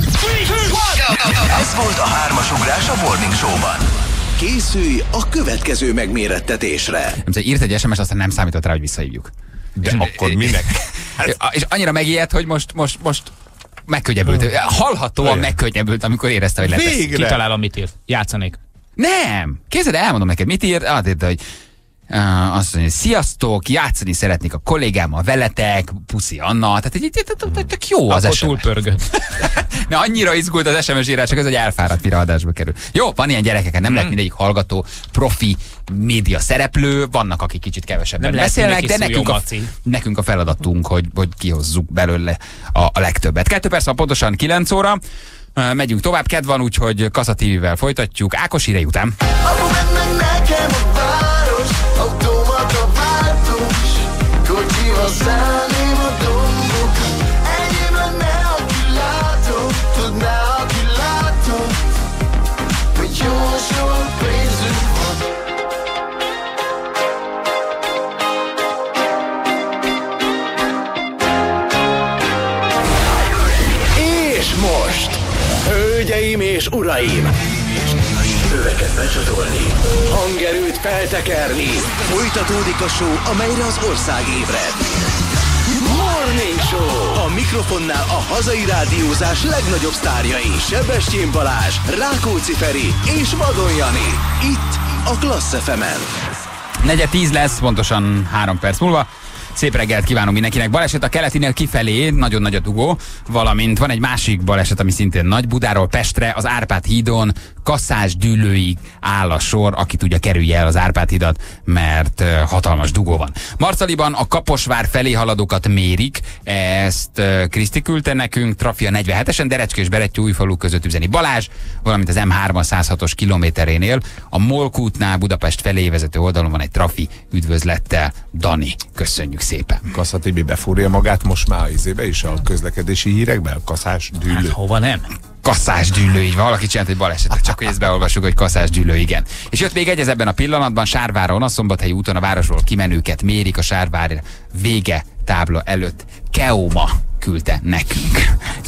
Ez volt a hármas ugrás a Morning Show-ban. Készülj a következő megmérettetésre. Nem tudom, írt egy es em es, aztán nem számított rá, hogy visszahívjuk. De akkor minek? És annyira megijedt, hogy most, most, most megkönnyebbült. Hallhatóan megkönnyebbült, amikor érezte, hogy letesz. Kitalálom, mit írt. Játszanék. Nem! Képzeld, elmondom neked, mit írt? Azt írta, hogy uh, azt mondja, sziasztok, játszani szeretnék a kollégámmal veletek, puszi Anna, tehát egy tök jó az es em es. Akkor túlpörgött. Ne, annyira izgult az es em es írás, csak ez, hogy elfáradt, mire adásba kerül. Jó, van ilyen gyerekeken, nem hmm. lehet mindegyik hallgató, profi, média szereplő, vannak, akik kicsit kevesebben nem beszélnek, de nekünk a, nekünk a feladatunk, hogy, hogy kihozzuk belőle a, a legtöbbet. Kettő perc van pontosan kilenc óra. Megyünk tovább, kedv van, úgyhogy Kassa té vével folytatjuk. Ákos hírei után. Hölgyeim és uraim! Öveket becsatolni, hangerőt feltekerni. Folytatódik a show, amelyre az ország ébred. Morning Show! A mikrofonnál a hazai rádiózás legnagyobb sztárjai. Sebestyén Balázs, Rákóczi Feri és Vadon Jani. Itt a Klassz ef emen. Negyed tíz lesz, pontosan három perc múlva. Szép reggelt kívánunk mindenkinek. Baleset a keletinél kifelé, nagyon nagy a dugó, valamint van egy másik baleset, ami szintén nagy. Budáról Pestre, az Árpád hídon, Kaszás-Dűlőig áll a sor, aki tudja, kerülje el az Árpád hidat, mert uh, hatalmas dugó van. Marcaliban a Kaposvár felé haladókat mérik, ezt uh, Kriszti küldte nekünk, trafia negyvenhetesen, Derecske és Berettyóújfalu között üzeni Balázs, valamint az em három száz hatos kilométerénél, a Molkútnál Budapest felé vezető oldalon van egy trafi, üdvözlettel Dani. Köszönjük szépen. Kassa té vé befúrja magát most már az izébe is a közlekedési hírekben, a Kaszás-Dűlő. Hát, hova nem? Kaszás-Dűlő, így valaki csinált egy balesetet, csak hogy ezt beolvassuk, hogy Kaszás-Dűlő, igen. És jött még egy ez ebben a pillanatban, Sárváron, a Szombathelyi úton a városról kimenőket mérik, a Sárvár vége tábla előtt. Keoma küldte nekünk.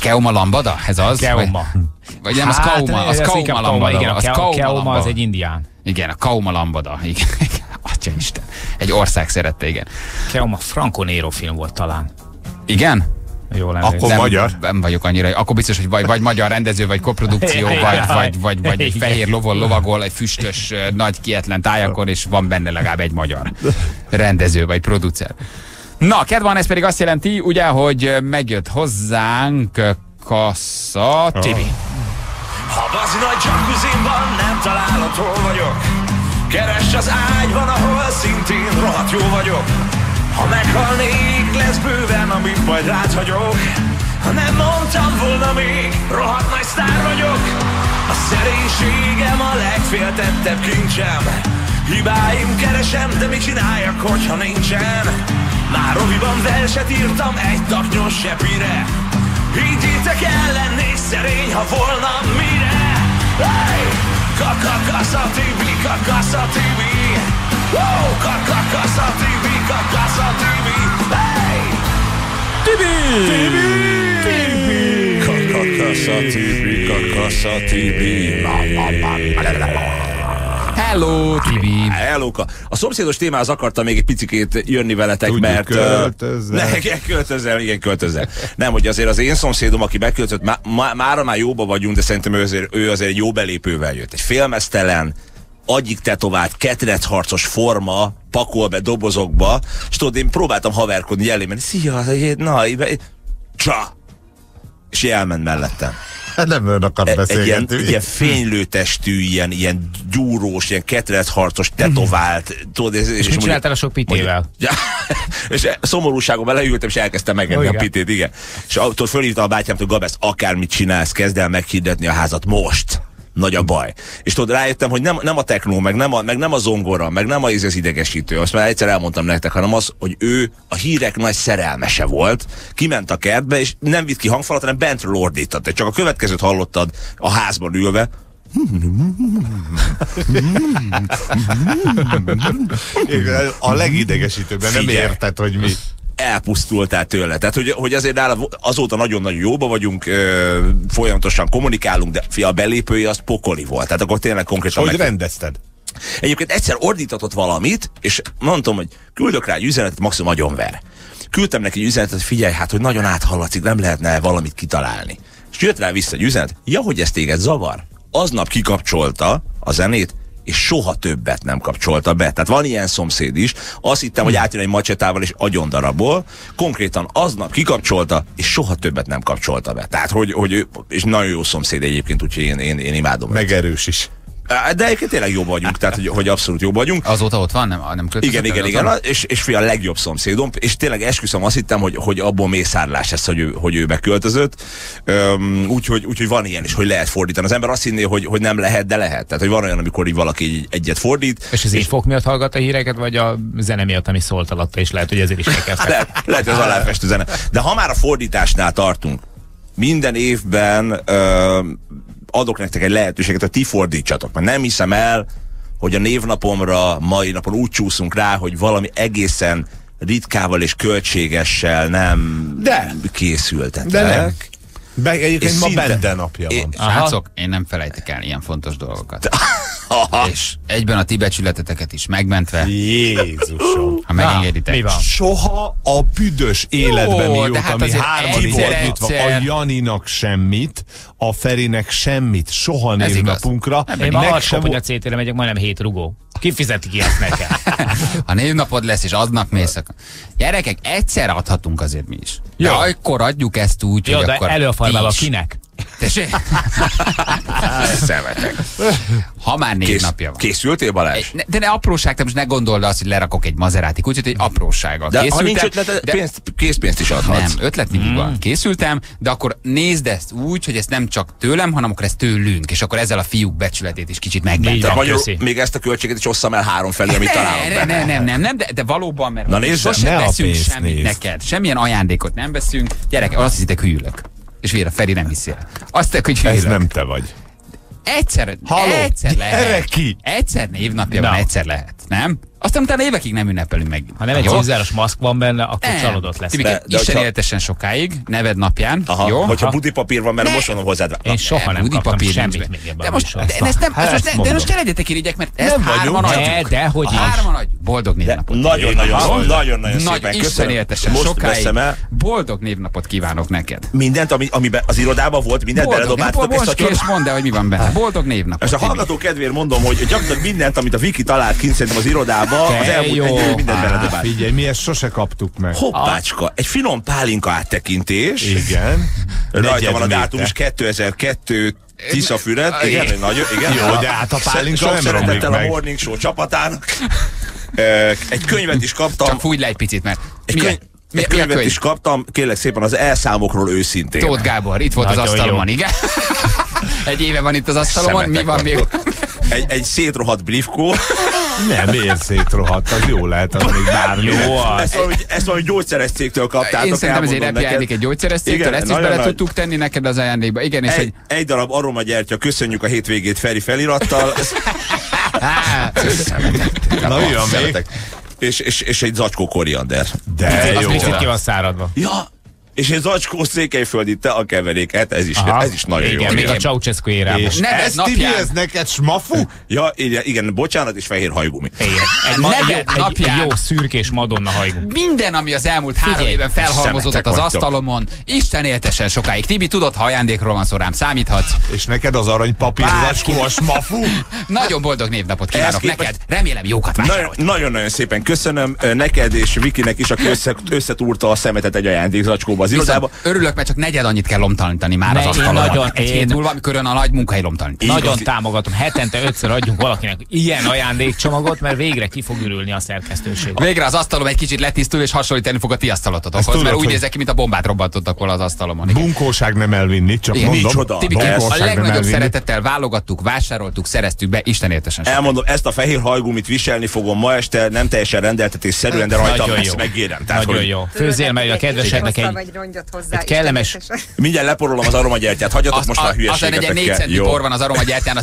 Keoma lambada? Ez az? Keoma. Vagy nem, az hát, Kauma, az Kauma lambada. Igen, a Kauma, Keoma az egy indián. Igen, a Kauma lambada. Igen. Atyaisten. Egy ország szerette, igen. Keoma Franco Nero film volt talán. Igen? Jól akkor nem, magyar? Nem vagyok annyira. Akkor biztos, hogy vagy, vagy magyar rendező, vagy koprodukció, vagy, vagy, vagy, vagy egy fehér lovon lovagol, egy füstös, nagy kietlen tájakon, és van benne legalább egy magyar rendező, vagy producer. Na, kedvan, ez pedig azt jelenti, ugye, hogy megjött hozzánk Kassa Tibi. Ha bazi nagy jacuzzimban nem találod, hol vagyok, keresd az ágyban, ahol szintén rohadt jó vagyok. Ha meghalnék, lesz bőven, amit majd rád hagyok. Ha nem mondtam volna még, rohadt nagy sztár vagyok. A szerénységem a legféltettebb kincsem. Hibáim keresem, de mit csináljak, hogyha nincsen? Már roviban verset írtam egy taknyos sepire. Higgyétek el, lennék szerény, ha volna mire. Hey! Kakakasza Tibi, kakasza Tibi. Wow! Kakakasza Tibi, kakasza Tibi. Hey! Tibi! Tibi! Tibi! Kakakasza Tibi, kakasza Tibi. Hello, Tibi! Hellóka. A szomszédos témához akartam még egy picikét jönni veletek, Tudjuk, mert... költözzel. Ne, igen, költözzel, igen, költözzel. Nem, hogy azért az én szomszédom, aki beköltött, má, má, mára már jóba vagyunk, de szerintem ő azért, ő azért egy jó belépővel jött. Egy félmeztelen, agyig tetovált, ketrecharcos forma pakol be dobozokba, és tudod, én próbáltam haverkodni, jelé menni, szia, na, csa! És elment mellettem. Nem ön akar beszélgetni. Egy ilyen, ilyen fénylőtestű, ilyen, ilyen gyúrós, ilyen ketrecharcos, tetovált. Tudod, és, és, és mit csináltál a sok pitével? Ja, és szomorúságomban leültem, és elkezdtem megenni oh, a pitét, igen. És attól fölhívtam a bátyámtól, Gabesz, akármit csinálsz, kezd el meghirdetni a házat most. Nagy a baj. És tudod, rájöttem, hogy nem, nem a technó, meg nem a, meg nem a zongora, meg nem az, az idegesítő, azt már egyszer elmondtam nektek, hanem az, hogy ő a hírek nagy szerelmese volt, kiment a kertbe, és nem vitt ki hangfalat, hanem bentről ordított. Csak a következőt hallottad a házban ülve. A legidegesítőbben nem érted, hogy mi. Elpusztultál tőle. Tehát, hogy, hogy azért nála azóta nagyon-nagyon jóba vagyunk, ö, folyamatosan kommunikálunk, de fia, a belépője az pokoli volt. Tehát akkor tényleg konkrétan... Hogy meg... rendezted? Egyébként egyszer ordítatott valamit, és mondtam, hogy küldök rá egy üzenetet, maximum agyonver. Küldtem neki egy üzenetet, hogy figyelj, hát, hogy nagyon áthallatszik, nem lehetne valamit kitalálni. És jött rá vissza egy üzenet, ja, hogy ez téged zavar. Aznap kikapcsolta a zenét, és soha többet nem kapcsolta be. Tehát van ilyen szomszéd is. Azt hittem, hogy átjön egy macsetával és agyondarabol. Konkrétan aznap kikapcsolta, és soha többet nem kapcsolta be. Tehát, hogy, hogy ő, és nagyon jó szomszéd egyébként, úgyhogy én, én, én imádom. Megerős is. De egyébként tényleg jobb vagyunk, tehát hogy, hogy abszolút jobb vagyunk. Azóta ott van? Nem, nem igen, igen, igen. Van? És, és fia, a legjobb szomszédom, és tényleg esküszöm, azt hittem, hogy, hogy abból mészárlás lesz, hogy ő, hogy ő beköltözött. Um, Úgyhogy úgy, van ilyen is, hogy lehet fordítani. Az ember azt hinné, hogy, hogy nem lehet, de lehet. Tehát, hogy van olyan, amikor így valaki egy, egyet fordít. És az infok miatt hallgat a híreket, vagy a zene miatt, ami szólt alatta, és lehet, hogy ezért is elkezdtek. lehet, lehet, hogy az aláfestő zene. De ha már a fordításnál tartunk, minden évben uh, adok nektek egy lehetőséget, hogy ti fordítsatok. Mert nem hiszem el, hogy a névnapomra mai napon úgy csúszunk rá, hogy valami egészen ritkával és költségessel nem de. készültetek. De nem. Be, egyébként ma szinte... Bende napja van. Én, srácok, én nem felejtek el ilyen fontos dolgokat. És egyben a ti becsületeteket is megmentve. Jézusom. Ha megengeditek. Mi van? Soha a büdös életben, Ó, mióta hát mi hárman fordítva, a Janinak semmit, a Ferinek semmit, soha névnapunkra. Én ma harsabb, hogy a cé té-re megyek, majdnem hét rugó. Ki fizeti ki ezt nekem? Ha névnapod lesz, és aznap mész, akkor... Gyerekek, egyszer adhatunk azért mi is. Ja, akkor adjuk ezt úgy, jó, hogy de akkor... elő a farmába kinek? Tessék? Szemetek. Ha már névnapja van. Készültél, Balázs? De ne apróság, te most ne gondold azt, hogy lerakok egy Maserati kutyut, egy aprósággal. De készültem, ha nincs ötlet, de... pénzt, készpénzt is adhatsz. Nem, ötlet mindig mm. van. Készültem, de akkor nézd ezt úgy, hogy ezt nem csak tőlem, hanem akkor ezt tőlünk, és akkor ezzel a fiúk becsületét is kicsit megmentem. Még ezt a költséget is osszam el három felé, amit találok benne. Nem, nem, nem, nem, de, de valóban, mert na nézd, sosem ne veszünk semmit nézd. neked. Semmilyen ajándékot nem veszünk. Gyerek, azt hiszitek, hűlök. És végre Feri nem hiszi el. Azt te, hogy hűlök. Ez nem te vagy. Egyszer, Halló, egyszer lehet. Erre ki? Egyszer névnapja van, egyszer lehet, nem? Aztán utána évekig nem ünnepelünk meg. Ha nem egy címzáros maszk van benne, akkor nem. Csalódott lesz. Tibike, de, de Isten hogyha... éltessen sokáig, neved napján. Aha, jó? Hogyha budipapír van, mert ne. most mondom hozzád. Én soha nem kaptam semmit még ebben. De most, de, de, nem, hát most, ne, de most ne legyetek irigyek, mert ezt hárman adjuk. De hogy is. Hárman adjuk. Boldog névnapot. Nagyon-nagyon szépen Isten éltessen sokáig. Boldog névnapot kívánok neked. Mindent, amiben az irodában volt, mindent beledobáltatok ezt a csodat. És mondd el, hogy mi van benne. Boldog névnapot. És a hallgató kedvéért mondom, hogy gyakorlatilag mindent, amit a Viki talált kint szerintem az irodába, az elmúlt egy év mindent beledobált. Figyelj, mi ezt sose kaptuk meg. Hoppácska, egy finom pálinka áttekintés. Igen. Rajta van a dátum is kétezer-kettő Tiszafüred. Igen, nagyon, igen. Jó, de hát a pálinka nem romlik meg. A Morning Show csapatának. Egy könyvet is kaptam. Csak fújj le egy picit, mert egy könyv, egy könyvet könyv? is kaptam, kérlek szépen, az elszámokról őszintén. Tóth Gábor, itt volt nagyon az asztalomon, jó. Igen? Egy éve van itt az asztalomon, mi van még? Egy, egy szétrohadt briefkó. Nem, miért szétrohadt? Az jó lehet, az még bármi. Jó az. Ezt valami, ezt valami gyógyszeres cégtől kaptátok. Én szerintem ezért repjeldik egy gyógyszeres cégtől, ezt is bele nagy... tudtuk tenni neked az ajándékba. Igen, és egy, egy... egy darab aromagyertya, köszönjük a hétvégét Feri felirattal. Na, mi van még? És, és, és egy zacskó koriander. De jó. Az picit ki van száradva. Ja. És egy zacskó székelyföldi te a keveréket, ez is, ez is nagyon igen, jó. Igen, még a Ceausescu érában. És ez napján... ez neked smafu? Ja, igen, igen, bocsánat, és fehér hajgumi. Egy, egy, egy, napján... egy jó szürkés Madonna hajgumi. Minden, ami az elmúlt három Figyelj, éven felhalmozódott az asztalomon, Isten éltessen sokáig. Tibi, tudod, ha ajándékról van szó, rám számíthatsz. És neked az aranypapír zacskó a smafu? Nagyon boldog névnapot kívánok neked. Remélem jókat vásárolt. Nagyon-nagyon szépen köszönöm neked és Vikinek is, aki összetúrta a szemetet egy ajándékzacskóba az irodába. Örülök, mert csak negyed annyit kell lomtalanítani már az asztalon. Nagyon, egy hét múlva, amikor ön a nagy munkai lomtalanítani. Nagyon támogatom. Hetente ötször adjunk valakinek ilyen ajándékcsomagot, mert végre ki fog ürülni a szerkesztőség. Végre az asztalom egy kicsit letisztul és hasonlítani fog a ti asztalotokhoz, mert úgy nézek ki, mint a bombát robbantottak volna az asztalomon. Bunkóság nem elvinni, csak igen, mondom. Tibike, a legnagyobb szeretettel válogattuk, vásároltuk, szereztük be, Isten éltessen. Elmondom, ezt a fehér hajgumit viselni fogom ma este, nem teljesen rendeltetésszerűen, de rajtam ezt megérem. Nagyon jó. Főzzél meg a kedveseknek egy egy kellemes. Mindjárt leporolom az aromagyertyát, hagyjatok az, most már hülyeségeket. Aztán egy négy centi por van az aromagyertyán,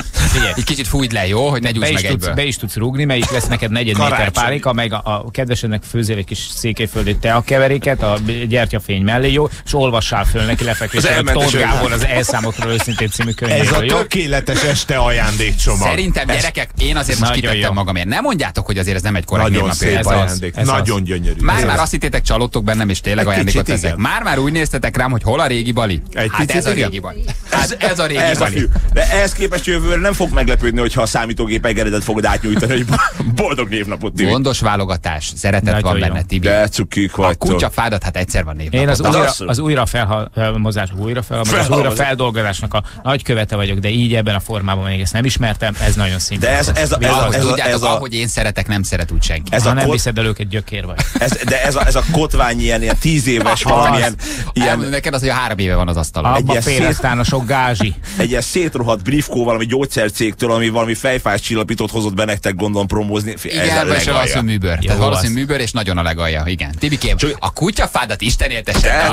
egy kicsit fújd le, jó, hogy ne gyújts meg egyből. Be is tudsz rúgni, melyik lesz neked negyed méter pálinka, meg a, a kedvesednek főzzél egy kis székelyföldi teakeveréket a gyertyafény mellé, jó, és olvassál föl neki lefekvésre. Tóth Gábor az elszámokról őszintén című könyvről. Ez a tökéletes este ajándékcsomag. Szerintem gyerekek, én azért most kitettem magamért. Nem mondjátok, hogy azért ez nem egy korrekt névnapja. Nagyon gyönyörű. Már-már azt hittétek, csalódtok bennem, és tényleg ajándékot ezek. Már-már úgy néztetek rám, hogy hol a régi bali. Egy hát ez a régi bali. Hát ez a régi ez bali. A De ehhez képest jövőre nem fog meglepődni, hogyha a számítógép engeredet fogod átnyújtani, hogy boldog névnapot, Tibi. Gondos válogatás, szeretet Nagy van benne, Tibi. De cukik vagytok. A kutyafádat, hát egyszer van névnapot. Én az, az, újra, az újra felhalmozás, újra felhalmozás, újra feldolgozásnak a nagykövete vagyok, de így ebben a formában még ezt nem ismertem, ez nagyon szimpatikus. De ez, ez, ez, ez, ez, ez, ez a, ahogy én szeretek, nem szeret úgy senki. Ez ha nem viszed el őket, gyökér vagy. Ez, de ez a, ez a kotvány ilyen, ilyen tíz éves valamilyen... Ilyen, neked az, hogy a három éve van az asztalon. Abba fél aztán a sok gázsi. Egy ilyen szétrohadt briefkó valami gyógyszercégtől, ami valami fejfás csillapítót hozott be nektek, gondolom promózni. Igen, és valószínű műbőr. Tehát valószínű műbőr, és nagyon a legalja. Igen. Tibikém, a kutyafádat Isten éltessen.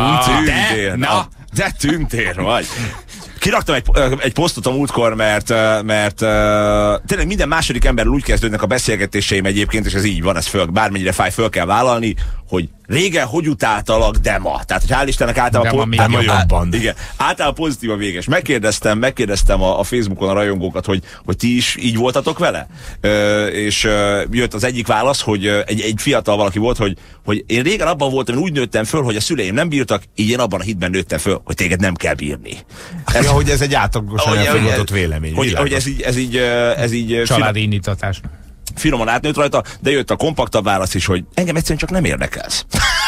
Na, de tűntér vagy. Kiraktam egy, egy posztot a múltkor, mert, mert uh, tényleg minden második emberrel úgy kezdődnek a beszélgetéseim egyébként, és ez így van, ez föl, bármennyire fáj, föl kell vállalni, hogy régen hogy utáltalak, de ma. Tehát, hogy hál' Istennek általában, po- á, jobban. Igen, általában pozitív a véges. Megkérdeztem, megkérdeztem a, a Facebookon a rajongókat, hogy, hogy ti is így voltatok vele? Ö, és ö, jött az egyik válasz, hogy ö, egy, egy fiatal valaki volt, hogy, hogy én régen abban voltam, én úgy nőttem föl, hogy a szüleim nem bírtak, így én abban a hitben nőttem föl, hogy téged nem kell bírni. Ez, ja, hogy ez egy átlagosan elfogadott vélemény. Hogy, hogy ez így, ez így, ez így családi indítatás. Finoman átnőtt rajta, de jött a kompaktabb válasz is, hogy engem egyszerűen csak nem érdekelsz.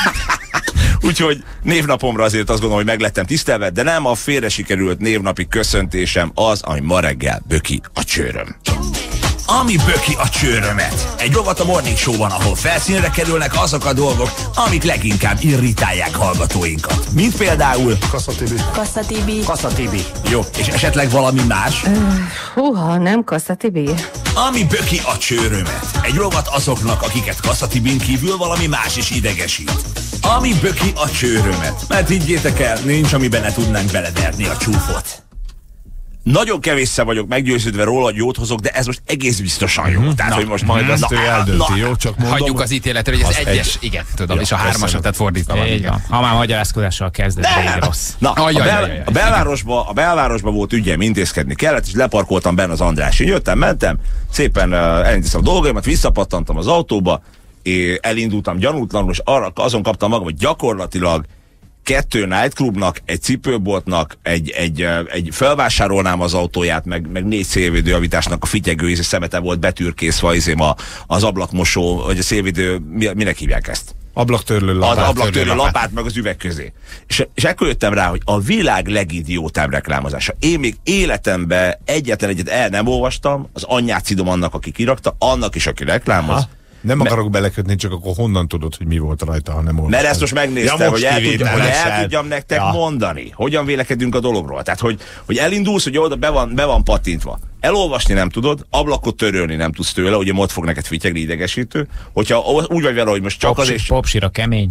Úgyhogy névnapomra azért azt gondolom, hogy meglettem tisztelve, de nem a félre sikerült névnapi köszöntésem az, ami ma reggel böki a csőröm. Ami böki a csőrömet. Egy rovat a Morning Show-ban, ahol felszínre kerülnek azok a dolgok, amik leginkább irritálják hallgatóinkat. Mint például... Kassa Tibi. Kassa Tibi. Kassa Tibi. Jó, és esetleg valami más? Uh, húha, nem Kassa Tibi. Ami böki a csőrömet. Egy rovat azoknak, akiket Kassa Tibin kívül valami más is idegesít. Ami böki a csőrömet. Mert higgyétek el, nincs, amiben ne tudnánk beleverni a csúfot. nagyon kevésszer vagyok meggyőződve róla, hogy jót hozok, de ez most egész biztosan jó. Mm-hmm. Tehát, na, hogy most majd ezt ő eldönti, na, jó? Csak mondom. Hagyjuk az ítéletre, hogy ez az egyes, egy... igen, tudom, ja, és a hármasat, tehát fordítva van. Igen. Ha már magyarázkodással kezdett, de rossz. Na, a, bel, a, belvárosba, a belvárosba volt ügyem, intézkedni kellett, és leparkoltam benne az Andrásin. Jöttem, mentem, szépen uh, elintéztem a dolgaimat, visszapattantam az autóba, és elindultam gyanútlanul, és arra, azon kaptam magam, hogy gyakorlatilag kettő nightclubnak, egy cipőboltnak, egy, egy, egy felvásárolnám az autóját, meg, meg négy szélvédőjavításnak a fityegő és szemete volt betűrkészve a, az ablakmosó, vagy a szélvédő, minek hívják ezt? Ablaktörlő lapát. Az ablaktörlő lapát, lapát meg az üveg közé. És, és ekkor jöttem rá, hogy a világ legidiótább reklámozása. Én még életemben egyetlen egyet el nem olvastam, az anyját szidom annak, aki kirakta, annak is, aki reklámoz. Ha? Nem akarok Me... belekötni, csak akkor honnan tudod, hogy mi volt rajta, ha nem olvastad. Mert ezt most megnéztem, ja, most hogy, el tudja, hogy el tudjam nektek ja. mondani, hogyan vélekedünk a dologról. Tehát, hogy, hogy elindulsz, hogy oda be van, be van pattintva. Elolvasni nem tudod, ablakot törölni nem tudsz tőle, ugye ott fog neked fityegni idegesítő. Hogyha úgy vagy vele, hogy most csak Popsi, az és... Popsira kemény.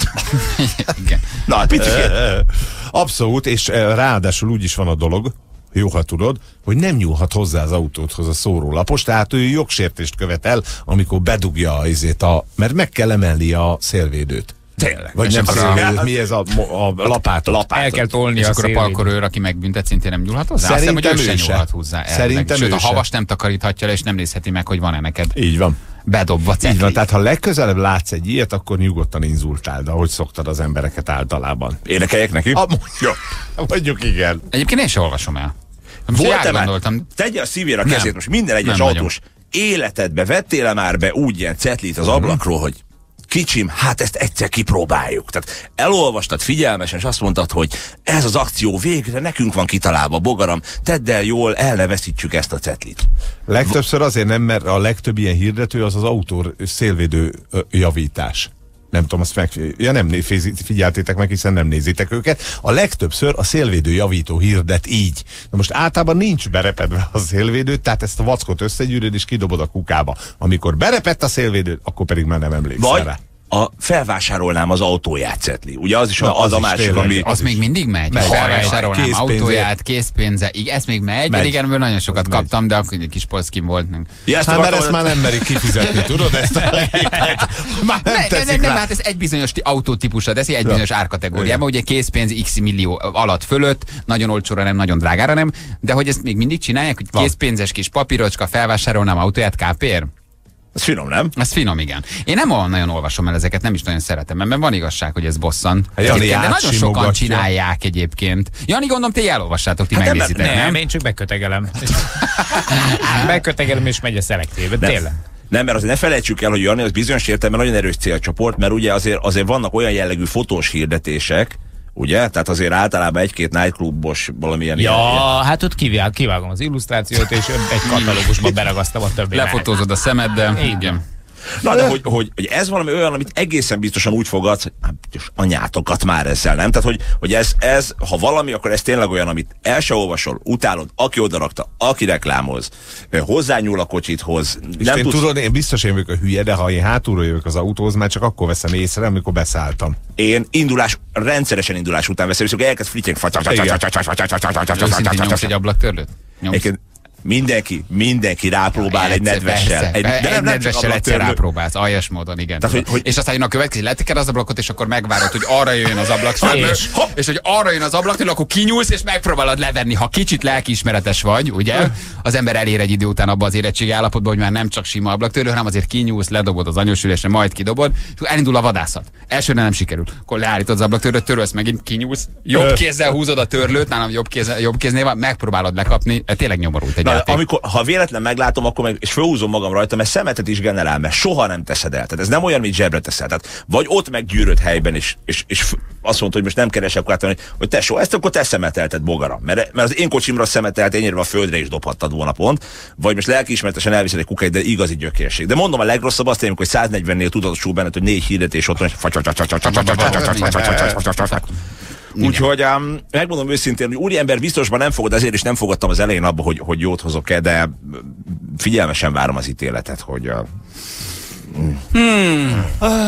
Igen. Na, picikét. Abszolút, és ráadásul úgy is van a dolog, jó, ha tudod, hogy nem nyúlhat hozzá az autódhoz a szórólapos, tehát ő jogsértést követel, amikor bedugja azért a, mert meg kell emelni a szélvédőt. Tényleg. Vagy nem szélvédőt, mi ez a, a lapátot. lapátot. El kell tolni és a akkor a parkolőr, aki megbüntet, szintén nem nyúlhat hozzá? Szerintem Azt hiszem, hogy ő se sem nyúlhat hozzá. Szerintem Sőt, ő a se. havas nem takaríthatja le, és nem nézheti meg, hogy van-e neked. Így van. Bedobva cetli. Így van, tehát ha legközelebb látsz egy ilyet, akkor nyugodtan inzultáld, ahogy szoktad az embereket általában. Énekeljek neki? A, jó. Mondjuk igen. Egyébként én sem olvasom el. Volt-e már? Tegye a szívére a kezét, nem. Most minden egyes nem autós nagyon. Életedbe vettél-e már be úgy ilyen cetlit az uh-huh. ablakról, hogy kicsim, hát ezt egyszer kipróbáljuk. Tehát elolvastad figyelmesen, és azt mondtad, hogy ez az akció végre nekünk van kitalálva, bogaram, tedd el jól, el ne veszítsük ezt a cetlit. Legtöbbször azért nem, mert a legtöbb ilyen hirdető az az autó szélvédő javítás. Nem tudom, azt meg... Ja, nem figyeltétek meg, hiszen nem nézitek őket. A legtöbbször a szélvédő javító hirdet így. Na most általában nincs berepedve a szélvédő, tehát ezt a vackot összegyűröd és kidobod a kukába. Amikor berepett a szélvédő, akkor pedig már nem emlékszel Vagy rá. A felvásárolnám az autóját cetli. Ugye az is Na, az, az a másik, ami... Az még mindig megy? megy felvásárolnám készpénze. Autóját, készpénze. Igen, ez még megy. megy. Igen, nagyon sokat megy. Kaptam, de akkor egy kis polszkin volt. Ja, ezt hát, mert ezt már nem merik kifizetni, tudod? Ezt a már nem ne, ne, nem, hát ez egy bizonyos autótípusra teszi, egy bizonyos árkategóriában. Ugye készpénz x millió alatt fölött, nagyon olcsóra nem, nagyon drágára nem, de hogy ezt még mindig csinálják, hogy készpénzes kis papírocska, felvásárolnám autóját kápér? Ez finom, nem? Ez finom, igen. Én nem olyan nagyon olvasom el ezeket, nem is nagyon szeretem, mert van igazság, hogy ez bosszant. Jani de nagyon sokan csinálják egyébként. Jani, gondolom, ti elolvassátok, ti hát megnézitek, nem, nem? Nem, én csak bekötegelem. bekötegelem és megy a szelektíve, tényleg. Nem, mert azért ne felejtsük el, hogy Jani az bizonyos értelemben nagyon erős célcsoport, mert ugye azért, azért vannak olyan jellegű fotós hirdetések, ugye? Tehát azért általában egy-két nightclubos valamilyen... Ja, ilyen, hát ott kivág, kivágom az illusztrációt, és egy katalógusba beragasztam a többi. Lefotózod a szemeddel. Igen. Na, de hogy, hogy, hogy ez valami olyan, amit egészen biztosan úgy fogadsz, hogy hát, anyátokat már ezzel, nem? Tehát, hogy, hogy ez, ez, ha valami, akkor ez tényleg olyan, amit el se olvasol, utálod, aki odarakta, aki reklámoz, hozzányúl a kocsithoz. És nem én tudsz... tudod, én biztos én vagyok a hülye, de ha én hátulról jövök az autóhoz, már csak akkor veszem észre, amikor beszálltam. Én indulás, rendszeresen indulás után veszem, és akkor elkezd flityeng. Őszintén nyomsz egy ablaktörlőt? Mindenki, mindenki rápróbál egy nedvessel. Egy, de egy nedvessel egyszer rápróbálsz, aljas módon, igen. Tehát, hogy, hogy... És aztán jön a következő, leteked az ablakot, és akkor megvárod, hogy arra jön az ablak, és, és hogy arra jön az ablak, akkor kinyúlsz, és megpróbálod levenni. Ha kicsit lelkiismeretes vagy, ugye, az ember elér egy idő után abba az érettségi állapotban, hogy már nem csak sima ablak, hanem azért kinyúlsz, ledobod az anyósülésre, majd kidobod, és elindul a vadászat. Elsőre nem sikerül. Akkor leállítod az ablak, törölsz megint, kinyúlsz, jobb kézzel húzod a törlőt, nálam jobb kézzel, jobb kéznél van, megpróbálod lekapni, tényleg nyomorult egy játék. Amikor, ha véletlen meglátom, akkor meg, és felhúzom magam rajta, mert szemetet is generál, mert soha nem teszed el. Tehát ez nem olyan, mint zsebre teszel. Tehát vagy ott meggyűröd helyben, és, és, és azt mondta, hogy most nem keresek, hogy, hogy tesó, ezt akkor te szemetelted, bogaram. Mert, mert az én kocsimra szemetelt, ennyire a földre is dobhattad volna pont. Vagy most lelkiismeretesen elviszed egy kukáit, de igazi gyökérség. De mondom, a legrosszabb azt hogy száznegyvennél tudatosul benned, hogy négy hirdetés ott van, úgyhogy um, megmondom őszintén, hogy úriember biztosban nem fogod, ezért is nem fogadtam az elején abba, hogy, hogy jót hozok-e, de figyelmesen várom az ítéletet, hogy uh, Hmm.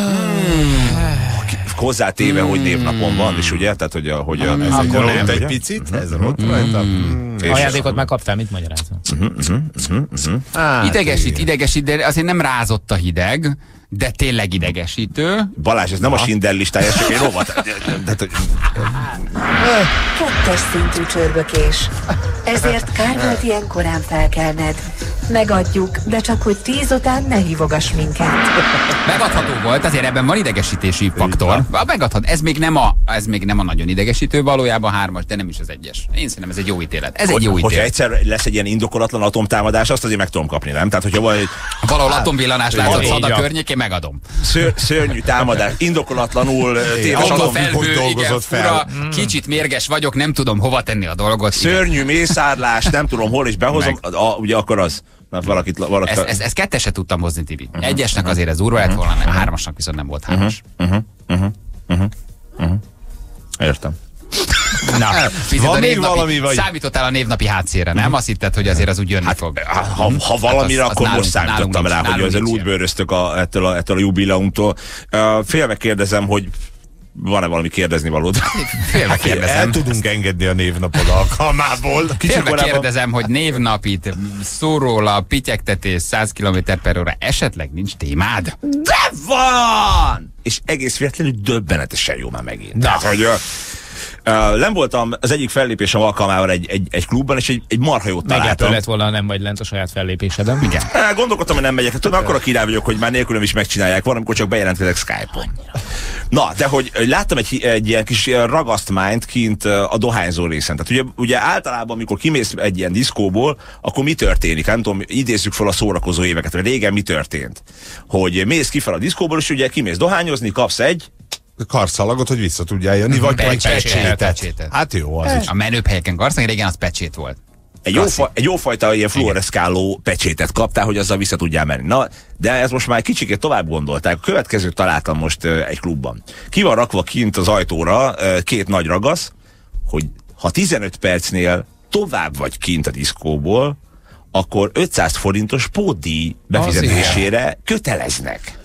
Hozzátéve, hogy névnapon van, és ugye, tehát hogy a... Hogy a ez akkor nem, egy picit, ez ott rajta. Ajándékot megkaptál, mit magyarázol? Idegesít, idegesít, de azért nem rázott a hideg, de tényleg idegesítő. Balázs, ez nem a Schindler listája, csak egy rovat. Kettes szintű csörbökés. Ezért kár volt ilyen korán felkelned. Megadjuk, de csak hogy tíz után ne hívogass minket. Megadható volt, azért ebben van idegesítési faktor. Megadhat. Ez még nem a, ez még nem a nagyon idegesítő, valójában hármas, de nem is az egyes. Én szerintem ez egy jó ítélet. Ez hogy, egy jó ítélet. Hogyha egyszer lesz egy ilyen indokolatlan atomtámadás, azt azért meg tudom kapni, nem? Tehát, hogyha valami... Valahol atomvillanás látszott Szada környékén, megadom. Ször, szörnyű támadás, indokolatlanul téves atom, felhő, igen, fura, kicsit mérges vagyok, nem tudom hova tenni a dolgot. Szörnyű mészárlás, nem tudom hol is behozom, a, ugye akkor az. Na, valakit, valakit... Ezt, ezt, ezt ketteset tudtam hozni, Tibi. Uh-huh, Egyesnek uh-huh, azért ez durva lett volna, uh-huh, hármasnak viszont nem volt hármas. Uh-huh, uh-huh, uh-huh, uh-huh. Értem. Na, van még névnapi, valami vagy? Számítottál a névnapi hátszére, nem? Azt hitted, hogy azért az úgy jönni hát, fog. Ha, ha valamire, hát az, akkor az most nálunk, számítottam nálunk rá, hogy az lútbőröztök a, ettől, a, ettől a jubileumtól. Uh, félve kérdezem, hogy van-e valami kérdezni valód? Félve kérdezem. El tudunk engedni a névnapod alkalmából. Félve kérdezem, hogy névnapit, szóróla, pityegtetés, száz kilométer per óra, esetleg nincs témád? De van! És egész véletlenül döbbenetesen jó már megint. Tehát, hogy... Uh, nem voltam az egyik fellépésem alkalmával egy, egy, egy klubban, és egy, egy marha jót találtam. Meglepő lett volna, nem vagy lent a saját fellépésedem. Igen. Uh, gondolkodtam, hogy nem megyek. Tudom, akkor a király vagyok, hogy már nélkülöm is megcsinálják. Van, amikor csak bejelentkezek Skype-on. Na, de hogy láttam egy, egy ilyen kis ragasztmányt kint a dohányzó részen. Tehát ugye, ugye általában, amikor kimész egy ilyen diszkóból, akkor mi történik? Nem tudom, idézzük fel a szórakozó éveket, hogy régen mi történt. Hogy mész ki fel a diszkóból, és ugye kimész dohányozni, kapsz egy karszalagot, hogy vissza tudjál jönni, vagy egy pecsétet. pecsétet. Hát jó, az is. A menőbb helyeken karszalag, régen az pecsét volt. Egy, jófa, egy jófajta ilyen fluoreszkáló pecsétet kaptál, hogy azzal vissza tudjál menni. Na, de ez most már kicsikét tovább gondolták. A következőt találtam most uh, egy klubban. Ki van rakva kint az ajtóra uh, két nagy ragasz, hogy ha tizenöt percnél tovább vagy kint a diszkóból, akkor ötszáz forintos pótdíj befizetésére köteleznek.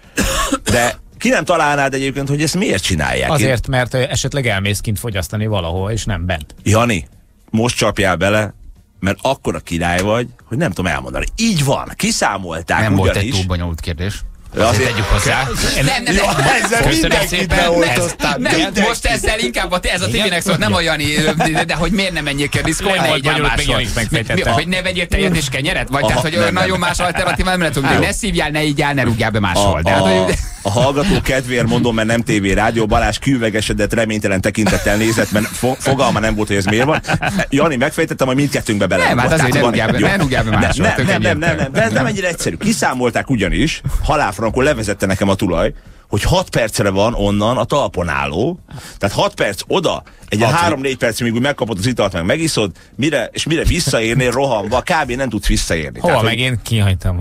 De ki nem találnád egyébként, hogy ezt miért csinálják? Azért, mert esetleg elmész kint fogyasztani valahol, és nem bent. Jani, most csapjál bele, mert akkora király vagy, hogy nem tudom elmondani. Így van, kiszámolták. Nem ugyanis. Volt egy túl bonyolult kérdés. Azért tegyük hozzá. Nem, nem, nem. Ezzel mindenkit beoltoztál. Most ezzel inkább a, ez a tévének szólt, nem a Jani, de, de hogy miért nem menjél ki a diszkó, ne egyáltalán máshol. Hogy ne vegyél tejet és kenyeret? Vagy tehát, hogy nagyon más alternatívát nem lehet tudni. Ne szívjál, ne ígyál, ne rúgjál be máshol. A hallgató kedvéért mondom, mert nem tévé, rádió, Balázs külvegesedett, reménytelen tekintettel nézett, mert fogalma nem volt, hogy ez miért van. Jani, megfejtettem, hogy mindkettőnkbe bele. Nem, hát azért ne rúgjál be máshol. Nem, nem, nem, nem, ez nem ennyire egyszerű. Kiszámolták ugyanis, halálfrankon levezette nekem a tulaj, hogy hat percre van onnan a talpon álló, tehát hat perc oda, egy három-négy perc, míg úgy megkapod az italt, meg megiszod, mire, és mire visszaérnél rohanva, kb. Nem tudsz visszaérni. Hova meg én kihagytam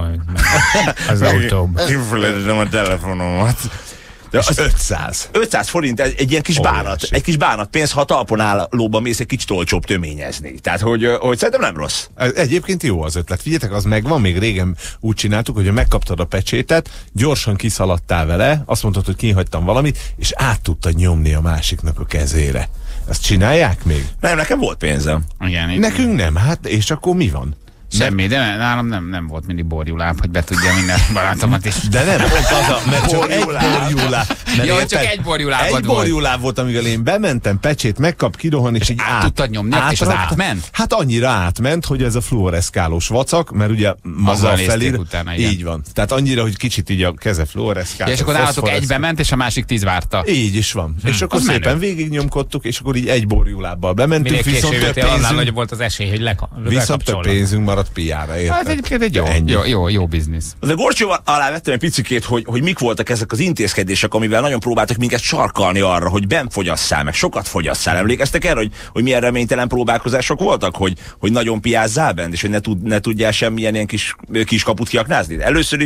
az autóba. Kifelejtettem a telefonomat. De az ötszáz. ötszáz forint, egy, egy ilyen kis Óriási. bánat, egy kis bánat pénz, ha talpon állóban mész egy kicsit olcsóbb töményezni. Tehát, hogy, hogy szerintem nem rossz. Egyébként jó az ötlet. Figyeljetek, az megvan, még régen úgy csináltuk, hogy megkaptad a pecsétet, gyorsan kiszaladtál vele, azt mondtad, hogy kihagytam valamit, és át tudtad nyomni a másiknak a kezére. Ezt csinálják még? Nem, nekem volt pénzem. Igen, nekünk nem, hát és akkor mi van? Semmi, de nálam nem, nem volt mindig borjuláb, hogy be tudja minden barátomat is. De nem, pont az a, mert csak egy borjuláb. Jó, csak egy borjulábad volt. Egy borjuláb volt, amivel én bementem, pecsét megkap, kirohan, és így át, át tudtad nyomni, és az átment? Hát annyira átment, hogy ez a fluoreszkálós vacak, mert ugye maga felír, utána, így van. Tehát annyira, hogy kicsit így a keze fluoreszkál. Ja, és akkor nálatok egybe ment, és a másik tíz várta. Így is van. Hm. És akkor az szépen végignyomkodtuk, és akkor így egy borjulábbal bementünk, viszont több pénzünk, volt az esély, hogy le, viszont több pénzünk maradt piára. Hát egyébként egy jó, jó, jó, jó biznisz. De Gorcsó alá vettem egy picikét, hogy, hogy mik voltak ezek az intézkedések, amivel nagyon próbáltak minket sarkalni arra, hogy benn fogyasszál, meg sokat fogyasszál. Emlékeztek erre, hogy, hogy milyen reménytelen próbálkozások voltak, hogy, hogy nagyon piázzál bent, és hogy ne, tud, ne tudjál semmilyen ilyen kis, kis kaput kiaknázni? Először is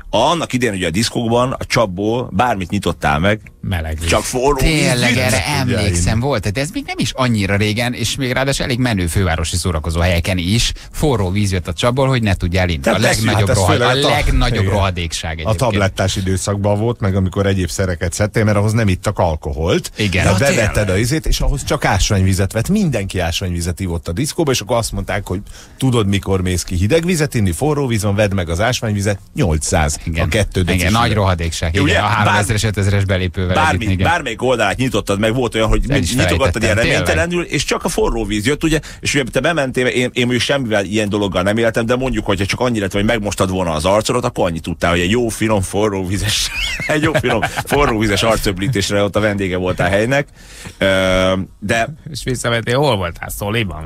Annak idén ugye a diszkókban, a csapból bármit nyitottál meg, meleg. Csak forró Tényleg víz. Erre emlékszem, volt, de ez még nem is annyira régen, és még ráadásul elég menő fővárosi szórakozó helyeken is forró víz jött a csapból, hogy ne tudjál inni. A legnagyobb, hát rohad, a legnagyobb rohadékság egyébként. A tablettás időszakban volt, meg amikor egyéb szereket szedtél, mert ahhoz nem ittak alkoholt. Igen. De bevetted a izét, és ahhoz csak ásványvizet vett. Mindenki ásványvizet ivott a diszkóba, és akkor azt mondták, hogy tudod, mikor mész ki hideg vizet inni, forró víz van, vedd meg az ásványvizet, nyolcszáz. Igen. A kettő decis. Igen, nagy rohadékság. Igen, ugye, a háromezeres, ötezeres belépővel. Bármi, együtt, bármelyik oldalát nyitottad meg, volt olyan, hogy nyitogattad ilyen reménytelenül, és csak a forró víz jött, ugye, és ugye te bementél, én, én mondjuk semmivel ilyen dologgal nem éltem, de mondjuk, hogyha csak annyira, hogy megmostad volna az arcodat, akkor annyit tudtál, hogy egy jó finom forróvízes, egy jó finom forróvízes arcöblítésre ott a vendége voltál helynek. De... És visszamentél, hol voltál? Szóliban?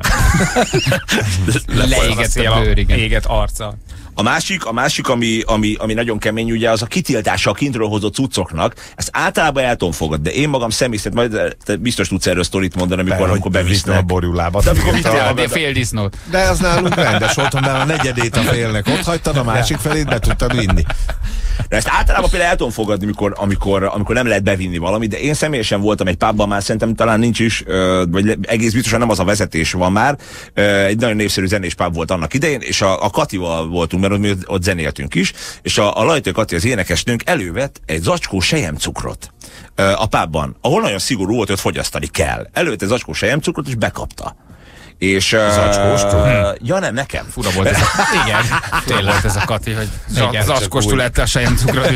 Leégett a bőr, igen. Égett arca. A másik, a másik ami, ami, ami nagyon kemény, ugye az a kitiltása a kintről hozott cuccoknak. Ezt általában el tudom fogadni, de én magam személy szerint, majd te biztos tudsz erről sztorit mondani, amikor, de, amikor bevisznek. a borjulábat. De amikor vittél, fél disznót. De az nálunk rendes volt, de a negyedét a félnek ott hagytad, a másik felét be tudtad vinni. De ezt általában például el tudom fogadni, amikor, amikor, amikor nem lehet bevinni valamit, de én személyesen voltam egy pubban, már szerintem talán nincs is, vagy egész biztosan nem az a vezetés van már. Egy nagyon népszerű zenés pub volt annak idején, és a, a Katival voltunk, mert mi ott zenéltünk is, és a, a Lajtő Kati, az énekesnőnk elővett egy zacskó selyemcukrot a pubban, ahol nagyon szigorú volt, hogy fogyasztani kell. Elővett egy zacskó selyemcukrot, és bekapta. És... Zacskóstól? Uh, ja nem, nekem. Fura volt ez a... Igen, tényleg volt ez a Kati, hogy zacskóstól lette a selyemcukrot.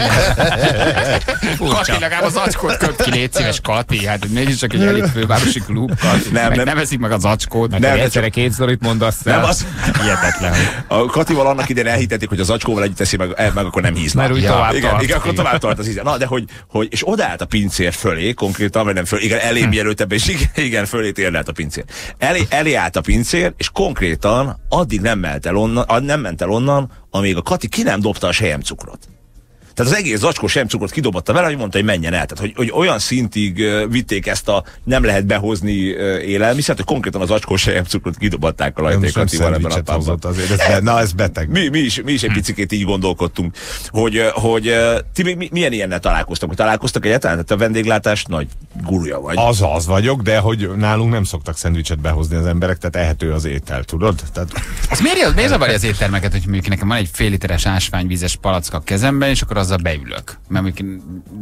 Kati, legalább a zacskót köpt ki, légy szíves, Kati. Hát mégis csak egy elit fővárosi klub, Kati. Nem, meg nem. nem eszik meg a zacskót. Nem, nem egyszerre két sztorit mondasz el. Nem, az... Hihetetlen. A Katival annak idején elhitették, hogy a zacskóval együtt teszi meg, meg akkor nem híznak. Mert úgy ja, tovább igen, tart. Igen, akkor tovább tart az íze. Na, de hogy, hogy, és odaállt a pincér fölé, konkrétan, vagy nem fölé, igen, elé mielőtt ebbe, és igen, igen, fölé térdelt a pincér. Elé, elé állt a pincér, és konkrétan addig nem ment el onnan, nem ment el onnan, amíg a Kati ki nem dobta a selyemcukrot. Tehát az egész zacskó selyemcukrot kidobotta vele, hogy mondta, hogy menjen el. Tehát, hogy, hogy olyan szintig uh, vitték ezt a nem lehet behozni uh, élelmiszert, hogy konkrétan az zacskó selyemcukrot kidobatták a Lajtő Katival ebben a pubban. Ez, na, ez beteg. Mi, mi, is, mi is egy picikét így gondolkodtunk, hogy, uh, hogy uh, ti még milyen ilyennel találkoztak? Hogy találkoztak egyáltalán? Tehát a vendéglátás nagy gurúja vagy. Az az vagyok, de hogy nálunk nem szoktak szendvicset behozni az emberek, tehát ehető az étel, tudod? Tehát... Az miért, miért zavarja az éttermeket, hogy mondjuk nekem van egy fél literes ásványvízes palacka a kezemben, és akkor azzal beülök. Mert mondjuk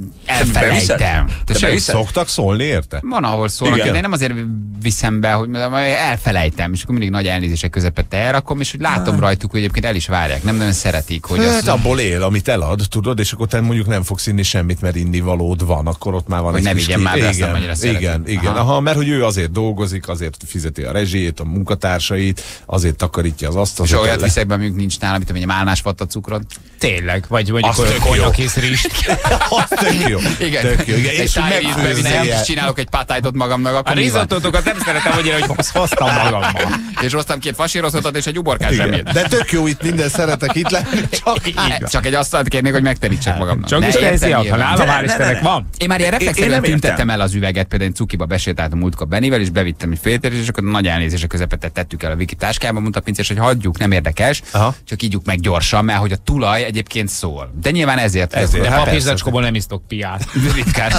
elfelejtem. Te szoktak szólni érte? Van, ahol szólnak, igen. De én nem azért viszem be, hogy elfelejtem, és akkor mindig nagy elnézések közepette elrakom, és hogy látom rajtuk, hogy egyébként el is várják. Nem nagyon szeretik, hogy hát, az... abból él, amit elad, tudod, és akkor te mondjuk nem fogsz inni semmit, mert innivalód van, akkor ott már van. Hogy nem igyen már, de igen, annyira igen, igen. Aha. Aha, mert hogy ő azért dolgozik, azért fizeti a rezsijét, a munkatársait, azért takarítja az asztalt. És olyat viszek be, mondjuk nincs nálam, mint a málnás vatta cukrot. Tényleg, vagy mondjuk konyakész rizst. Az tök jó. Igen. Tök jó. Igen. És megfőzni, és csinálok egy patájtot magamnak. A rizottotokat nem szeretem, hogy hogy hoztam magammal. És hoztam két fasírozhatot és egy uborkás zsemét. De tök jó, itt minden szeretek itt lenni. Csak, csak egy asztalt kérnék, hogy megterítsek magamnak. Csak is teheziak, ha nálam hál' Istennek van. Én már ilyen reflexzerűen tüntettem el az üveget, például cukiba besétáltam múltkor Benivel, és bevittem egy fél literes, és akkor nagy elnézések közepette tettük el a Viki táskába, mondta a pincér, hogy hagyjuk, nem érdekes, aha. Csak ígyuk meg gyorsan, mert hogy a tulaj egyébként szól. De nyilván ezért. ezért. De hát papírzacskóból nem isztok piát. Ritkán.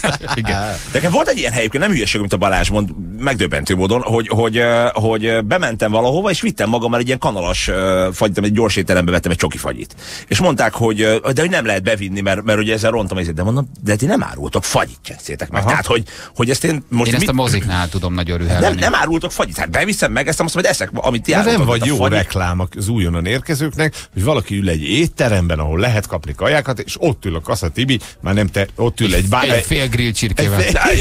Nekem volt egy ilyen helyükön, nem hülyeség, mint a Balázs mond, megdöbbentő módon, hogy, hogy, hogy bementem valahova, és vittem magammal egy ilyen kanalas fagyit, egy gyors étterembe vettem egy csoki fagyit. És mondták, hogy de hogy nem lehet bevinni, mert, mert ugye ezzel rontom ezért. De mondom, de ti nem árultok fagyit, cseszétek meg. Aha. Tehát, hogy, hogy ezt én most. Én ezt mit... a moziknál tudom nagyon rühelni. Nem, nem árultok fagyit, hát beviszem meg ezt, azt majd eszek, amit ti árultok. Nem vagy jó fagyit. Reklám az újonnan érkezőknek, hogy valaki ül egy étteremben, ahol lehet kapni kajákat, és ott ül a Kassa Tibi, már nem te, ott ül egy bár... Egy fél grill csirkével.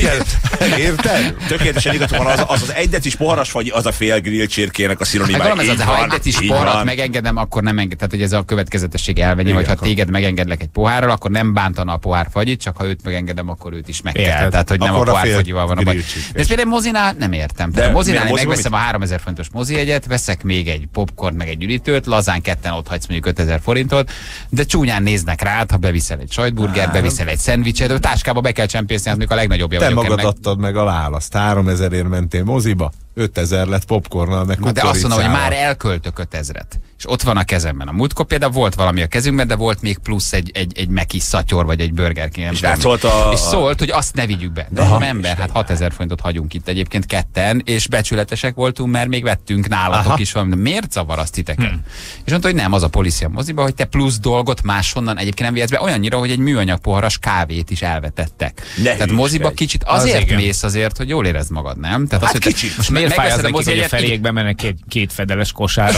Érted? Tökéletesen igazából van, az, az az egy decis poharas vagy az a fél grill csirkének a szinonimája. Hát, ha egy decis poharat megengedem, akkor nem enged. Tehát, hogy ez a következetesség elvenye, hogy ha téged megengedlek egy pohárral, akkor nem bántana a pohár fagyit, csak ha őt megengedem, akkor őt is meg kell. Tehát, hogy nem a pohár fagyival van a baj. De ezt például mozinál nem értem. De a mozinál megveszem a háromezer forintos mozijegyet, veszek még egy popcorn, meg egy üdítőt, lazán ketten ott hagysz mondjuk ötezer forintot, de csúnyán néznek rád, ha beviszel egy sajtburger, beviszel egy szendvicset, a táskába be kell csempészni, az még a legnagyobb te magad adtad meg a választ. háromezerért mentél moziba, ötezer lett popcornnal, meg de azt mondom, hogy már elköltök ötezret. És ott van a kezemben. A múltkor például volt valami a kezünkben, de volt még plusz egy, egy, egy Meki szatyor, vagy egy Burger King. És, szólt a... és szólt, hogy azt ne vigyük be. De aha, ember, hát hatezer forintot hagyunk itt egyébként ketten, és becsületesek voltunk, mert még vettünk nálatok aha. is valami. De miért zavar azt titeket? Hmm. És mondta, hogy nem, az a policia moziba, hogy te plusz dolgot máshonnan egyébként nem vihetsz be, olyannyira, hogy egy műanyag poharas kávét is elvetettek. Ne Tehát moziba egy. Kicsit azért az mész azért, hogy jól érezd magad, nem? Tehát hát az, hogy kicsit. Most miért fáj az neki, hogy a felékben mennek két, két fedeles kosárral,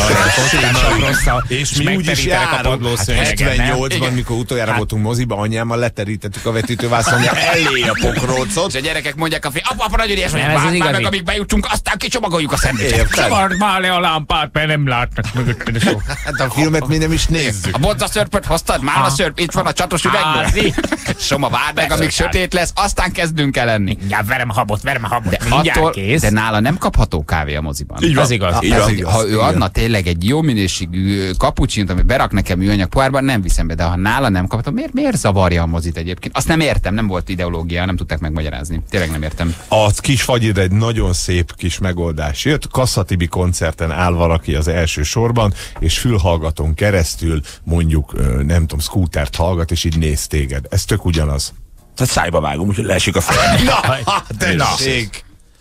és mi úgy is járunk. Hát hetvennyolcban, mikor utoljára hát. voltunk moziba, anyámmal leterítettük a vetítővászonja elé a pokrócot. És a gyerekek mondják a fél, apa, apa, nagyon ilyesmi, várd már meg, amíg bejutunk, aztán kicsomagoljuk a szendvicset. Csavard már le a lámpát, mert nem látnak mögötted. Hát a filmet mi nem is nézzük. A bodzaszörpöt hoztad? Már a szörp, itt van a csatos üvegből. Soma, várd meg, amíg sötét lesz, aztán kezdünk el enni. Ja, verem a habot, verem a habot, mindjárt kész. De nála nem kapható kávé a moziban. Így az igaz. Ha ő adna tényleg egy jó minőségű kapucsinót, ami berak nekem műanyag pohárban, nem viszem be, de ha nála nem kaphatom, miért, miért zavarja a mozit egyébként? Azt nem értem, nem volt ideológia, nem tudták megmagyarázni. Tényleg nem értem. A kis fagyid egy nagyon szép kis megoldás. Jött Kassa Tibi koncerten áll valaki az első sorban, és fülhallgatón keresztül mondjuk, nem tudom, Scootert hallgat, és így néz téged. Ez tök ugyanaz. Tehát szájba vágom, úgyhogy leesik a fejem. Na, tessék!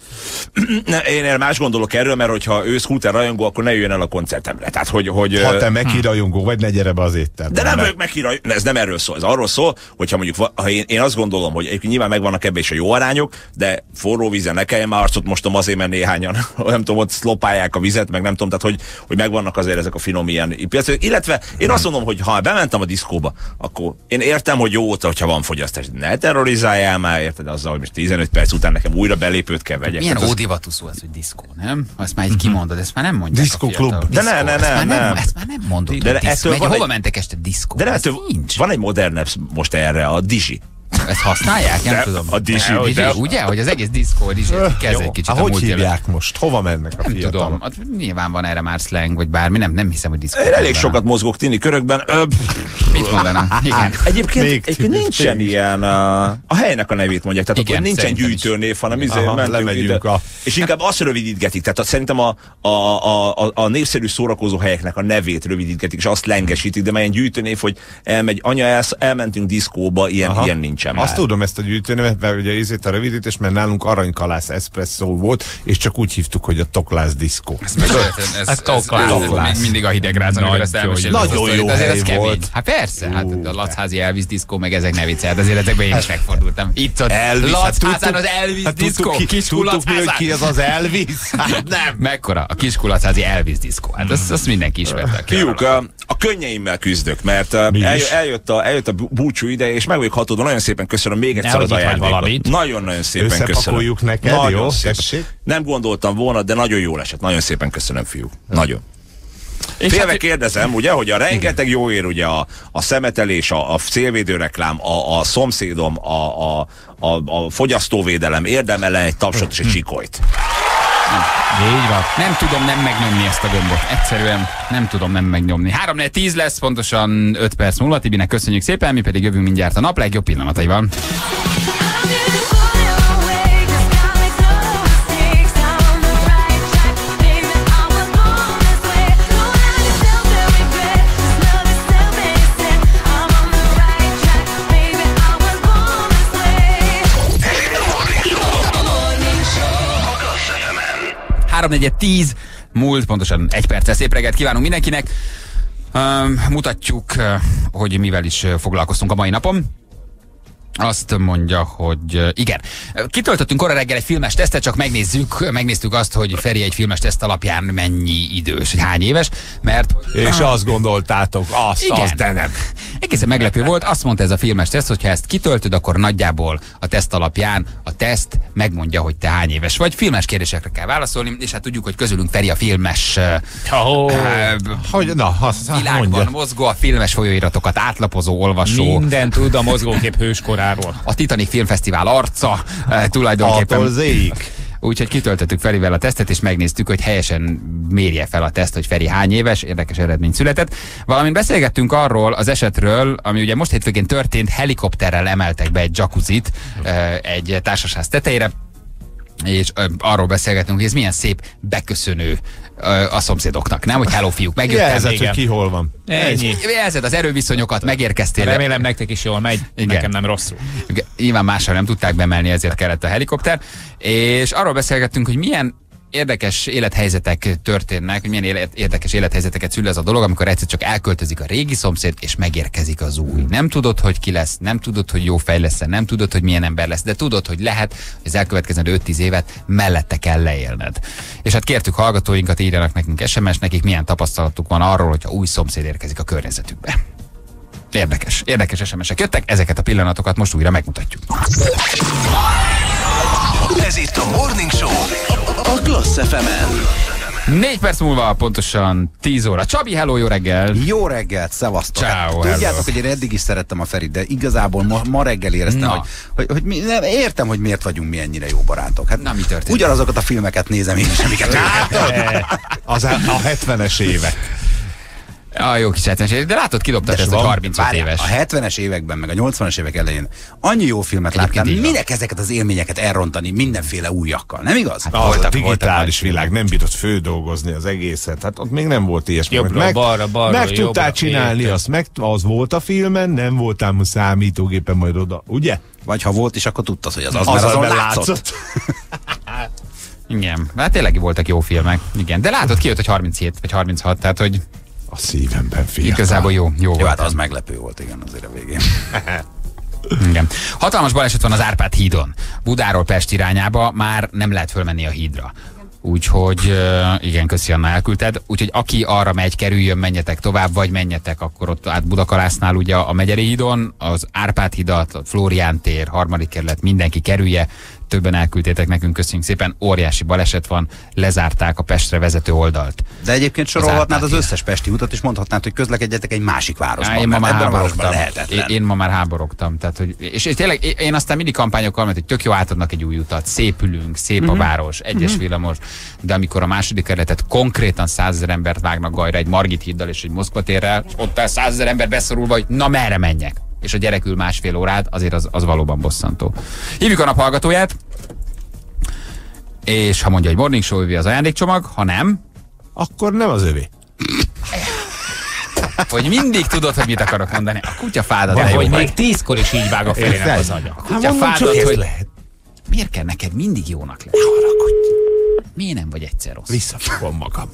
Én erre más gondolok erről, mert hogyha ő Scooter rajongó, akkor ne jöjjön el a koncertemre. Tehát, hogy, hogy, ha te Meki rajongó vagy, ne gyere be az étterbe. De nem vagyok Meki rajongó, ez nem erről szól. Ez arról szól, hogyha mondjuk, ha én, én azt gondolom, hogy egyébként nyilván megvannak ebbe is a jó arányok, de forró vízen ne kelljen már arcot mostom azért, mert néhányan, nem tudom, ott szlopálják a vizet, meg nem tudom, tehát hogy, hogy megvannak azért ezek a finom ilyen piacok. Illetve én azt mondom, hogy ha bementem a diszkóba, akkor én értem, hogy jó, hogyha van fogyasztás. Ne terrorizáljál már, érted, azzal, hogy most tizenöt perc után nekem újra belépőt kell vegyek. Milyen ódivatú szó ez, hogy diszkó, nem? Azt már így kimondod, ezt már nem mondják. Diszkóklub. De ne, ne, ne, nem, nem. Ezt már nem mondod. De ettől Megy, hova egy... mentek este diszkó? De nem, ettől van egy modernebb most erre, a Dizsi. Ezt használják? Nem de, tudom. A Dizsi. De, de, ugye? Hogy az egész diszkó Dizsi kezd egy kicsit. Hogy hívják most? Hova mennek a nem fiatalok? Nem tudom. Nyilván van erre már slang, vagy bármi. Nem, nem hiszem, hogy diszkó. Én elég sokat mozgok tini körökben. Mit mondaná? Igen. Egyébként, egyébként nincsen ilyen a, a helynek a nevét mondják. Tehát igen, akkor nincsen gyűjtőnév, hanem izé mentünk a... És inkább azt rövidítgetik. Tehát szerintem a, a, a, a, a népszerű szórakozó helyeknek a nevét rövidítgetik, és azt lengesítik, de már ilyen gyűjtőnév, hogy elmegy, anya, elsz, elmentünk diszkóba, ilyen, ilyen nincsen már. Azt tudom ezt a gyűjtőnevet, mert ugye ízét a rövidítés, mert nálunk aranykalász eszpresszó volt, és csak úgy hívtuk, hogy a Toklász diszkó. Ez, ez, ez, ez, ez, ez mindig a hidegrázon, amikor ezt elmesél. Nagyon jó hely volt. Hát persze, hát a Lacházi Elvis diszkó, meg ezek nevét szeret, azért ezekben én is megfordultam. Itt ott Lacházán az Elvis diszkó, Kiskulacházán. Ki az az Elvis? Hát nem. Mekkora? A Kiskulacházi Elvis diszkó. Hát azt mindenki ismerte. Fiúk, a könnyeimmel küzdök, mert eljött a, eljött a búcsú ide, és meg vagyok hatódva. Nagyon szépen köszönöm még egyszer az ajándékot. Nagyon-nagyon szépen köszönöm. Összepakoljuk neked, nagyon jó? Szépen. Nem gondoltam volna, de nagyon jól esett. Nagyon szépen köszönöm, fiú. Nagyon. Félve hát, kérdezem, ugye, hogy a rengeteg jó ér, ugye a, a szemetelés, a, a célvédő reklám, a, a szomszédom, a, a, a, a fogyasztóvédelem érdemel egy tapsot és egy csikolyt. Így van. Nem tudom nem megnyomni ezt a gombot. Egyszerűen nem tudom nem megnyomni. három négy tíz lesz, pontosan öt perc múlva. Tibinek köszönjük szépen, mi pedig jövünk mindjárt a nap legjobb pillanataiban. három négy tíz múlt, pontosan egy perccel. Szép reggelt kívánunk mindenkinek. Uh, mutatjuk, uh, hogy mivel is uh, foglalkoztunk a mai napon. Azt mondja, hogy igen. Kitöltöttünk korra reggel egy filmes tesztet, csak megnézzük, megnéztük azt, hogy Feri egy filmes teszt alapján mennyi idős, hogy hány éves, mert... És ah, azt gondoltátok, azt, igen, az, de nem. Egészen meglepő volt, azt mondta ez a filmes teszt, hogyha ezt kitöltöd, akkor nagyjából a teszt alapján a teszt megmondja, hogy te hány éves vagy. Filmes kérdésekre kell válaszolni, és hát tudjuk, hogy közülünk Feri a filmes oh, uh, hogy, na, az, világban mondja. Mozgó, a filmes folyóiratokat átlapozó, olvasó. Minden tud a mozgókép hőskoráról. A Titanic Filmfesztivál arca uh, tulajdonképpen. Úgyhogy kitöltöttük Ferivel a tesztet, és megnéztük, hogy helyesen mérje fel a teszt, hogy Feri hány éves, érdekes eredmény született. Valamint beszélgettünk arról az esetről, ami ugye most hétvégén történt, helikopterrel emeltek be egy jacuzzit uh, egy társasház tetejére, és ö, arról beszélgetünk, hogy ez milyen szép beköszönő ö, a szomszédoknak, nem? Hogy hello fiúk, megjöttem. Jelzett, hogy ki hol van. Ennyi. Jelzett az erőviszonyokat, megérkeztél. Remélem nektek is jól megy, igen. Nekem nem rosszul. Nyilván mással nem tudták bemelni, ezért kellett a helikopter. És arról beszélgettünk, hogy milyen érdekes élethelyzetek történnek, hogy milyen élet, érdekes élethelyzeteket szül ez a dolog, amikor egyszer csak elköltözik a régi szomszéd, és megérkezik az új. Nem tudod, hogy ki lesz, nem tudod, hogy jó fej lesz, nem tudod, hogy milyen ember lesz, de tudod, hogy lehet, hogy az elkövetkezendő öt-tíz évet mellette kell leélned. És hát kértük hallgatóinkat, írjanak nekünk es em es, nekik milyen tapasztalatuk van arról, hogyha új szomszéd érkezik a környezetükbe. Érdekes, érdekes es em esek jöttek, ezeket a pillanatokat most újra megmutatjuk. Ez itt a Morning Show a Klassz ef emen. Négy perc múlva pontosan tíz óra. Csabi, hello, jó reggel! Jó reggelt, szevasztok! Ciao, hát, tudjátok, hogy én eddig is szerettem a Ferit, de igazából ma, ma reggel éreztem, hogy, hogy, hogy mi, nem, értem, hogy miért vagyunk mi ennyire jó barátok. Hát, na, mi történt? Ugyanazokat a filmeket nézem én is, amiket látod? Az a, a hetvenes évek. A jó kis hetvenes évek, de látod, kidobtad ezt a harmincöt éves. A hetvenes években, meg a nyolcvanas évek elején annyi jó filmet láttam, minek ezeket az élményeket elrontani mindenféle újakkal, nem igaz? Hát az voltak, a digitális voltak világ nem bírt földolgozni az egészet, hát ott még nem volt ilyesmi. Jobbra, meg, balra, balra, meg tudtál csinálni érte. Azt, meg az volt a filmen, nem voltál a számítógépen majd oda, ugye? Vagy ha volt is, akkor tudtad, hogy az az, az mert azon látszott. látszott. Igen, hát tényleg voltak jó filmek, igen, de látod, kijött, hogy harminchét vagy harminchat, tehát hogy a szívemben fiatal. Igazából jó, jó, jó volt. Hát az meglepő volt, igen, azért a végén. Igen. Hatalmas baleset van az Árpád hídon. Budáról Pest irányába már nem lehet fölmenni a hídra. Úgyhogy, igen, köszi, Anna, elküldted. Úgyhogy aki arra megy, kerüljön, menjetek tovább, vagy menjetek akkor ott át Budakalásznál ugye a Megyeri hídon, az Árpád hidat, a Flórián tér, harmadik kerület, mindenki kerülje. Többen elküldtétek nekünk, köszönjük szépen. Óriási baleset van, lezárták a Pestre vezető oldalt. De egyébként sorolhatnád az, az összes pesti utat, és mondhatnád, hogy közlekedjetek egy másik városban. Á, én ma már háborogtam. Én, én ma már háborogtam. Tehát, hogy, és, és tényleg én aztán mindig kampányokkal, mert hogy tök jó átadnak egy új utat, szépülünk, szép uh-huh. a város, egyes uh-huh. villamos, de amikor a második kerületet konkrétan százezer embert vágnak gajra egy Margit híddal és egy Moszkva térrel, és ott áll százezer ember beszorulva, hogy na merre menjek. És a gyerek ül másfél órát, azért az, az valóban bosszantó. Hívjuk a nap hallgatóját, és ha mondja, hogy Morning Show, övé az ajándékcsomag, ha nem, akkor nem az övé. Hogy mindig tudod, hogy mit akarok mondani. A kutyafádat. De hogy még tízkor is így vág a felének az agya. A kutyafádat, hogy lehet. Miért kell neked mindig jónak lenni? Ne haragudj. Miért nem vagy egyszer rossz? Visszafogom magam.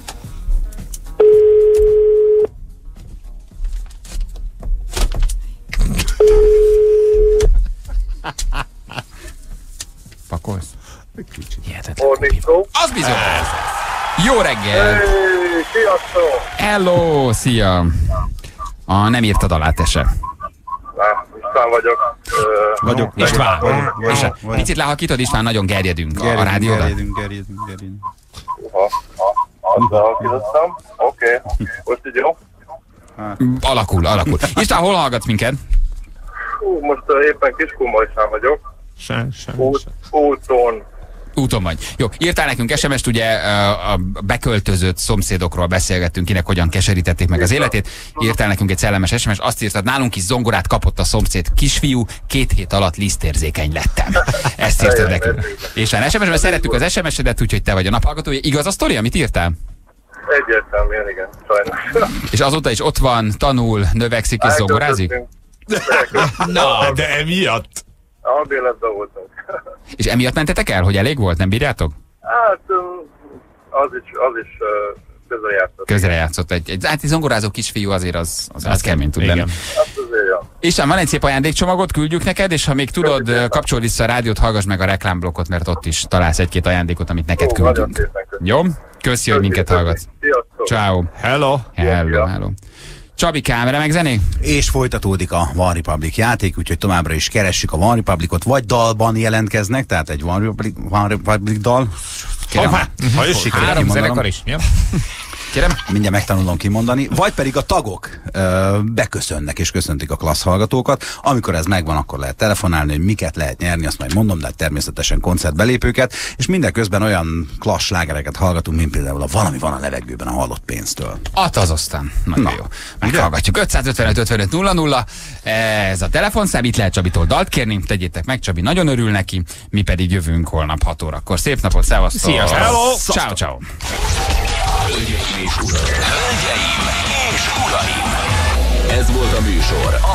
Pakolsz? Morning Show. Az bizony! Jó reggel! Hey, sziasztok! Hello, szia! A, nem írtad alá, te se. István vagyok. Uh, vagyok. István. István. Picit lehalkítod, István, nagyon gerjedünk, gerjedünk a rádióban. Gerjedünk, gerjedünk, gerjedünk. Ha, ha, azzal halkítottam. Oké. Okay. Most így jó? Alakul, alakul. István, hol hallgatsz minket? Hú, most uh, éppen Kiskunmajszán vagyok. Sem, sem, Út, úton. Úton vagy. Jó, írtál nekünk es em est, ugye a beköltözött szomszédokról beszélgettünk, kinek hogyan keserítették meg az életét. Írtál nekünk egy szellemes es em est, azt írtad, nálunk is zongorát kapott a szomszéd kisfiú, két hét alatt lisztérzékeny lettem. Ezt írtad nekünk. És a es em esben szerettük az es em esedet, úgyhogy te vagy a naphallgatója. Igaz a sztori, amit írtál? Egyértelműen, igen, sajnos. És azóta is ott van, tanul, növekszik és zongorázik? Na, de emiatt. Albéletben voltunk. És emiatt mentetek el, hogy elég volt? Nem bírjátok? Hát az is, az is közrejátszott. Közrejátszott. Egy, egy, hát egy zongorázó kisfiú azért az, az, az kemény tud lenni. Hát azért, ja. István, van egy szép ajándékcsomagot, küldjük neked, és ha még tudod, köszönöm. Kapcsolj vissza a rádiót, hallgass meg a reklámblokkot, mert ott is találsz egy-két ajándékot, amit neked Ó, küldünk. Jó? Köszi, hogy minket hallgatsz. Ciao. Hello. Hello, hello. Csabikám, remek zenék? És folytatódik a One Republic játék, úgyhogy továbbra is keressük a One Republicot, vagy dalban jelentkeznek, tehát egy One Republic, One Republic dal. Kérem, három zenekar is, ja? Kérem? Mindjárt megtanulom kimondani. Vagy pedig a tagok ö, beköszönnek és köszöntik a klassz hallgatókat. Amikor ez megvan, akkor lehet telefonálni, hogy miket lehet nyerni, azt majd mondom, de természetesen koncertbelépőket, és mindeközben olyan klassz slágereket hallgatunk, mint például a Valami van a levegőben a halott pénztől. At az aztán. Nagyon Na, jó. Meghallgatjuk. ötszázötvenöt ötvenöt nulla nulla. Ez a telefonszám, itt lehet Csabitól dalt kérni. Tegyétek meg, Csabi nagyon örül neki. Mi pedig jövünk holnap hat órakor. Szép napot, szevasztok! Sziasztok! Ciao, ciao! Hölgyeim és uraim! Ez volt a műsor,